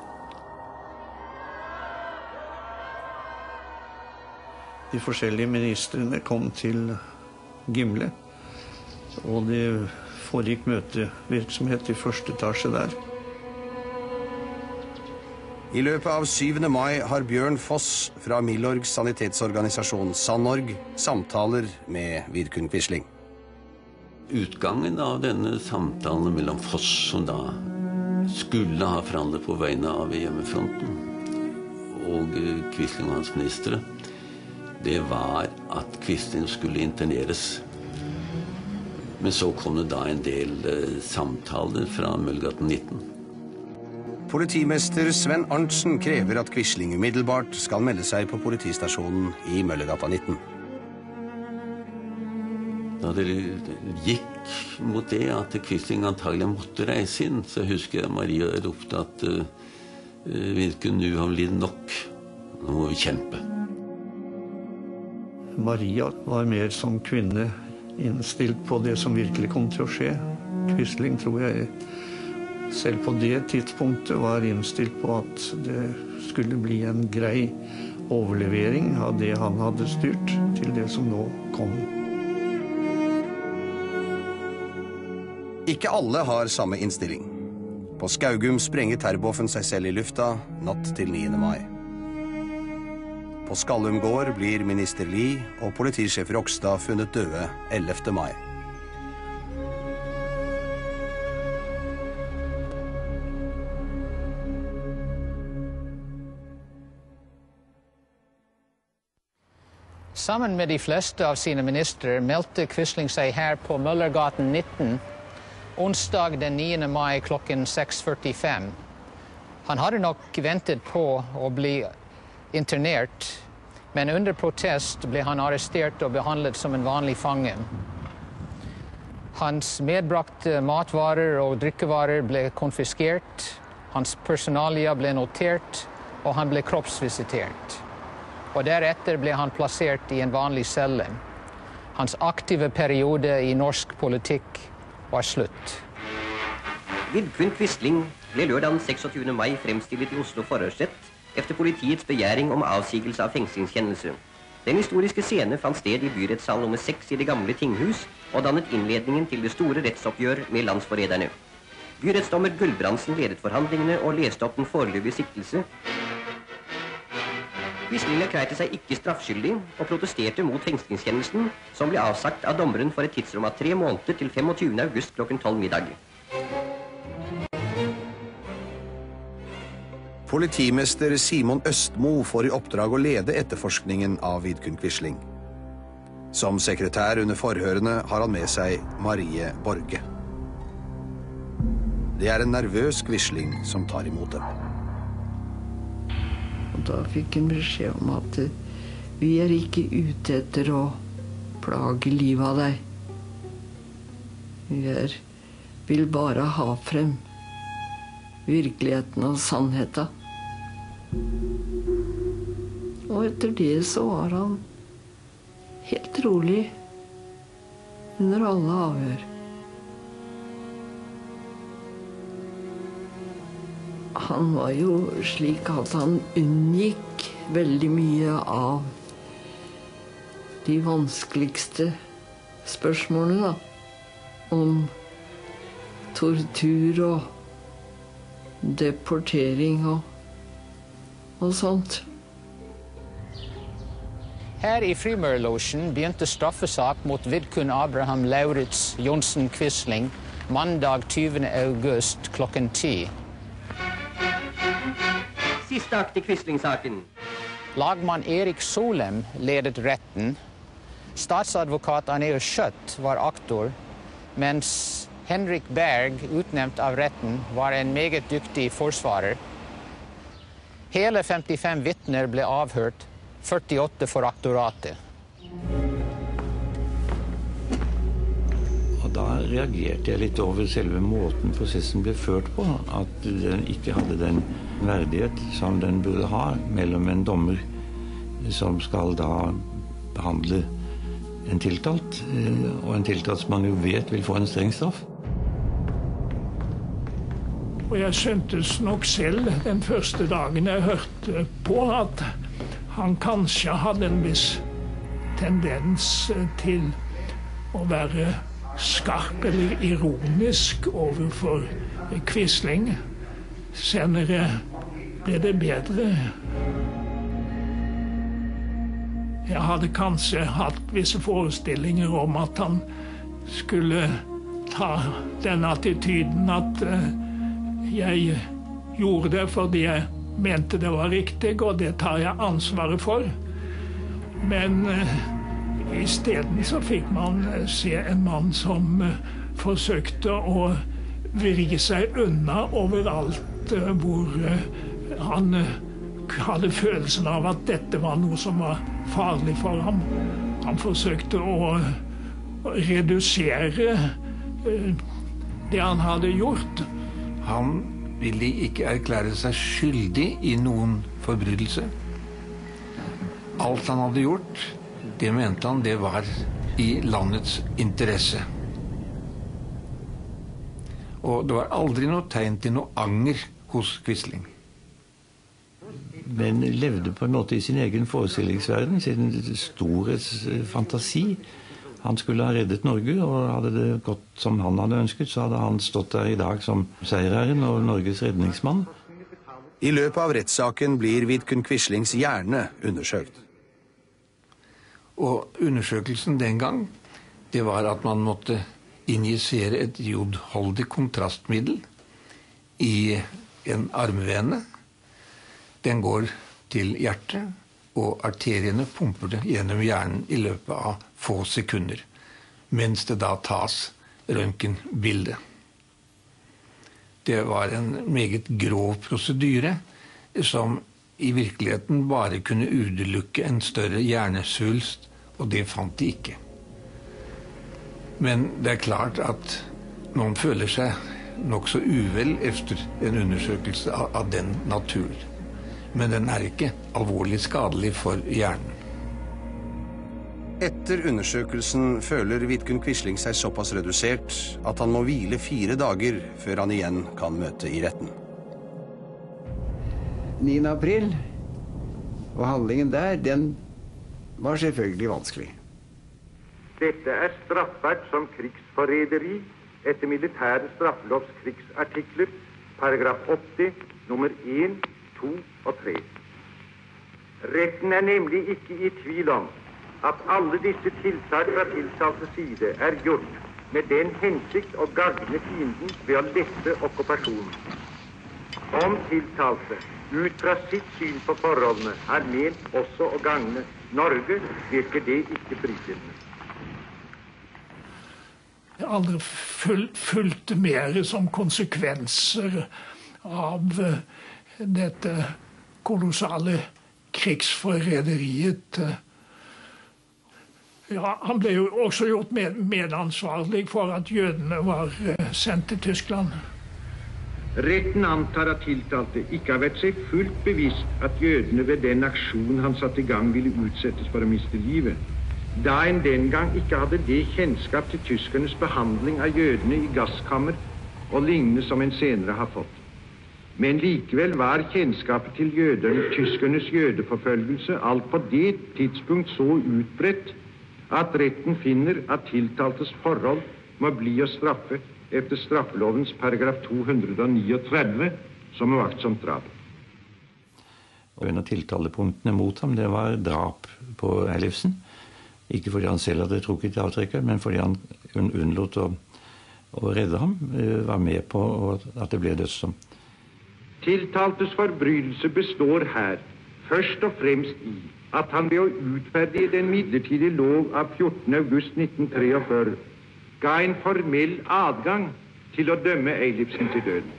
De forskjellige ministrene kom til Gimle, og det foregikk møtevirksomhet i første etasje der. I løpet av syvende mai har Bjørn Foss fra Milorgs sanitetsorganisasjon Sannorg samtaler med Vidkun Quisling. Utgangen av denne samtalen mellom Foss, som da skulle ha forhandlet på vegne av hjemmefronten, og Quisling og hans ministre, det var at Quisling skulle interneres. Men så kom det da en del eh, samtaler fra Møllegaten nitten. Politimester Sven Arntzen krever at Quisling umiddelbart skal melde seg på politistasjonen i Møllegata nitten. Da det gikk mot det at Quisling antagelig måtte reise inn, så husker jeg Maria ropte at uh, Vidkun, nu har lidd nok. Nå må vi kjempe. Maria var mer som kvinne innstilt på det som virkelig kom til å skje. Quisling tror jeg selv på det tidspunktet var innstilt på at det skulle bli en grei overlevering av det han hadde styrt til det som nå kom. Ikke alle har samme innstilling. På Skaugum sprenger Terboven seg selv i lufta natt til niende mai. På Skallum gård blir minister Lie og politisjef Rokstad funnet døde ellevte mai. Sammen med de fleste av sine ministre meldte Quisling seg her på Møllergaten nitten, onsdag den niende mai klokken seks førtifem. Han hadde nok ventet på å bli internert, men under protest ble han arrestert og behandlet som en vanlig fange. Hans medbrakte matvarer og drikkevarer ble konfiskert, hans personalia ble notert, og han ble kroppsvisitert. Og deretter ble han plassert i en vanlig celle. Hans aktive periode i norsk politikk var slutt. Vidkun Quisling ble lørdag seksogtyvende mai fremstillet i Oslo forhørsrett efter politiets begjæring om avsigelse av fengslingskjennelse. Den historiske scene fant sted i byrettssal nummer seks i det gamle tinghus og dannet innledningen til det store rettsoppgjør med landsforræderne. Byrettsdommer Gulbrandsen ledet forhandlingene og leste opp den foreløpige siktelse. Quisling erklærte seg ikke straffskyldig og protesterte mot fengslingskjennelsen, som ble avsagt av dommeren for et tidsrom av tre måneder til femogtyvende august klokken tolv middag. Politimester Simon Østmo får i oppdrag å lede etterforskningen av Vidkun Quisling. Som sekretær under forhørene har han med seg Marie Borge. Det er en nervøs Quisling som tar imot dem. Og da fikk han beskjed om at vi er ikke ute etter å plage livet av deg. Vi er, vil bare ha frem virkeligheten og sannheten. Og etter det så var han helt rolig under alle avhør. Han var jo slik at han unngikk veldig mye av de vanskeligste spørsmålene, da. Om tortur og deportering og, og sånt. Her i Frimurlosjen begynte straffesak mot Vidkun Abraham Lauritz Johnsen Quisling mandag tyvende august klokken ti. Siste akt i Quisling-saken. Lagmann Erik Solem ledet retten. Statsadvokat Aneus Schøtt var aktor, mens Henrik Berg, utnevnt av retten, var en meget dyktig forsvarer. Hele femtifem vittner ble avhørt, førtiåtte for aktoratet. Og da reagerte jeg litt over selve måten prosessen ble ført på, at den ikke hadde den verdighet som den burde ha mellom en dommer som skal da behandle en tiltalt, og en tiltalt som man jo vet vil få en streng straff. Og jeg syntes nok selv den første dagen jeg hørte på at han kanskje hadde en viss tendens til å være skarp eller ironisk overfor Quisling. Senere ble det bedre. Jeg hadde kanskje hatt visse forestillinger om at han skulle ta den attityden at jeg gjorde det fordi jeg mente det var riktig, og det tar jeg ansvaret for. Men uh, i stedet så fikk man uh, se en mann som uh, forsøkte å vri seg unna overalt uh, hvor uh, han uh, hadde følelsen av at dette var noe som var farlig for ham. Han forsøkte å, å redusere uh, det han hadde gjort. Han ville ikke erklære seg skyldig i noen forbrytelse. Alt han hadde gjort, det mente han det var i landets interesse. Og det var aldri noe tegn til noe anger hos Quisling. Men levde på en måte i sin egen forestillingsverden, sin storhetsfantasi. Han skulle ha reddet Norge, og hadde det gått som han hadde ønsket, så hadde han stått der i dag som seierherren og Norges redningsmann. I løpet av rettssaken blir Vidkun Quislings hjerne undersøkt. Og undersøkelsen den gang, det var at man måtte injisere et jodholdig kontrastmiddel i en armvene. Den går til hjertet, og arteriene pumper det gjennom hjernen i løpet av få sekunder, mens det da tas røntgenbilde. Det var en meget grov prosedyre som i virkeligheten bare kunne utelukke en større hjernesvulst, og det fant de ikke. Men det er klart at noen føler seg nok så uvel efter en undersøkelse av, av den natur. Men den er ikke alvorlig skadelig for hjernen. Etter undersøkelsen føler Vidkun Quisling seg såpass redusert at han må hvile fire dager før han igjen kan møte i retten. niende april, og handlingen der, den var selvfølgelig vanskelig. Dette er straffbart som krigsforræderi etter militære straffelovs krigsartikler, paragraf åtti, nummer én, to og tre. Retten er nemlig ikke i tvil om at alle disse tiltak fra tiltaltes side er gjort med den hensikt å gagne fienden ved å lette okkupasjonen. Om tiltalte ut fra sitt syn på forholdene er ment også å gagne Norge, virker det ikke brytende. aldri fulgt mer som konsekvenser av dette kolossale krigsforræderiet. Ja, han ble jo også gjort med, medansvarlig for at jødene var sendt til Tyskland. Retten antar at tiltalte ikke har vært seg fullt bevisst at jødene ved den aksjon han satte i gang ville utsettes for å miste livet, da en den gang ikke hadde det kjennskap til tyskernes behandling av jødene i gasskammer og lignende som en senere har fått. Men likevel var kjennskapet til jøderne, tyskernes jødeforfølgelse alt på det tidspunkt så utbredt at retten finner at tiltaltes forhold må bli å straffe efter straffelovens paragraf to hundre trettini, som er vaktsomt drap. Og en av tiltalepunktene mot ham, det var drap på Ellefsen. Ikke fordi han selv hadde trukket avtrekker, men fordi han unnlot å, å redde ham, var med på at det ble dødsdom. Tiltaltes forbrytelse består her først og fremst i at han ved å utferdige den midlertidige lov av fjortende august nitten treogfyrre ga en formell adgang til å dømme Eilifsen til døden.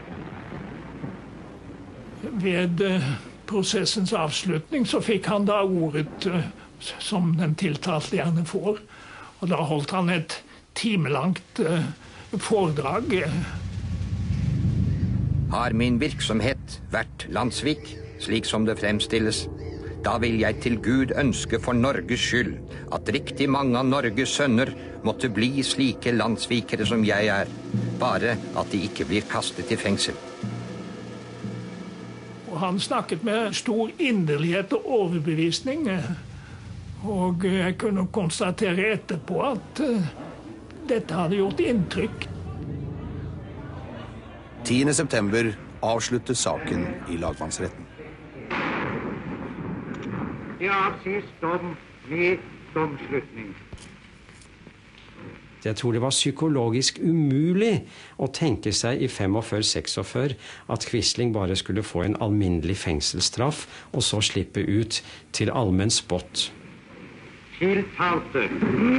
Ved prosessens avslutning så fikk han da ordet som den tiltalte gjerne får, og da holdt han et timelangt foredrag. Har min virksomhet vært landssvik, slik som det fremstilles, da vil jeg til Gud ønske for Norges skyld at riktig mange av Norges sønner måtte bli slike landssvikere som jeg er, bare at de ikke blir kastet i fengsel. Og han snakket med stor inderlighet og overbevisning, og jeg kunne konstatere etterpå at dette hadde gjort inntrykk. tiende september avsluttes saken i lagmannsretten. Det avsies dom med domslutning. Jeg tror det var psykologisk umulig å tenke seg i femogfyrre seksogfyrre at Quisling bare skulle få en alminnelig fengselsstraff og så slippe ut til allmenn spott. Tiltalte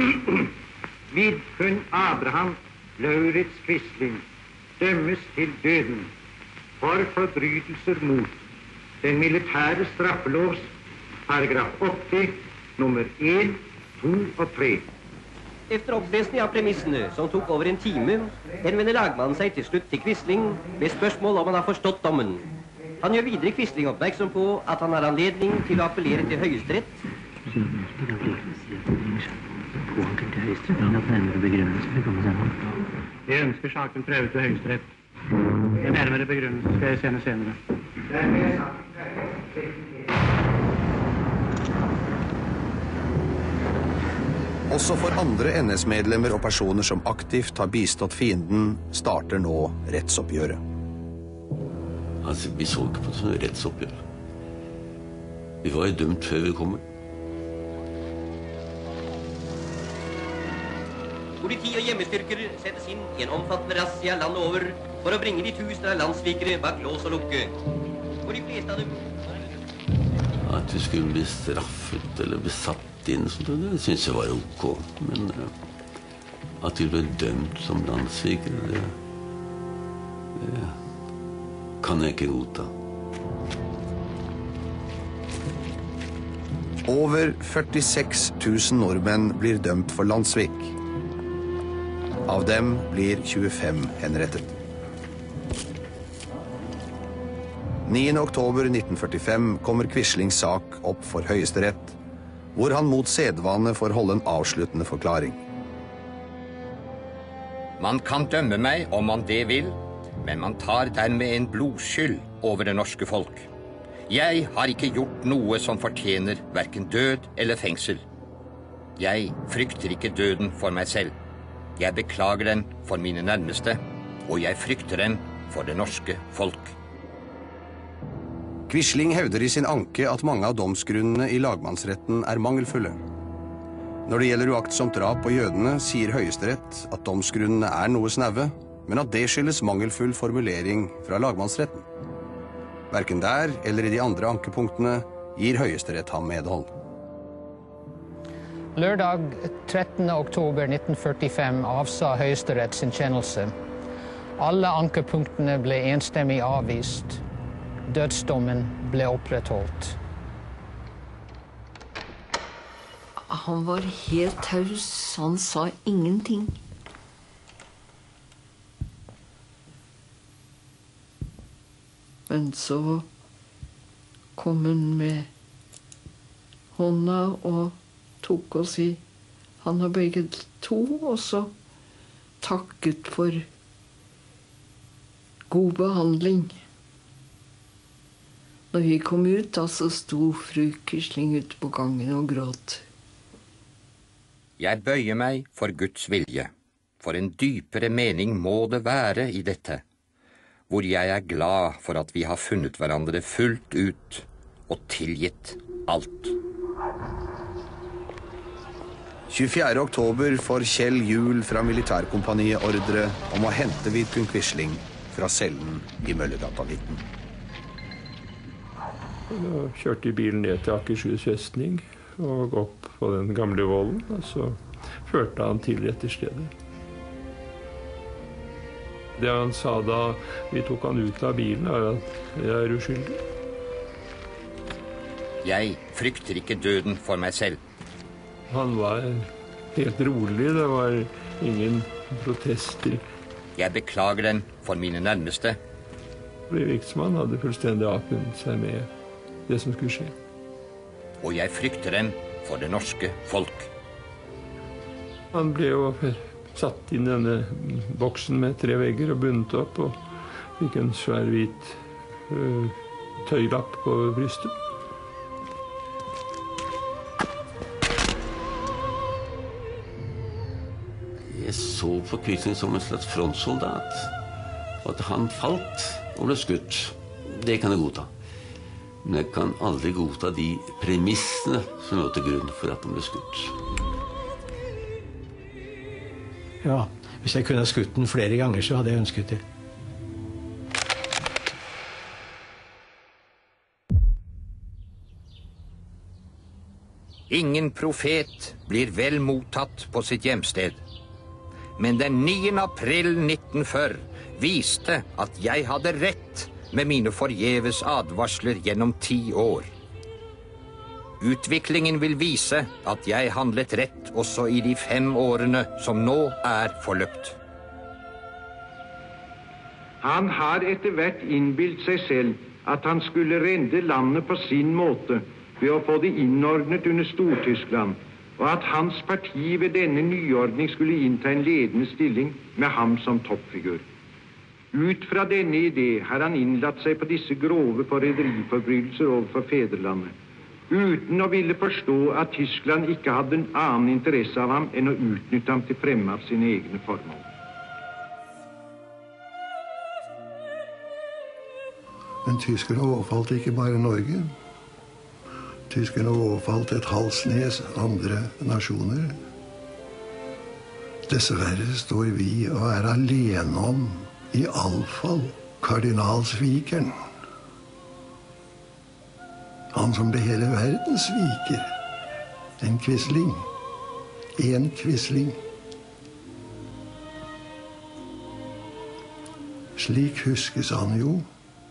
Vidkun Abraham Lauritz Quisling dømmes til døden for forbrytelser mot den militære straffelovs paragraf åtti, nummer én, to og tre. Efter opplesning av premissene, som tok over en time, henvender lagmannen seg til slutt til Quisling med spørsmål om han har forstått dommen. Han gjør videre Quisling oppmerksom på at han har anledning til å appellere til Høyesterett. Jeg ønsker saken prøvet til Høyesterett. En nærmere begrunnelse skal jeg sende senere. Også for andre N S-medlemmer og personer som aktivt har bistått fienden, starter nå rettsoppgjøret. Altså, vi så ikke på det som rettsoppgjør. Vi var jo dømt før vi kom. Politi og hjemmestyrker settes inn i en omfattende razzia landet over for å bringe de tusener av landssvikere bak lås og lukke. For de fleste av dem... At vi skulle bli straffet eller besatt inn, det synes jeg var ok. Men at vi ble dømt som landssvikere, det, det kan jeg ikke godta. Over førtiseks tusen nordmenn blir dømt for landssvik. Av dem blir tjuefem henrettet. niende oktober nitten førtifem kommer Quislings sak opp for Høyesterett, hvor han mot sedvane får holde en avsluttende forklaring. Man kan dømme meg om man det vil, men man tar dermed en blodskyld over det norske folk. Jeg har ikke gjort noe som fortjener hverken død eller fengsel. Jeg frykter ikke døden for meg selv. Jeg beklager den for mine nærmeste, og jeg frykter den for det norske folk. Quisling hevder i sin anke at mange av domsgrunnene i lagmannsretten er mangelfulle. Når det gjelder uaktsomt drap på jødene, sier Høyesterett at domsgrunnene er noe snauve, men at det skyldes mangelfull formulering fra lagmannsretten. Hverken der eller i de andre ankepunktene gir Høyesterett ham medhold. Lørdag trettende oktober nitten førtifem avsa Høyesterett sin kjennelse. Alle ankepunktene ble enstemmig avvist. Dødsdommen ble opprettholdt. Han var helt taus, han sa ingenting. Men så kom han med hånda og tok oss i handa begge to, og så takket for god behandling. Når vi kom ut, da så sto fru Quisling ute på gangen og gråt. Jeg bøyer meg for Guds vilje, for en dypere mening må det være i dette, hvor jeg er glad for at vi har funnet hverandre fullt ut og tilgitt alt. tjuefjerde oktober får Kjell Juel fra Militærkompaniet ordre om å hente Vidkun Quisling fra cellen i Møllergata nitten. Da kjørte bilen ned til Akershus festning og opp på den gamle volden, og så førte han til retterstedet. Det han sa da vi tok han ut av bilen, er at jeg er uskyldig. Jeg frykter ikke døden for meg selv. Han var helt rolig, det var ingen protester. Jeg beklager den for mine nærmeste. Riksmann hadde fullstendig avfunnet seg med det som skulle skje. Og jeg frykter den for det norske folk. Han ble jo satt inn i denne boksen med tre vegger og bundet opp, og fikk en svær hvit uh, tøylapp på brystet. Jeg så på Quisling som en slags frontsoldat. At han falt og ble skutt, det kan jeg godta. Men jeg kan aldri godta de premissene som lå til grunn for at han ble skutt. Ja, hvis jeg kunne ha skutt den flere ganger, så hadde jeg ønsket det. Ingen profet blir vel mottatt på sitt hjemsted. Men den niende april nitten førti viste at jeg hadde rett med mine forgjeves advarsler gjennom ti år. Utviklingen vil vise at jeg handlet rett også i de fem årene som nå er forløpt. Han har etter hvert innbilt seg selv at han skulle rende landet på sin måte ved å få det innordnet under Stortyskland, og at hans parti ved denne nyordning skulle innta en ledende stilling med ham som toppfigur. Ut fra denne idé har han innlatt seg på disse grove forræderiforbrytelser overfor fedrelandet, uten å ville forstå at Tyskland ikke hadde en annen interesse av ham enn å utnytte ham til fremme av sine egne formål. Men tyskerne overfalt ikke bare Norge. Tyskerne overfalt et halsnes andre nasjoner. Dessverre står vi og er alene om i alle fall kardinalsvikeren. Han som ble hele verden sviker. En Quisling. En Quisling. Slik huskes han jo.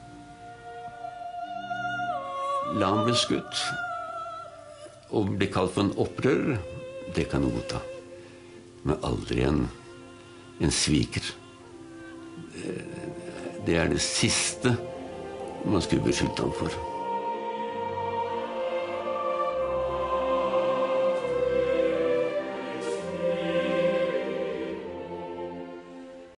La han bli skutt og bli kalt for en opprører, det kan jeg godta. Men aldri en, en sviker. Det er det siste man skulle beskyldt ham for.